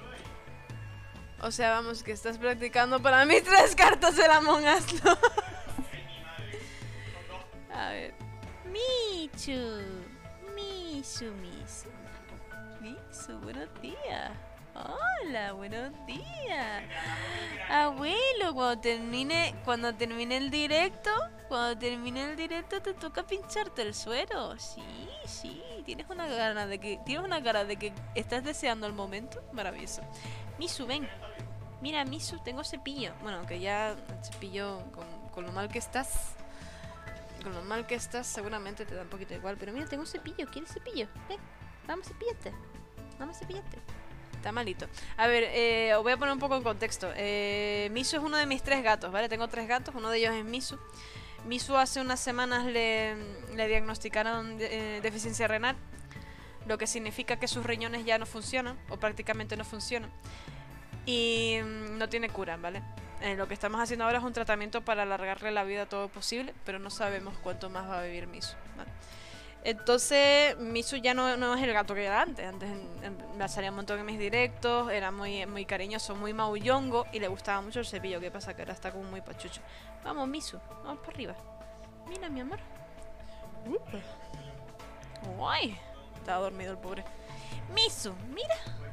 O sea, vamos, que estás practicando para mis tres cartas de Among Us, ¿no? A ver. Michu. Misu, Misu. Misu, buenos días. Hola, buenos días. Abuelo, cuando termine, cuando termine el directo, cuando termine el directo te toca pincharte el suero. Sí, sí, tienes una gana de que tienes una cara de que estás deseando el momento. Maravilloso. Misu, ven. Mira, Misu, tengo cepillo. Bueno, que ya el cepillo con, con lo mal que estás. Con lo mal que estás, seguramente te da un poquito igual. Pero mira, tengo un cepillo. ¿Quieres cepillo? Ven, vamos a cepillarte. Vamos a cepillarte. Está malito. A ver, eh, os voy a poner un poco en contexto. Eh, Misu es uno de mis tres gatos, ¿vale? Tengo tres gatos, uno de ellos es Misu. Misu hace unas semanas le, le diagnosticaron de, eh, deficiencia renal, lo que significa que sus riñones ya no funcionan, o prácticamente no funcionan. Y mm, no tiene cura, ¿vale? Eh, lo que estamos haciendo ahora es un tratamiento para alargarle la vida todo posible, pero no sabemos cuánto más va a vivir Misu, ¿vale? Entonces, Misu ya no, no es el gato que era antes. Antes en, en, me salía un montón en mis directos, era muy, muy cariñoso, muy maullongo y le gustaba mucho el cepillo. ¿Qué pasa? Que ahora está como muy pachucho. Vamos, Misu, vamos para arriba. Mira, mi amor. Upa. Guay. Estaba dormido el pobre. Misu, mira.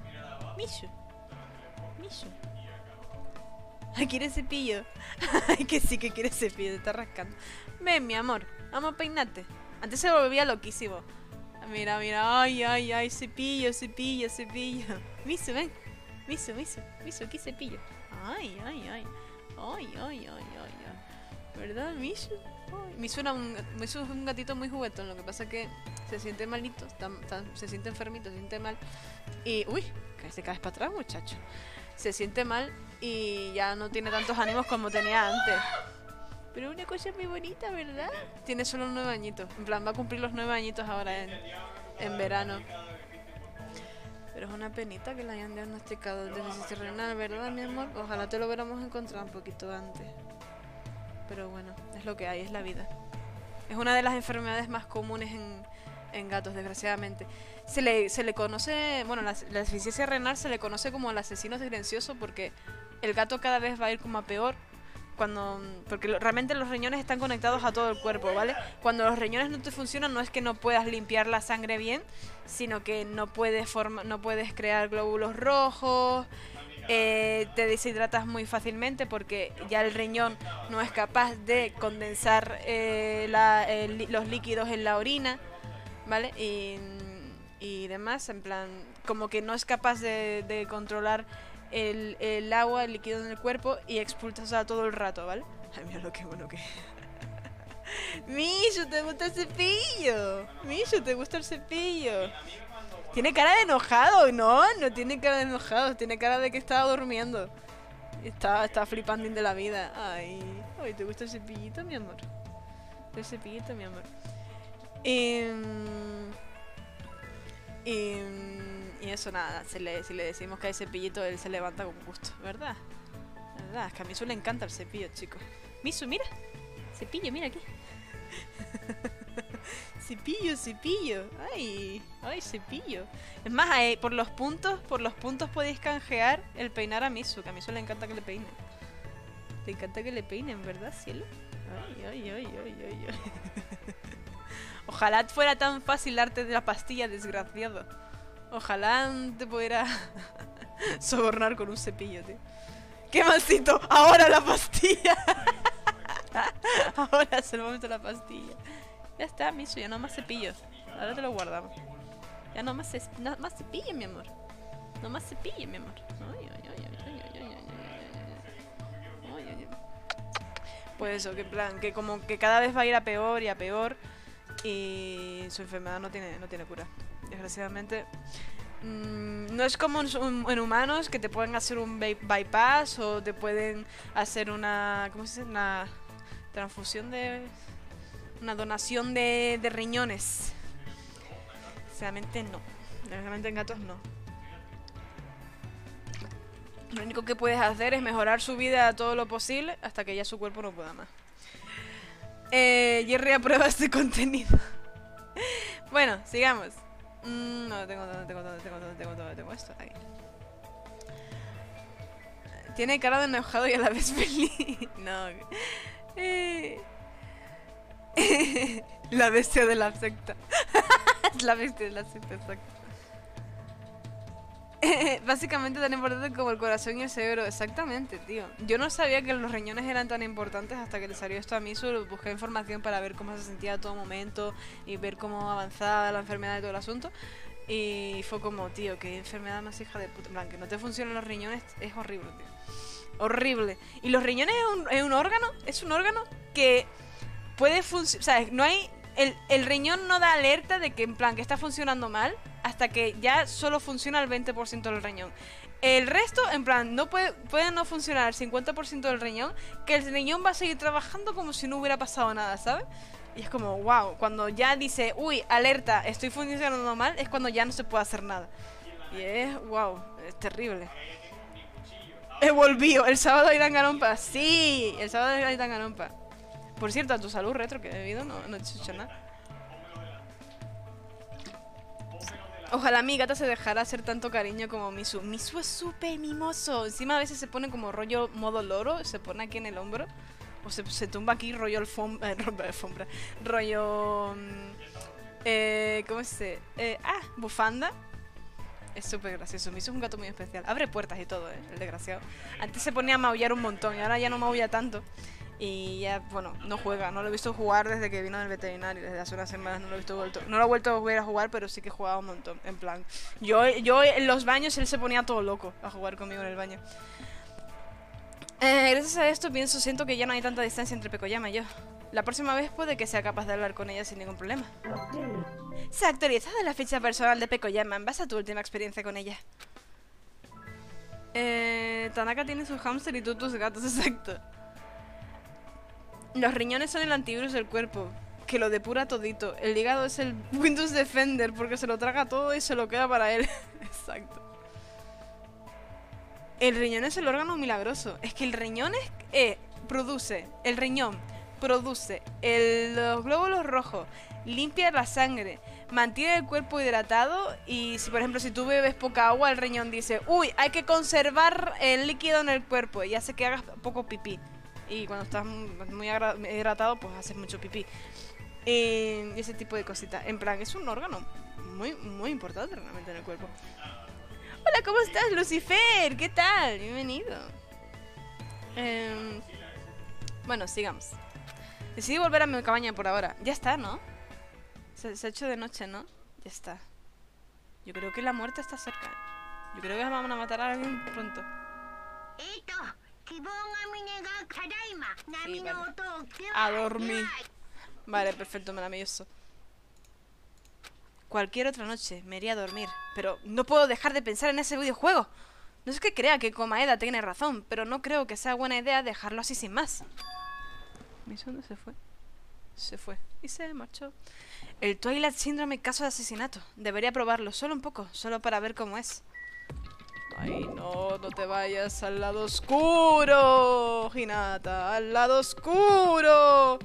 Misu. Misu. Ay, quiere cepillo. Ay, que sí que quiere cepillo, te está rascando. Ven, mi amor, vamos a peinarte. Antes se volvía loquísimo. Mira, mira, ay, ay, ay, cepillo, cepillo, cepillo. Misu, ven. Misu, Misu, Misu, aquí cepillo. Ay, ay, ay. Ay, ay, ay, ay, ay. ¿Verdad, Misu? Ay, Misu, era un, Misu es un gatito muy juguetón. Lo que pasa es que se siente malito, está, está, se siente enfermito, se siente mal. Y, uy, que se caes para atrás, muchacho. Se siente mal y ya no tiene tantos ánimos como tenía antes. Pero una cosa muy bonita, ¿verdad? Tiene solo nueve añitos. En plan, va a cumplir los nueve añitos ahora en, en verano. Pero es una penita que le hayan diagnosticado el déficit renal, ¿verdad, mi amor? Ojalá te lo hubiéramos encontrado un poquito antes. Pero bueno, es lo que hay, es la vida. Es una de las enfermedades más comunes en, en gatos, desgraciadamente. Se le, se le conoce, bueno, la, la deficiencia renal se le conoce como el asesino silencioso porque el gato cada vez va a ir como a peor. Cuando, porque lo, realmente los riñones están conectados a todo el cuerpo, ¿vale? Cuando los riñones no te funcionan no es que no puedas limpiar la sangre bien, sino que no puedes, forma, no puedes crear glóbulos rojos, eh, te deshidratas muy fácilmente porque ya el riñón no es capaz de condensar eh, la, el, los líquidos en la orina, ¿vale? Y, y demás, en plan, como que no es capaz de, de controlar El, el agua, el líquido en el cuerpo y expulsa todo el rato, ¿vale? Ay, mira lo que bueno que... Misu, ¿te gusta el cepillo? Misu, ¿te gusta el cepillo? Tiene cara de enojado, ¿no? No tiene cara de enojado, tiene cara de que estaba durmiendo. Está, está flipando de la vida. Ay, ay, ¿te gusta el cepillito, mi amor? El cepillito, mi amor. Y... Y... Y eso nada, se le, si le decimos que hay cepillito, él se levanta con gusto, ¿verdad? ¿Verdad? Es que a Misu le encanta el cepillo, chicos. Misu, mira. Cepillo, mira aquí. Cepillo, cepillo. Ay, ay, cepillo. Es más, eh, por los puntos, por los puntos podéis canjear el peinar a Misu, que a Misu le encanta que le peinen. Le encanta que le peinen, ¿verdad, cielo? Ay, ay, ay, ay, ay, ay. Ojalá fuera tan fácil darte de la pastilla, desgraciado. Ojalá te pudiera sobornar con un cepillo, tío. ¡Qué malcito! ¡Ahora la pastilla! Ahora es el momento de la pastilla. Ya está, Misu, ya no más cepillos. Ahora te lo guardamos. Ya no más, no más cepillo, mi amor. No más cepillo, mi amor. Ay, ay, ay, ay, ay, ay, ay, ay, ay, ay, ay. Pues eso, que en plan, que como que cada vez va a ir a peor y a peor. Y su enfermedad no tiene, no tiene cura. Desgraciadamente mmm, no es como en, en humanos que te pueden hacer un bypass o te pueden hacer una, ¿cómo se dice? Una transfusión de, una donación de, de riñones. Desgraciadamente no. Desgraciadamente en gatos no. Lo único que puedes hacer es mejorar su vida todo lo posible hasta que ya su cuerpo no pueda más. Eh, Jerry aprueba este contenido. Bueno, sigamos. Mm, no, tengo, no tengo, no tengo, no tengo, no tengo esto. Ahí. Tiene cara de enojado y a la vez feliz. No. Eh. La bestia de la secta. Es la bestia de la secta, exacto. Eh, básicamente tan importante como el corazón y el cerebro. Exactamente, tío. Yo no sabía que los riñones eran tan importantes hasta que le salió esto a mí. Solo busqué información para ver cómo se sentía a todo momento y ver cómo avanzaba la enfermedad y todo el asunto. Y fue como, tío, qué enfermedad más hija de puta. En plan, que no te funcionan los riñones es horrible, tío. Horrible. Y los riñones es un, es un órgano, es un órgano que puede funcionar. O sea, no hay... El, el riñón no da alerta de que, en plan, que está funcionando mal hasta que ya solo funciona el veinte por ciento del riñón. El resto, en plan, no puede, puede no funcionar el cincuenta por ciento del riñón, que el riñón va a seguir trabajando como si no hubiera pasado nada, ¿sabes? Y es como, wow, cuando ya dice, uy, alerta, estoy funcionando mal, es cuando ya no se puede hacer nada. Y es, wow, es terrible. He volvido, el sábado hay Danganronpa. Sí, el sábado hay Danganronpa. Por cierto, a tu salud, Retro, que he bebido, no, no te he hecho nada. Ojalá mi gata se dejara hacer tanto cariño como Misu. Misu es súper mimoso. Encima a veces se pone como rollo modo loro, se pone aquí en el hombro. O se, se tumba aquí rollo alfombra, eh, alfombra rollo... Eh, ¿Cómo se dice? Eh, ah, bufanda. Es súper gracioso. Miso es un gato muy especial. Abre puertas y todo, ¿eh? El desgraciado. Antes se ponía a maullar un montón y ahora ya no maulla tanto. Y ya, bueno, no juega. No lo he visto jugar desde que vino del veterinario. Desde hace unas semanas no lo he visto vuelto. No lo he vuelto a ver a jugar, pero sí que jugaba un montón. En plan, yo, yo en los baños él se ponía todo loco a jugar conmigo en el baño. Eh, gracias a esto pienso, siento que ya no hay tanta distancia entre Pekoyama y yo. La próxima vez puede que sea capaz de hablar con ella sin ningún problema. Se ha actualizado la ficha personal de Pekoyama en base a tu última experiencia con ella. Eh, Tanaka tiene su hámster y tú tus gatos, exacto. Los riñones son el antivirus del cuerpo, que lo depura todito. El hígado es el Windows Defender, porque se lo traga todo y se lo queda para él. Exacto. El riñón es el órgano milagroso. Es que el riñón es, eh, produce, el riñón produce el, los glóbulos rojos, limpia la sangre, mantiene el cuerpo hidratado y si por ejemplo si tú bebes poca agua, el riñón dice, uy, hay que conservar el líquido en el cuerpo y hace que hagas poco pipí. Y cuando estás muy hidratado, pues haces mucho pipí. Y ese tipo de cositas. En plan, es un órgano muy, muy importante realmente en el cuerpo. Hola, ¿cómo estás, Lucifer? ¿Qué tal? Bienvenido. Eh, bueno, sigamos. Decidí volver a mi cabaña por ahora. Ya está, ¿no? Se, se ha hecho de noche, ¿no? Ya está. Yo creo que la muerte está cerca. Yo creo que vamos a matar a alguien pronto. Sí, vale. A dormir. Vale, perfecto, maravilloso. Cualquier otra noche me iría a dormir, pero no puedo dejar de pensar en ese videojuego. No es que crea que Komaeda tiene razón, pero no creo que sea buena idea dejarlo así sin más. ¿Dónde se fue? Se fue y se marchó. El Twilight Syndrome, caso de asesinato. Debería probarlo, solo un poco, solo para ver cómo es. Ay, no, no te vayas al lado oscuro, Hinata, al lado oscuro.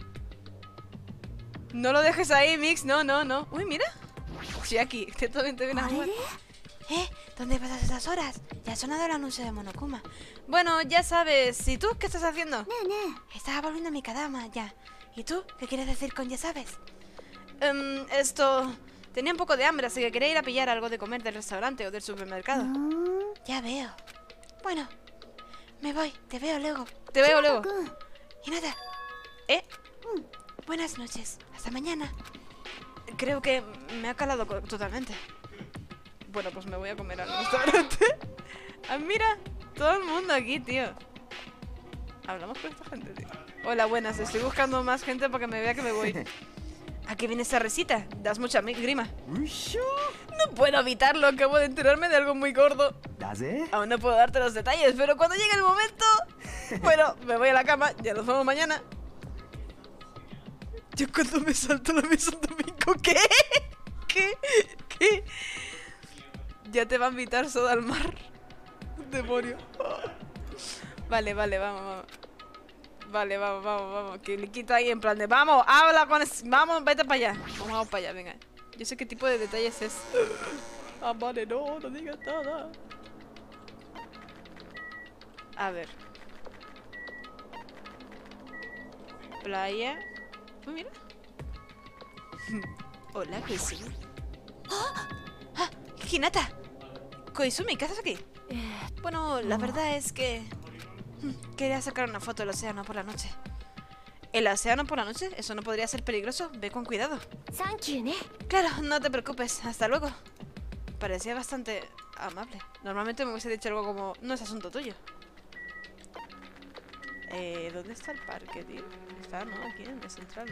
No lo dejes ahí, Mix, no, no, no. Uy, mira. Sí, aquí, que también te viene a jugar. ¿Eh? ¿Dónde pasas esas horas? Ya ha sonado el anuncio de Monokuma. Bueno, ya sabes. ¿Y tú qué estás haciendo? Estaba volviendo a mi cadama, ya. ¿Y tú? ¿Qué quieres decir con ya sabes? Um, esto... Tenía un poco de hambre, así que quería ir a pillar algo de comer del restaurante o del supermercado. Mm, ya veo. Bueno, me voy. Te veo luego. Te veo luego. Hinata. ¿Eh? Mm, buenas noches. Hasta mañana. Creo que me ha calado totalmente. Bueno, pues me voy a comer al restaurante. Ah, mira, todo el mundo aquí, tío. Hablamos con esta gente, tío. Hola, buenas, estoy buscando más gente para que me vea que me voy. ¿A qué viene esa risita? Das mucha grima. No puedo evitarlo, acabo de enterarme de algo muy gordo. Aún no puedo darte los detalles, pero cuando llegue el momento... Bueno, me voy a la cama, ya nos vemos mañana. Yo cuando me salto la mesa un domingo, ¿qué? ¿Qué? ¿Qué? Ya te va a invitar Soda al mar. Demonio. Oh. Vale, vale, vamos, vamos. Vale, vamos, vamos, vamos. Que le quita ahí en plan de vamos, habla con ese... Vamos, vete para allá. Vamos, vamos para allá, venga. Yo sé qué tipo de detalles es. Ah, vale, no, no digas nada. A ver. Playa. Uy, mira. Hola, Koizumi. ¡Oh! ¡Ah! ¡Hinata! Koizumi, ¿qué haces aquí? Bueno, la verdad es que... Quería sacar una foto del océano por la noche. ¿El océano por la noche? ¿Eso no podría ser peligroso? Ve con cuidado. Claro, no te preocupes. Hasta luego. Parecía bastante amable. Normalmente me hubiese dicho algo como... No es asunto tuyo. Eh, ¿dónde está el parque, tío? Está, ¿no? Aquí en el central.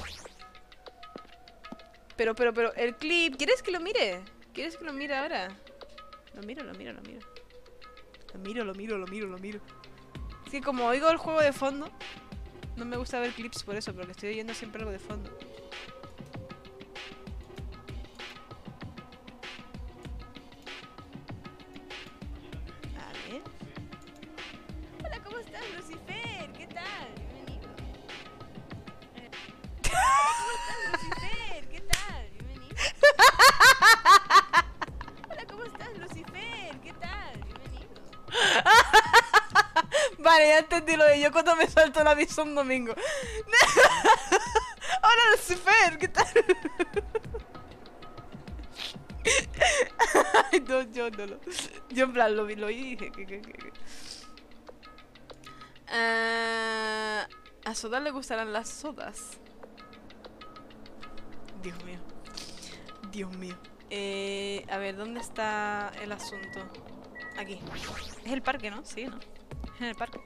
Pero, pero, pero... El clip... ¿Quieres que lo mire? ¿Quieres que lo mire ahora? Lo miro, lo miro, lo miro. Lo miro, lo miro, lo miro, lo miro. Es que como oigo el juego de fondo, no me gusta ver clips por eso, porque estoy oyendo siempre algo de fondo. A ver. Hola, ¿cómo estás, Lucifer? ¿Qué tal? Bienvenido. Eh. ¿Cómo estás, Lucifer? ¿Qué tal? Bienvenido. Hola, ¿cómo estás, Lucifer? ¿Qué tal? Bienvenido. Vale, ya entendí lo de yo cuando me salto la visa un domingo. Hola, Lucifer, ¿qué tal? No, yo no lo... Yo en plan lo vi, lo vi y dije que... que, que, que. Uh, a Soda le gustarán las sodas. Dios mío. Dios mío. Eh, a ver, ¿dónde está el asunto? Aquí. Es el parque, ¿no? Sí, ¿no? Es en el parque.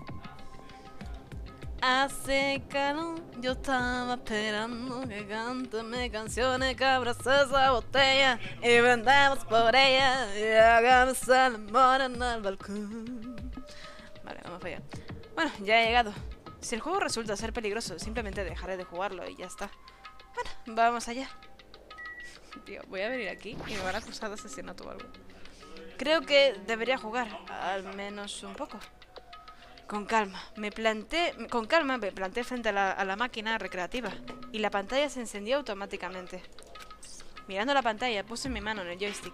Hace calor, yo estaba esperando que cántame canciones, que abrace esa botella y brindemos por ella y hagamos el amor en el balcón. Vale, vamos para allá. Bueno, ya he llegado. Si el juego resulta ser peligroso, simplemente dejaré de jugarlo y ya está. Bueno, vamos allá. Tío, voy a venir aquí y me van a acusar de asesinato o algo. Creo que debería jugar, al menos un poco. Con calma, me planté, con calma me planté frente a la, a la máquina recreativa y la pantalla se encendió automáticamente. Mirando la pantalla, puse mi mano en el joystick.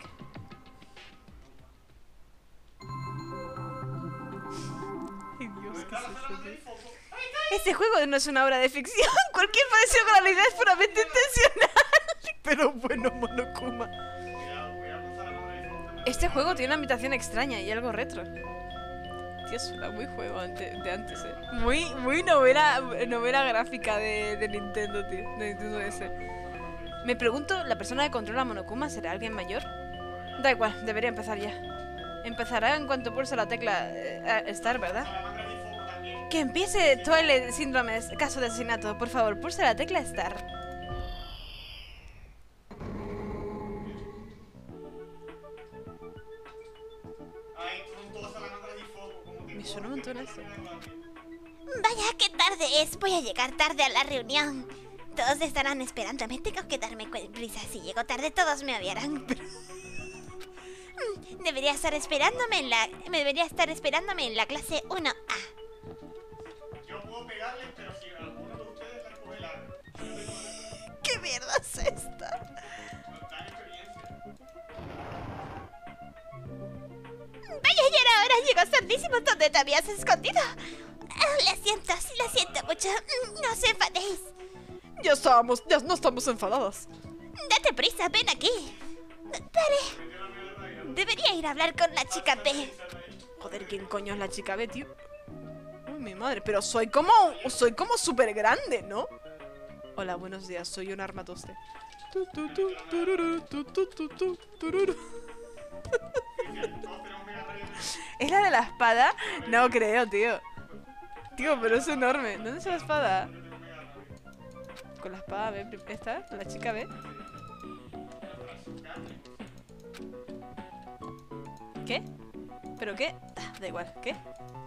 Ay, Dios, ¿qué es esto, tío? Este juego no es una obra de ficción. Cualquier parecido con la realidad es puramente intencional. Pero bueno, Monokuma. Este juego tiene una ambientación extraña y algo retro. Tío, suena muy juego ante, de antes, eh. Muy, muy novela, novela gráfica de, de Nintendo, tío. De Nintendo D S. Me pregunto, ¿la persona que controla a Monokuma será alguien mayor? Da igual, debería empezar ya. Empezará en cuanto pulse la tecla eh, Start, ¿verdad? Que empiece Twilight Síndrome, caso de asesinato. Por favor, pulse la tecla Start. Me suena un montón esto. Vaya, qué tarde es. Voy a llegar tarde a la reunión. Todos estarán esperándome. Tengo que darme prisa. Si llego tarde, todos me odiarán. Debería estar esperándome en la... Me debería estar esperándome en la clase uno A. Yo puedo pegarle, pero si alguno de ustedes la coge la... ¿Qué mierda es esta? Vaya, ya era hora. Llegó tardísimo. ¿Dónde te habías escondido? Oh, lo siento, sí lo siento mucho. No os enfadéis. Ya estábamos, ya no estamos enfadadas. Date prisa, ven aquí. Dale. Debería ir a hablar con la chica B. Joder, ¿quién coño es la chica B, tío? Uy, mi madre, pero soy como, soy como súper grande, ¿no? Hola, buenos días, soy un armatoste. Tu, tu, tu, tururu, tu, tu, tu, tu, tururu. ¿Es la de la espada? No creo, tío. Tío, pero es enorme. ¿Dónde está la espada? Con la espada B. ¿Esta? ¿La chica B? ¿Qué? ¿Pero qué? Ah, da igual. ¿Qué?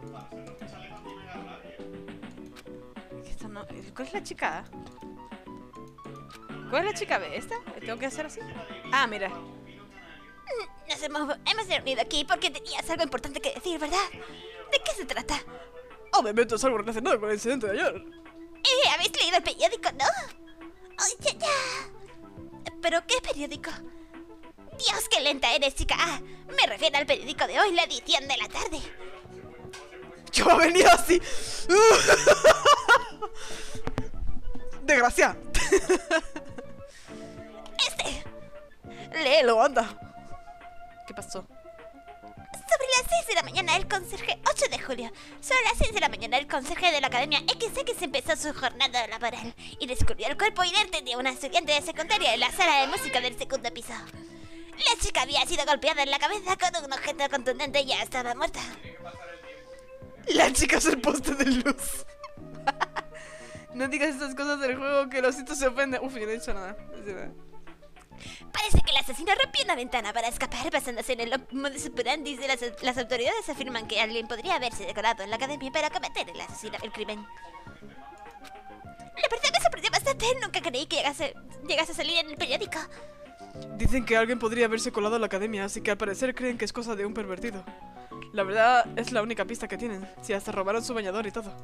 Esto no... ¿Cuál es la chica A? ¿Cuál es la chica B? ¿Esta? ¿Tengo que hacer así? Ah, mira. Nos hemos, hemos reunido aquí porque tenías algo importante que decir, ¿verdad? ¿De qué se trata? Obviamente es algo relacionado con el incidente de ayer. Eh, ¿habéis leído el periódico, no? Ay, ya, ya. ¿Pero qué periódico? Dios, qué lenta eres, chica. Ah, me refiero al periódico de hoy, la edición de la tarde. Yo he venido así. Desgracia. Este. Léelo, anda. ¿Qué pasó? Sobre las seis de la mañana, el conserje... ocho de julio. Sobre las seis de la mañana, el conserje de la Academia X X empezó su jornada laboral y descubrió el cuerpo inerte de una estudiante de secundaria en la sala de música del segundo piso. La chica había sido golpeada en la cabeza con un objeto contundente y ya estaba muerta. La chica es el poste de luz. No digas estas cosas del juego que los hitos se ofenden. Uf, yo no he dicho nada. No he dicho nada. Parece que el asesino rompió una ventana para escapar basándose en el modus operandi de las, las autoridades afirman que alguien podría haberse decorado en la academia para cometer el asesino, el crimen. La verdad me sorprendió bastante, nunca creí que llegase, llegase a salir en el periódico. Dicen que alguien podría haberse colado a la academia, así que al parecer creen que es cosa de un pervertido. La verdad es la única pista que tienen. Si hasta robaron su bañador y todo.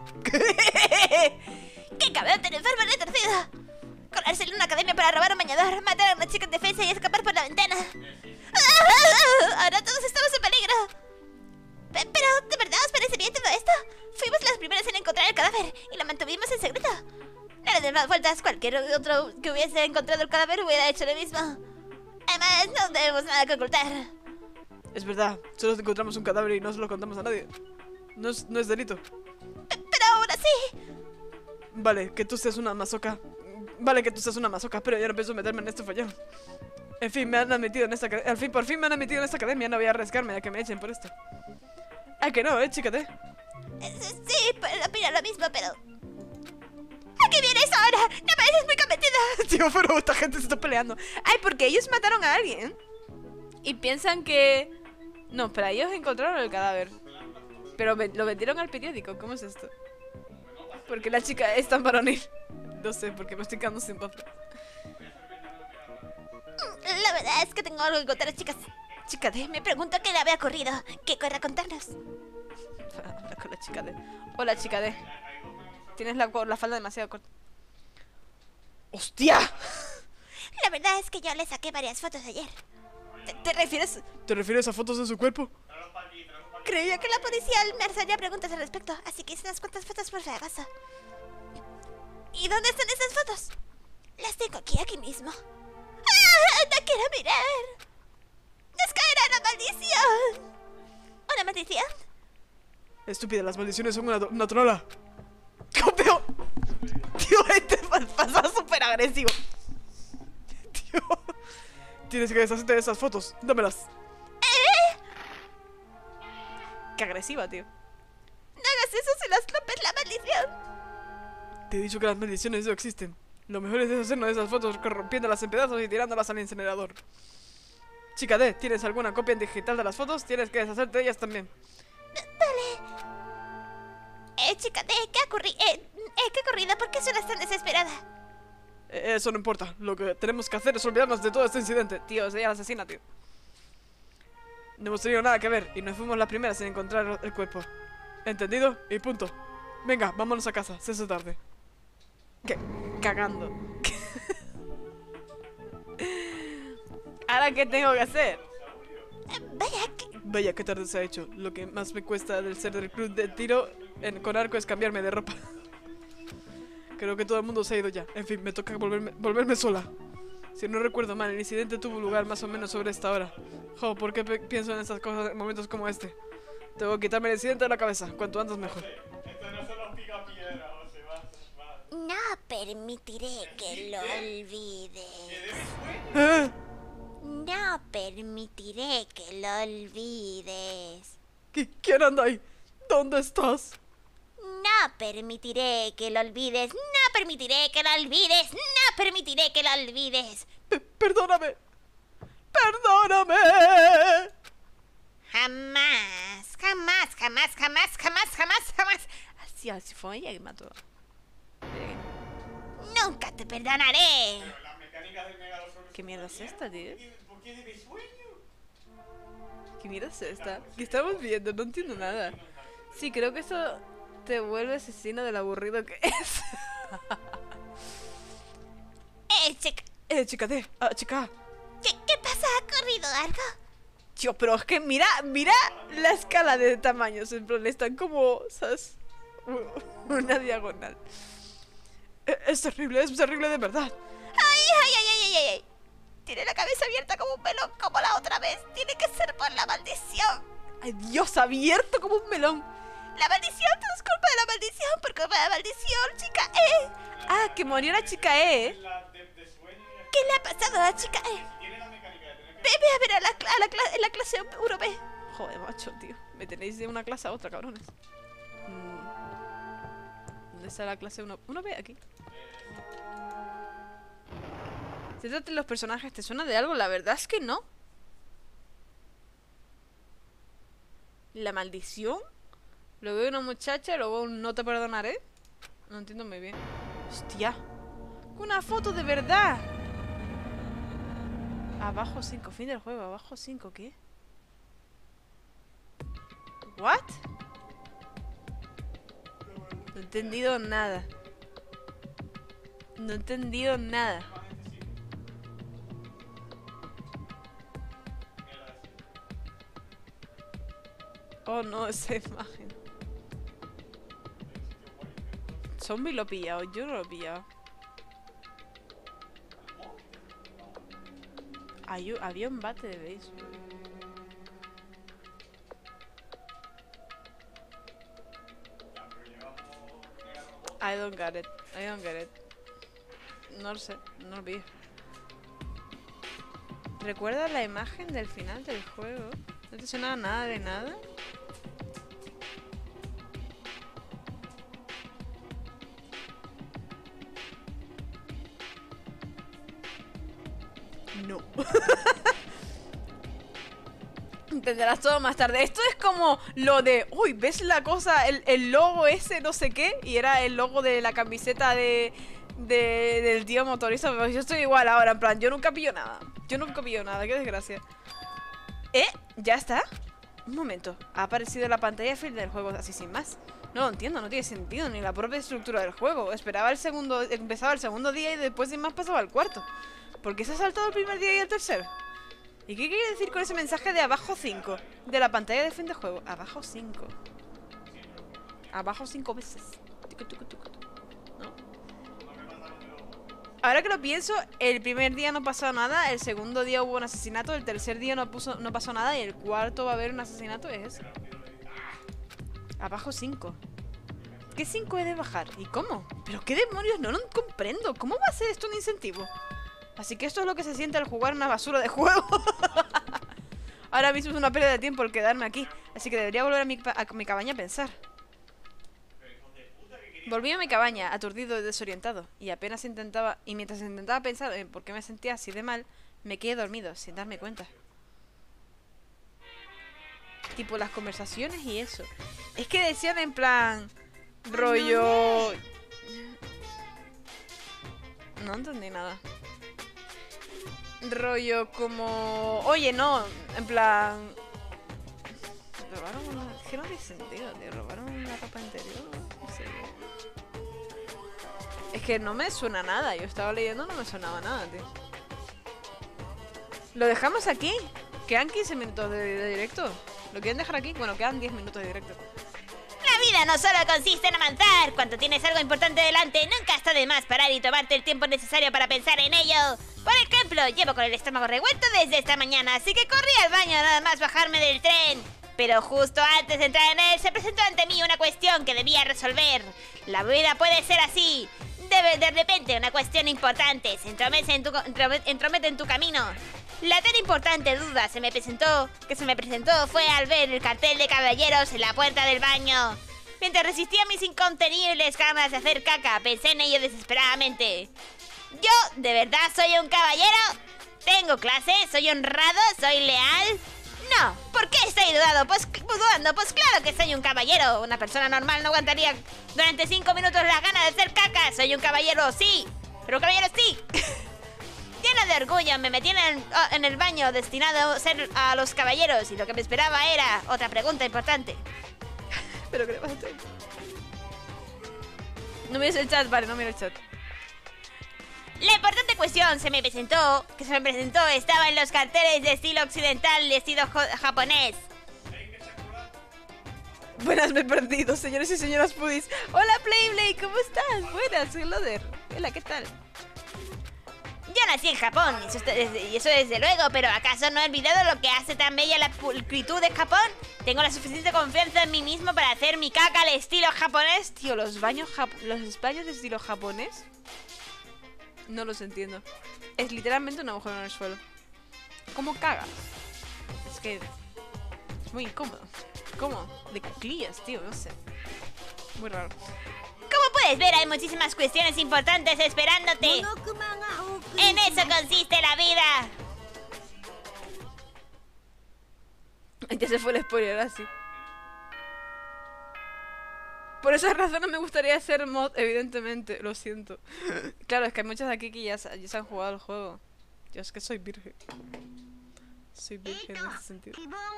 ¡Qué cabrón tan enfermo retorcido! Colarse en una academia para robar un bañador, matar a una chica en defensa y escapar por la ventana. Ahora todos estamos en peligro. Pe- Pero, ¿de verdad os parece bien todo esto? Fuimos las primeras en encontrar el cadáver y lo mantuvimos en secreto. No le den más vueltas, cualquier otro que hubiese encontrado el cadáver hubiera hecho lo mismo. Además, no tenemos nada que ocultar. Es verdad, solo encontramos un cadáver y no se lo contamos a nadie. No es, no es delito. Pero aún así... Vale, que tú seas una masoca. Vale, que tú seas una masoca, pero yo no pienso meterme en este follón. En fin, me han admitido en esta academia. Al fin, por fin me han admitido en esta academia. No voy a arriesgarme a que me echen por esto. Ah, que no, eh, chícate. Sí, pero opino lo mismo, pero... ¿A qué vienes ahora? No pareces muy convencida. Tío, pero esta gente se está peleando. Ay, porque ellos mataron a alguien. Y piensan que... No, espera, ellos encontraron el cadáver. Pero ve- lo vendieron al periódico. ¿Cómo es esto? Porque la chica es tan varonil. No sé, porque me estoy quedando sin voz. La verdad es que tengo algo que contar, chicas. Chica D, me pregunto qué le había ocurrido. ¿Qué querrá contarnos? Habla con la chica D. Hola, chica D. Tienes la, la falda demasiado corta. ¡Hostia! La verdad es que yo le saqué varias fotos ayer. ¿Te, te refieres? ¿Te refieres a fotos de su cuerpo? Creía que la policía me haría preguntas al respecto, así que hice unas cuantas fotos por si acaso. ¿Y dónde están esas fotos? Las tengo aquí, aquí mismo. ¡Ah! ¡No quiero mirar! ¡Nos caerá la maldición! ¿Una maldición? Estúpida, las maldiciones son una, una trola. ¡Copio! Tío, este pasa súper agresivo. Tío, tienes que deshacerte de esas fotos. Dámelas. ¿Eh? Qué agresiva, tío. No hagas eso si las rompes la maldición. Te he dicho que las maldiciones no existen. Lo mejor es deshacernos de esas fotos rompiéndolas en pedazos y tirándolas al incinerador. Chica D, ¿tienes alguna copia digital de las fotos? Tienes que deshacerte de ellas también. Vale. Eh, chica, ¿de qué ha ocurrido? Eh, eh, ¿qué ha ocurrido? ¿Por qué suenas tan desesperada? Eh, Eso no importa. Lo que tenemos que hacer es olvidarnos de todo este incidente. Tío, soy la asesina, tío. No hemos tenido nada que ver y no fuimos las primeras en encontrar el cuerpo. ¿Entendido? Y punto. Venga, vámonos a casa. Se hace tarde. ¿Qué? Cagando. ¿Ahora qué tengo que hacer? Eh, vaya, que... Vaya, qué tarde se ha hecho. Lo que más me cuesta del ser del club de tiro en, con arco es cambiarme de ropa. Creo que todo el mundo se ha ido ya. En fin, me toca volverme, volverme sola. Si no recuerdo mal, el incidente tuvo lugar más o menos sobre esta hora. Jo, ¿por qué pienso en estas cosas en momentos como este? Tengo que quitarme el incidente de la cabeza. Cuanto antes mejor. Esto no son los picapiedras, o se va, va. No permitiré que lo olvides. ¿Eh? No permitiré que lo olvides. ¿Qui- ¿Quién anda ahí? ¿Dónde estás? No permitiré que lo olvides. No permitiré que lo olvides. No permitiré que lo olvides. P- perdóname. Perdóname. Jamás, jamás, jamás, jamás, jamás, jamás, jamás. Así, así fue ella que mató. Nunca te perdonaré. Las mecánicas del Megalosaurus. ¿Qué mierda es esta, tío? ¿Por qué de mi sueño? ¿Qué mierda es esta? ¿Qué estamos viendo? No entiendo nada. Sí, creo que eso te vuelve asesino del aburrido que es. Eh, chica, Eh, chica D. Ah, chica. ¿qué, qué pasa? ¿Ha ocurrido algo? Tío, pero es que mira, mira la escala de tamaños. En plan, están como, ¿sabes? Una diagonal. Eh, Es terrible, es terrible de verdad. ¡Ay, ay, ay, ay, ay, ay! Tiene la cabeza abierta como un melón, como la otra vez. Tiene que ser por la maldición. Ay, Dios, abierto como un melón. La maldición, todo es culpa de la maldición. Por culpa de la maldición, chica E. Ah, que murió la chica E. ¿eh? La de, de sueño y la- ¿Qué le ha pasado a la chica E? tiene la mecánica de tener que... Ve, ve a ver a la, a la, cla- en la clase uno B. Joder, macho, tío. Me tenéis de una clase a otra, cabrones. Mm. ¿Dónde está la clase uno? uno B aquí. Siéntate los personajes, ¿te suena de algo? La verdad es que no. La maldición. Luego veo una muchacha, luego un no te perdonaré. No entiendo muy bien. Hostia. Una foto de verdad. Abajo cinco, fin del juego. Abajo cinco, ¿qué? ¿What? No he entendido nada. No he entendido nada. Oh no, esa imagen. Zombie lo he pillado, yo no lo he pillado. Hay, había un bate de béisbol. I don't get it. I don't get it. No lo sé, no lo vi. ¿Recuerdas la imagen del final del juego? ¿No te suena nada de nada? No. Entenderás todo más tarde. Esto es como lo de... Uy, ¿ves la cosa? El, el logo ese no sé qué. Y era el logo de la camiseta de... de del tío motorista. Pero yo estoy igual ahora, en plan, yo nunca pillo nada. Yo nunca pillo nada, qué desgracia. ¿Eh? ¿Ya está? Un momento. Ha aparecido la pantalla final del juego así sin más. No lo entiendo, no tiene sentido. Ni la propia estructura del juego. Esperaba el segundo... Empezaba el segundo día y después sin más pasaba el cuarto. ¿Por qué se ha saltado el primer día y el tercero? ¿Y qué quiere decir con ese mensaje de abajo cinco? De la pantalla de fin de juego. Abajo cinco. Abajo cinco veces. ¿No? Ahora que lo pienso, el primer día no pasó nada, el segundo día hubo un asesinato, el tercer día no, puso, no pasó nada y el cuarto va a haber un asesinato, es ese. Abajo cinco. ¿Qué cinco he de bajar? ¿Y cómo? ¿Pero qué demonios? No lo comprendo. ¿Cómo va a ser esto un incentivo? Así que esto es lo que se siente al jugar una basura de juego. Ahora mismo es una pérdida de tiempo el quedarme aquí. Así que debería volver a mi, a mi cabaña a pensar. Volví a mi cabaña, aturdido y desorientado. Y apenas intentaba... Y mientras intentaba pensar en por qué me sentía así de mal, me quedé dormido, sin darme cuenta. Tipo las conversaciones y eso. Es que decían en plan... Rollo... No entendí nada. Rollo como... Oye, no, en plan... Robaron una... Es que no tiene sentido, tío. Robaron una ropa interior. No sé. Es que no me suena nada. Yo estaba leyendo, no me sonaba nada, tío. ¿Lo dejamos aquí? Quedan quince minutos de, de directo. ¿Lo quieren dejar aquí? Bueno, quedan diez minutos de directo. La vida no solo consiste en avanzar. Cuando tienes algo importante delante, nunca está de más parar y tomarte el tiempo necesario para pensar en ello. Por ejemplo, llevo con el estómago revuelto desde esta mañana, así que corrí al baño nada más bajarme del tren. Pero justo antes de entrar en él, se presentó ante mí una cuestión que debía resolver. La vida puede ser así. De, de repente, una cuestión importante se entromete en, tu, entromete en tu camino. La tan importante duda se me presentó, que se me presentó fue al ver el cartel de caballeros en la puerta del baño. Mientras resistía mis incontenibles ganas de hacer caca, pensé en ello desesperadamente. ¿Yo de verdad soy un caballero? ¿Tengo clase? ¿Soy honrado? ¿Soy leal? No. ¿Por qué estoy dudando? Pues, dudando? Pues claro que soy un caballero. Una persona normal no aguantaría durante cinco minutos las ganas de hacer caca. Soy un caballero, sí. Pero un caballero sí. Lleno de orgullo, me metí en el, en el baño destinado a ser a los caballeros. Y lo que me esperaba era otra pregunta importante. ¿Pero qué le pasa a ti? No mires el chat, vale, no miro el chat. La importante cuestión se me presentó, que se me presentó, estaba en los carteles de estilo occidental, de estilo japonés. Buenas, me he perdido, señores y señoras Pudis. Hola, Playblade, ¿cómo estás? Buenas, soy Loder. Hola, ¿qué tal? Yo nací en Japón, y eso, y eso desde luego, pero ¿acaso no he olvidado lo que hace tan bella la pulcritud de Japón? Tengo la suficiente confianza en mí mismo para hacer mi caca al estilo japonés. Tío, los baños, los baños de estilo japonés... No los entiendo. Es literalmente un agujero en el suelo. ¿Cómo cagas? Es que... Es muy incómodo. ¿Cómo? De cuclillas, tío, no sé. Muy raro. Como puedes ver, hay muchísimas cuestiones importantes esperándote. En eso consiste la vida. Ya se fue el spoiler, así. Por esas razones me gustaría hacer mod, evidentemente, lo siento. Claro, es que hay muchas aquí que ya, ya se han jugado el juego. Yo es que soy virgen. Soy virgen en ese sentido.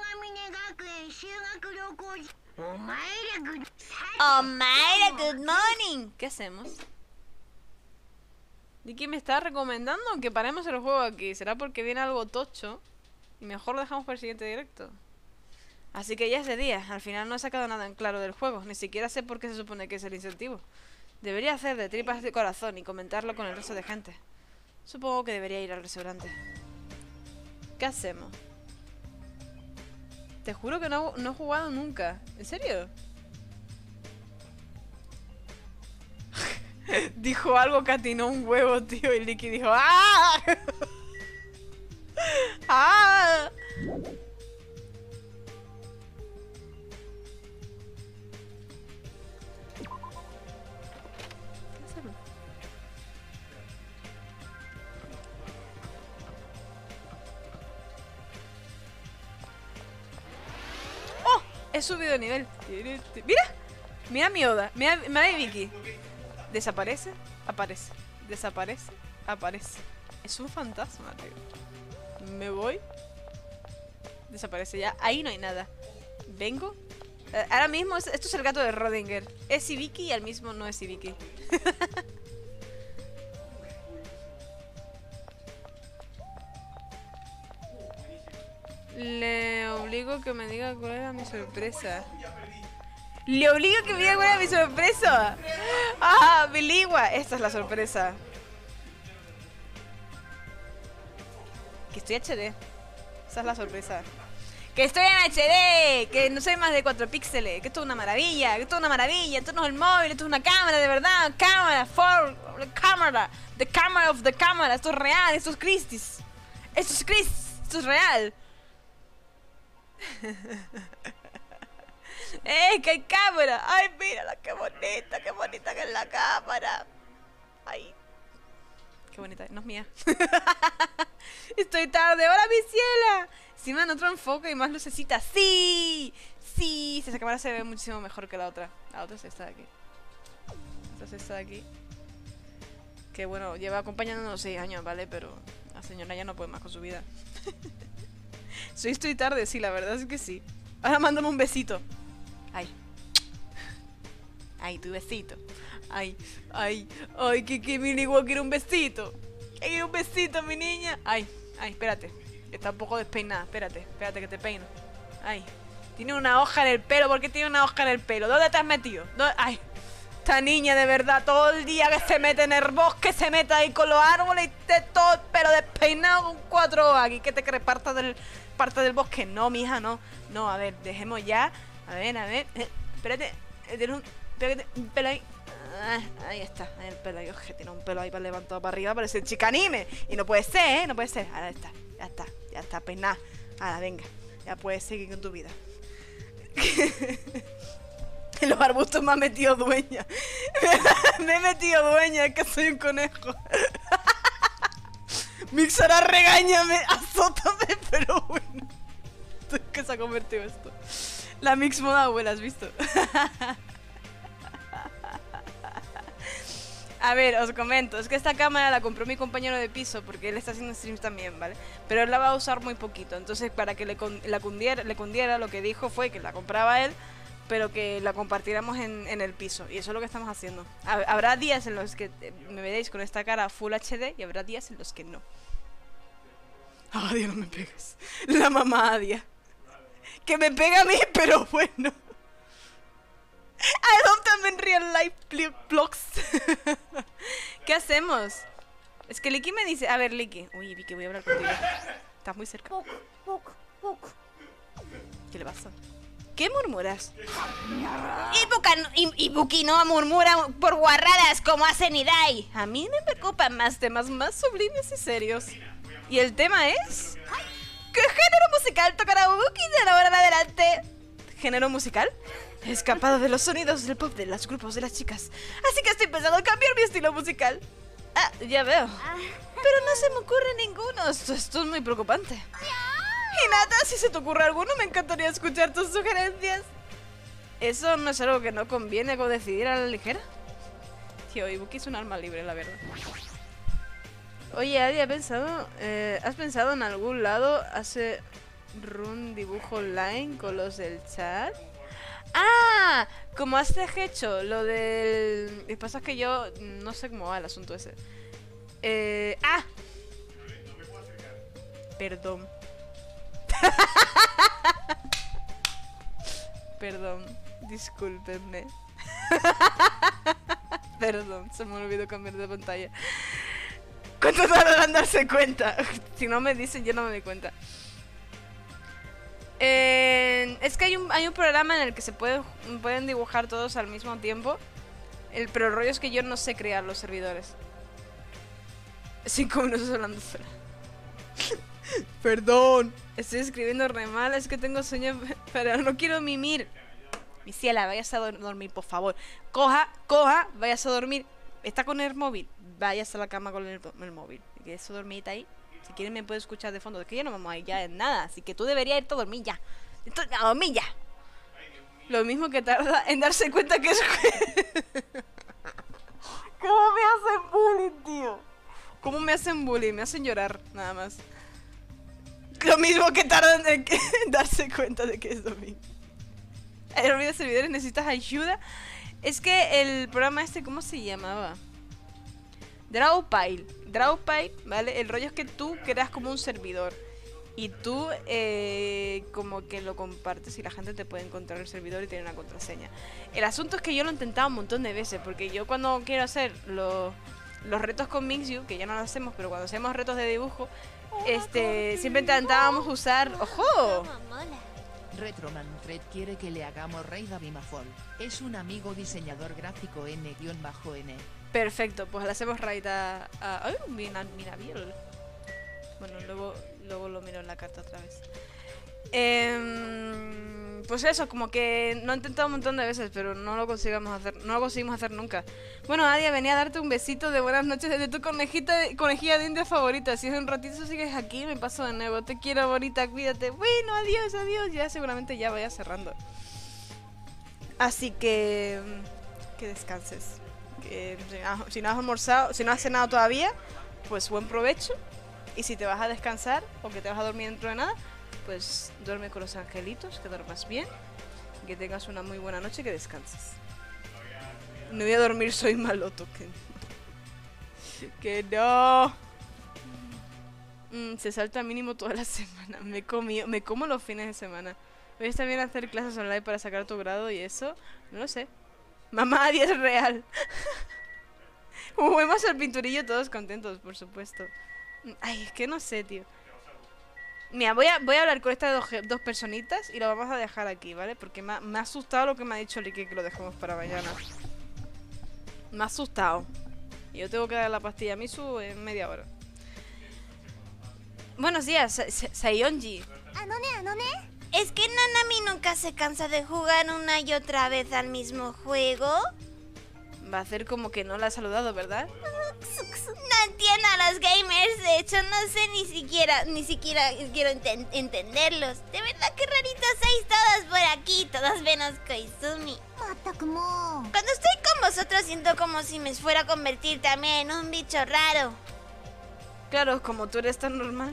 Oh, Mayra, good morning. ¿Qué hacemos? Dicky me está recomendando que paremos el juego aquí. ¿Será porque viene algo tocho? Y mejor lo dejamos para el siguiente directo. Así que ya es de día, al final no he sacado nada en claro del juego, ni siquiera sé por qué se supone que es el incentivo. Debería hacer de tripas de corazón y comentarlo con el resto de gente. Supongo que debería ir al restaurante. ¿Qué hacemos? Te juro que no, no he jugado nunca. ¿En serio? Dijo algo que atinó un huevo, tío. Y Licky dijo ¡ah! ¡Ah! ¡Oh! He subido de nivel. ¡Mira! Mira mi Oda. Mira, mira mi Vicky. Desaparece, aparece. Desaparece, aparece. Es un fantasma, tío. Me voy. Desaparece ya. Ahí no hay nada. Vengo. Eh, ahora mismo, es, esto es el gato de Rodinger. Es Ibiki y al mismo no es Ibiki. Le obligo que me diga cuál era mi sorpresa. Le obligo que me diga cuál era mi sorpresa. Ah, biligua. Esta es la sorpresa. Que estoy H D. Esa es la sorpresa. Que estoy en H D. Que no soy más de cuatro píxeles. Que esto es una maravilla. Que esto es una maravilla. Esto no es el móvil. Esto es una cámara de verdad. Cámara. For. Cámara. The camera of the camera. Esto es real. Esto es Christis. Esto es Christis. Esto es real. ¡Eh! ¡Que hay cámara! ¡Ay, mírala! ¡Qué bonita! ¡Qué bonita que es la cámara! ¡Ay! ¡Qué bonita! No es mía. ¡Estoy tarde! ¡Hola, mi ciela! Encima en otro enfoque y más lucecita. ¡Sí! ¡Sí! Esa cámara se ve muchísimo mejor que la otra. La otra es esta de aquí. Esta es esta de aquí. Que bueno, lleva acompañándonos seis años, ¿vale? Pero la señora ya no puede más con su vida. Soy estoy tarde, sí, la verdad es que sí. Ahora mándame un besito. Ay. Ay, tu besito. Ay, ay, ay, que, que mi igual quiere un besito. Quiere un besito, mi niña. Ay, ay, espérate. Está un poco despeinada. Espérate, espérate que te peino. Ay. Tiene una hoja en el pelo. ¿Por qué tiene una hoja en el pelo? ¿Dónde te has metido? ¿Dónde? Ay. Esta niña de verdad, todo el día que se mete en el bosque, se mete ahí con los árboles y te todo, pero despeinado con cuatro hojas. Aquí que te crees parte del, parte del bosque. No, mija, no. No, a ver, dejemos ya. A ver, a ver. Eh, espérate. Eh, tiene un, espérate, un pelo ahí. Ah, ahí está. Ahí el pelo ahí. Oje, tiene un pelo ahí para levantado para arriba. Parece chica anime. Y no puede ser, ¿eh? No puede ser. Ahora está. Ya está. Ya está peinada. Ahora, venga. Ya puedes seguir con tu vida. En los arbustos me ha metido dueña. Me he metido dueña, es que soy un conejo. Mixara, regáñame, azótame, pero bueno. ¿Qué se ha convertido esto? La mix moda abuela, ¿has visto? A ver, os comento, es que esta cámara la compró mi compañero de piso porque él está haciendo streams también, ¿vale? Pero él la va a usar muy poquito, entonces para que le, con, la cundiera, le cundiera, lo que dijo fue que la compraba él, pero que la compartiéramos en, en el piso. Y eso es lo que estamos haciendo. Habrá días en los que me veréis con esta cara Full H D y habrá días en los que no. Adia, no me pegues. La mamá Adia. Que me pega a mí, pero bueno. I love them in real life vlogs. ¿Qué hacemos? Es que Licky me dice... A ver, Licky. Uy, Vicky, voy a hablar contigo. Estás muy cerca. ¿Qué le pasa? ¿Qué murmuras? Y Ibuki no murmura por guarradas como hace Nidai. A mí me preocupan más temas más sublimes y serios. ¿Y el tema es? ¿Qué género musical tocará Ibuki de ahora en adelante? ¿Género musical? He escapado de los sonidos del pop de los grupos de las chicas. Así que estoy pensando en cambiar mi estilo musical. Ah, ya veo. Pero no se me ocurre ninguno. Esto, esto es muy preocupante. Hinata, si se te ocurre alguno, me encantaría escuchar tus sugerencias. Eso no es algo que no conviene con decidir a la ligera. Tío, Ibuki es un alma libre, la verdad. Oye, Adi, ¿has pensado, eh, ¿has pensado en algún lado hacer un dibujo online con los del chat? ¡Ah! Como has hecho lo del... Lo que pasa es que yo no sé cómo va el asunto ese. Eh... ¡Ah! Perdón. Perdón, discúlpenme. Perdón, se me olvidó cambiar de pantalla. ¿Cuánto tardan en darse cuenta? Si no me dicen, yo no me doy cuenta. Eh, es que hay un, hay un programa en el que se puede, pueden dibujar todos al mismo tiempo. El, pero el rollo es que yo no sé crear los servidores. Cinco minutos hablando sola. Perdón. Estoy escribiendo re mal, es que tengo sueño, pero no quiero mimir. Mi ciela, vayas a dormir, por favor. Coja, coja, vayas a dormir. Está con el móvil, vayas a la cama con el, el móvil. Que eso dormita ahí. Si quieren me puede escuchar de fondo. Es que ya no vamos a ir ya en nada. Así que tú deberías irte a dormir ya. Entonces, a dormir ya. Lo mismo que tarda en darse cuenta que es... ¿Cómo me hacen bullying, tío? ¿Cómo me hacen bullying? Me hacen llorar, nada más. Lo mismo que tardan en, que, en darse cuenta de que es domingo. El olvido de servidores, necesitas ayuda. Es que el programa este, ¿cómo se llamaba? Drawpile. Drawpile, ¿vale? El rollo es que tú creas como un servidor. Y tú eh, como que lo compartes y la gente te puede encontrar el servidor y tiene una contraseña. El asunto es que yo lo he intentado un montón de veces. Porque yo cuando quiero hacer los, los retos con Mixu, que ya no lo hacemos, pero cuando hacemos retos de dibujo, este siempre intentábamos usar... ¡Ojo! Retromanfred quiere que le hagamos raid a Bimafol. Es un amigo diseñador gráfico N-N. Perfecto, pues le hacemos raid a... a ¡ay! Mira, mira bien. Bueno, luego, luego lo miro en la carta otra vez. Eh, pues eso, como que no he intentado un montón de veces, pero no lo conseguimos hacer, no lo conseguimos hacer nunca. Bueno, Adia, venía a darte un besito de buenas noches desde tu conejita de, conejilla de India favorita. Si es un ratito sigues aquí, me paso de nuevo. Te quiero, bonita, cuídate. Bueno, adiós, adiós. Ya seguramente ya vaya cerrando. Así que... que descanses. Que si no has almorzado, si no has cenado todavía, pues buen provecho. Y si te vas a descansar o que te vas a dormir dentro de nada, pues duerme con los angelitos, que duermas bien, que tengas una muy buena noche, que descanses. No voy a dormir, soy maloto. Que, que no. Mm, se salta mínimo toda la semana. Me comí, me como los fines de semana. Voy a estar bien a hacer clases online para sacar tu grado y eso. No lo sé. Mamá, Adi es real. Juguemos al pinturillo todos contentos, por supuesto. Ay, es que no sé, tío. Mira, voy a, voy a hablar con estas dos, dos personitas y lo vamos a dejar aquí, ¿vale? Porque me ha, me ha asustado lo que me ha dicho Licky, que lo dejemos para mañana. Me ha asustado. Y yo tengo que dar la pastilla a Misu en media hora. Buenos días, Sayonji. ¿Es que Nanami nunca se cansa de jugar una y otra vez al mismo juego? Va a hacer como que no la ha saludado, ¿verdad? No entiendo a los gamers, de hecho no sé ni siquiera, ni siquiera quiero enten entenderlos. De verdad que raritos sois todos por aquí, todos menos Koizumi. Cuando estoy con vosotros siento como si me fuera a convertir también en un bicho raro. Claro, como tú eres tan normal.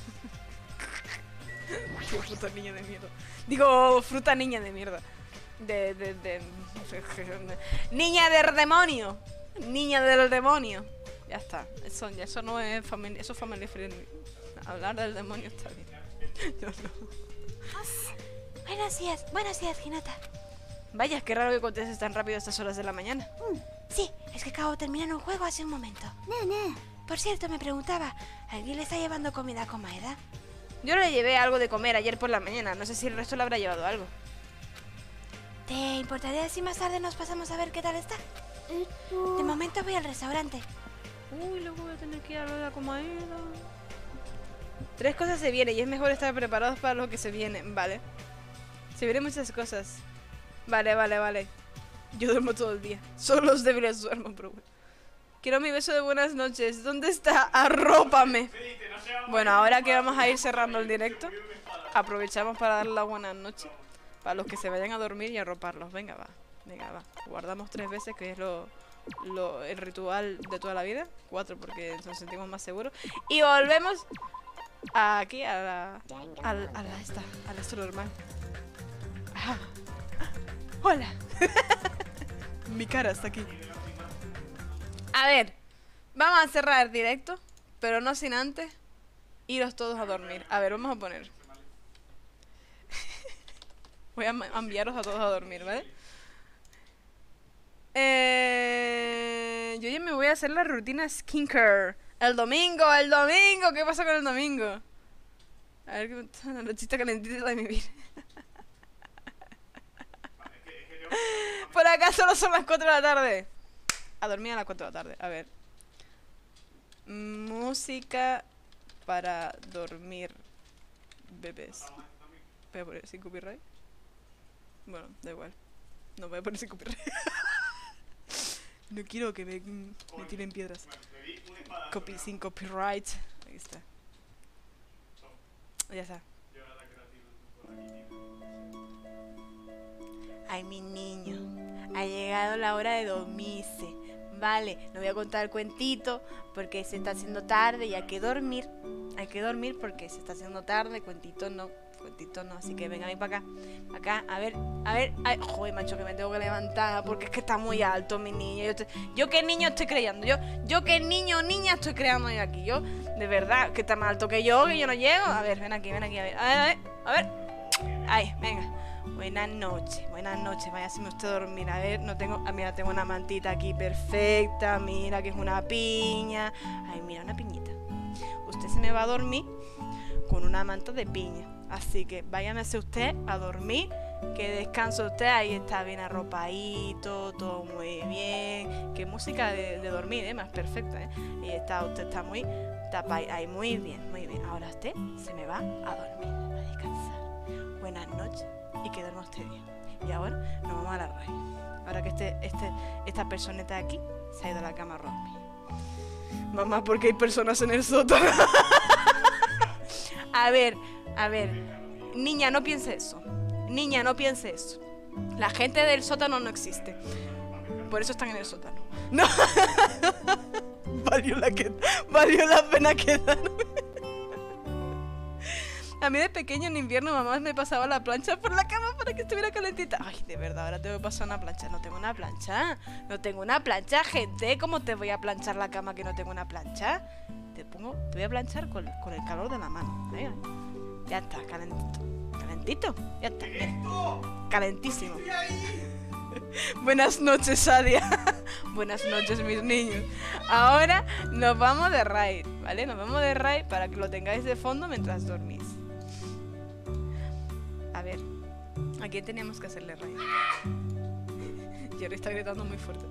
Qué puta niña de mierda. Digo, fruta niña de mierda. De, de, de... Niña del demonio. Niña del demonio. Ya está. Eso, ya, eso no es familia. Eso es family friendly. Hablar del demonio está bien. Yo no. Buenos días, buenos días, Hinata. Vaya, qué raro que contestes tan rápido a estas horas de la mañana. Mm, sí, es que acabo de terminar un juego hace un momento. Nene. Por cierto, me preguntaba, ¿alguien le está llevando comida a Komaeda? Yo le llevé algo de comer ayer por la mañana. No sé si el resto le habrá llevado algo. ¿Te importaría si más tarde nos pasamos a ver qué tal está? De momento voy al restaurante. Uy, luego voy a tener que ir a lo de la Komaeda. Tres cosas se vienen y es mejor estar preparados para lo que se viene. Vale. Se vienen muchas cosas. Vale, vale, vale. Yo duermo todo el día. Solo los débiles duermen, pero bueno. Quiero mi beso de buenas noches. ¿Dónde está? Arrópame. Bueno, ahora que vamos a ir cerrando el directo, aprovechamos para dar la buenas noches. Para los que se vayan a dormir y arroparlos. Venga, va. Venga, va. Guardamos tres veces, que es lo, lo el ritual de toda la vida. Cuatro, porque nos sentimos más seguros. Y volvemos aquí a la... A, la- a la esta, a la esto normal. Ah. Hola. Mi cara está aquí. A ver, vamos a cerrar el directo, pero no sin antes iros todos a dormir. A ver, vamos a poner. Voy a enviaros a todos a dormir, ¿vale? Eh, yo ya me voy a hacer la rutina skincare. El domingo, el domingo. ¿Qué pasa con el domingo? A ver, qué la nochita calentita de mi vida. Por acá solo son las cuatro de la tarde. A dormir a las cuatro de la tarde. A ver. Música para dormir bebés. Voy a poner sin copyright. Bueno, da igual. No voy a poner sin copyright. No quiero que me, me tiren piedras. Copy, sin copyright. Ahí está. Ya está. Ay, mi niño. Ha llegado la hora de dormirse. Vale, no voy a contar el cuentito porque se está haciendo tarde y hay que dormir. Hay que dormir porque se está haciendo tarde. Cuentito no, cuentito no. Así que venga a mí para acá. Acá, a ver, a ver. Ay, joder, macho, que me tengo que levantar porque es que está muy alto mi niño. Yo, estoy, yo qué niño estoy creando. Yo, yo qué niño o niña estoy creando yo aquí. Yo, de verdad, que está más alto que yo, que yo no llego. A ver, ven aquí, ven aquí, a ver. A ver, a ver. A ver. Ay, venga. Buenas noches, buenas noches, vaya si me usted a dormir. A ver, no tengo, ah, mira, tengo una mantita aquí perfecta. Mira que es una piña. Ay, mira, una piñita. Usted se me va a dormir con una manta de piña. Así que váyase usted a dormir. Que descanse usted, ahí está bien arropadito, todo muy bien. Qué música de, de dormir, ¿eh? Más perfecta, ¿eh? Y está, usted está muy tapadito, ahí, muy bien, muy bien. Ahora usted se me va a dormir, a descansar. Buenas noches. Y que duerma usted bien. Y ahora nos vamos a la raíz. Ahora que este, este, esta personeta de aquí se ha ido a la cama a dormir. Mamá, ¿por qué hay personas en el sótano? A ver, a ver. Niña, no piense eso. Niña, no piense eso. La gente del sótano no existe. Por eso están en el sótano. No. Valió la, que, valió la pena quedarme. A mí de pequeño en invierno mamá me pasaba la plancha por la cama para que estuviera calentita. Ay, de verdad, ahora tengo que pasar una plancha. No tengo una plancha. No tengo una plancha, gente. ¿Cómo te voy a planchar la cama que no tengo una plancha? Te pongo, te voy a planchar con, con el calor de la mano. Ahí, ya está, calentito. Calentito, ya está. Mira. Calentísimo. Buenas noches, Sadia. Buenas noches, mis niños. Ahora nos vamos de raid, ¿vale? Nos vamos de raid para que lo tengáis de fondo mientras dormís. A ver, ¿a quién teníamos que hacerle raid? Jerry está gritando muy fuerte.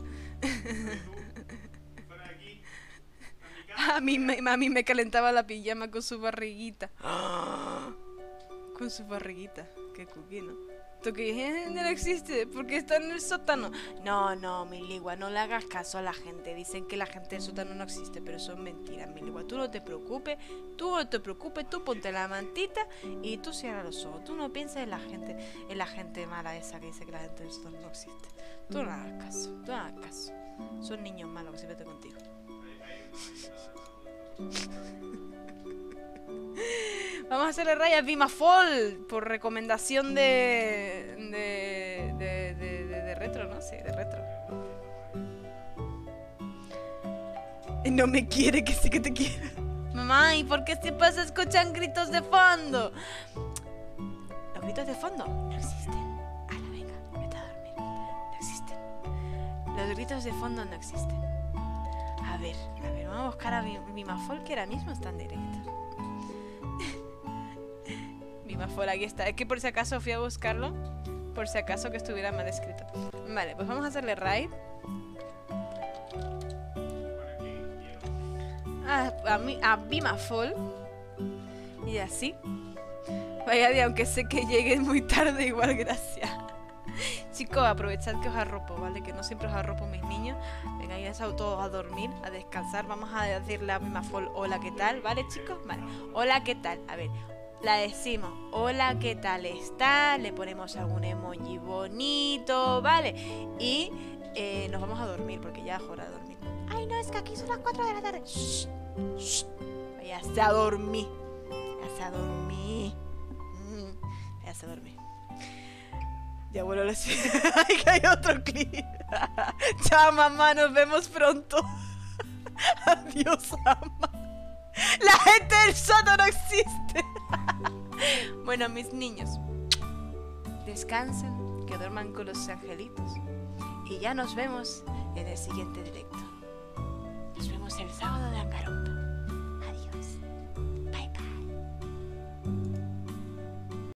A mí, me, a mí me calentaba la pijama con su barriguita. Con su barriguita. Qué cookie, ¿no? ¿Tú qué? No existe porque está en el sótano. No, no, mi ligua, no le hagas caso a la gente. Dicen que la gente del sótano no existe, pero eso es mentira, mi ligua. Tú no te preocupes, tú no te preocupes, tú ponte la mantita y tú cierra los ojos. Tú no pienses en la gente, en la gente mala esa que dice que la gente del sótano no existe. Tú no hagas caso, tú no hagas caso. Son niños malos que se meten contigo. Vamos a hacerle raya a Vimafol por recomendación de de, de, de, de de retro, ¿no? Sí, de retro. No me quiere, que sí que te quiere. Mamá, ¿y por qué siempre se escuchan gritos de fondo? Los gritos de fondo no existen. Ala, venga, vete a dormir. No existen. Los gritos de fondo no existen. A ver, a ver, vamos a buscar a Vimafol, que ahora mismo está en directo. Vimafol, aquí está. Es que por si acaso fui a buscarlo. Por si acaso que estuviera mal escrito. Vale, pues vamos a hacerle raid a, a, mi, a Vimafol. Y así. Vaya día, aunque sé que llegue muy tarde, igual gracias. Chicos, aprovechad que os arropo, ¿vale? Que no siempre os arropo mis niños. Venga, ya todos a dormir, a descansar. Vamos a decirle a Vimafol, hola, ¿qué tal? ¿Vale, chicos? Vale. Hola, ¿qué tal? A ver, la decimos, hola, ¿qué tal está? Le ponemos algún emoji bonito, ¿vale? Y eh, nos vamos a dormir, porque ya es hora de dormir. Ay, no, es que aquí son las cuatro de la tarde. Shh, shh. Váyase a dormir. Váyase a dormir. Mm, váyase a dormir. Ya bueno, les... Ay, que hay otro clip. Chao, mamá, nos vemos pronto. Adiós, mamá. La gente del sótano existe. Bueno, mis niños, descansen, que duerman con los angelitos. Y ya nos vemos en el siguiente directo. Nos vemos el sábado de Angarompa.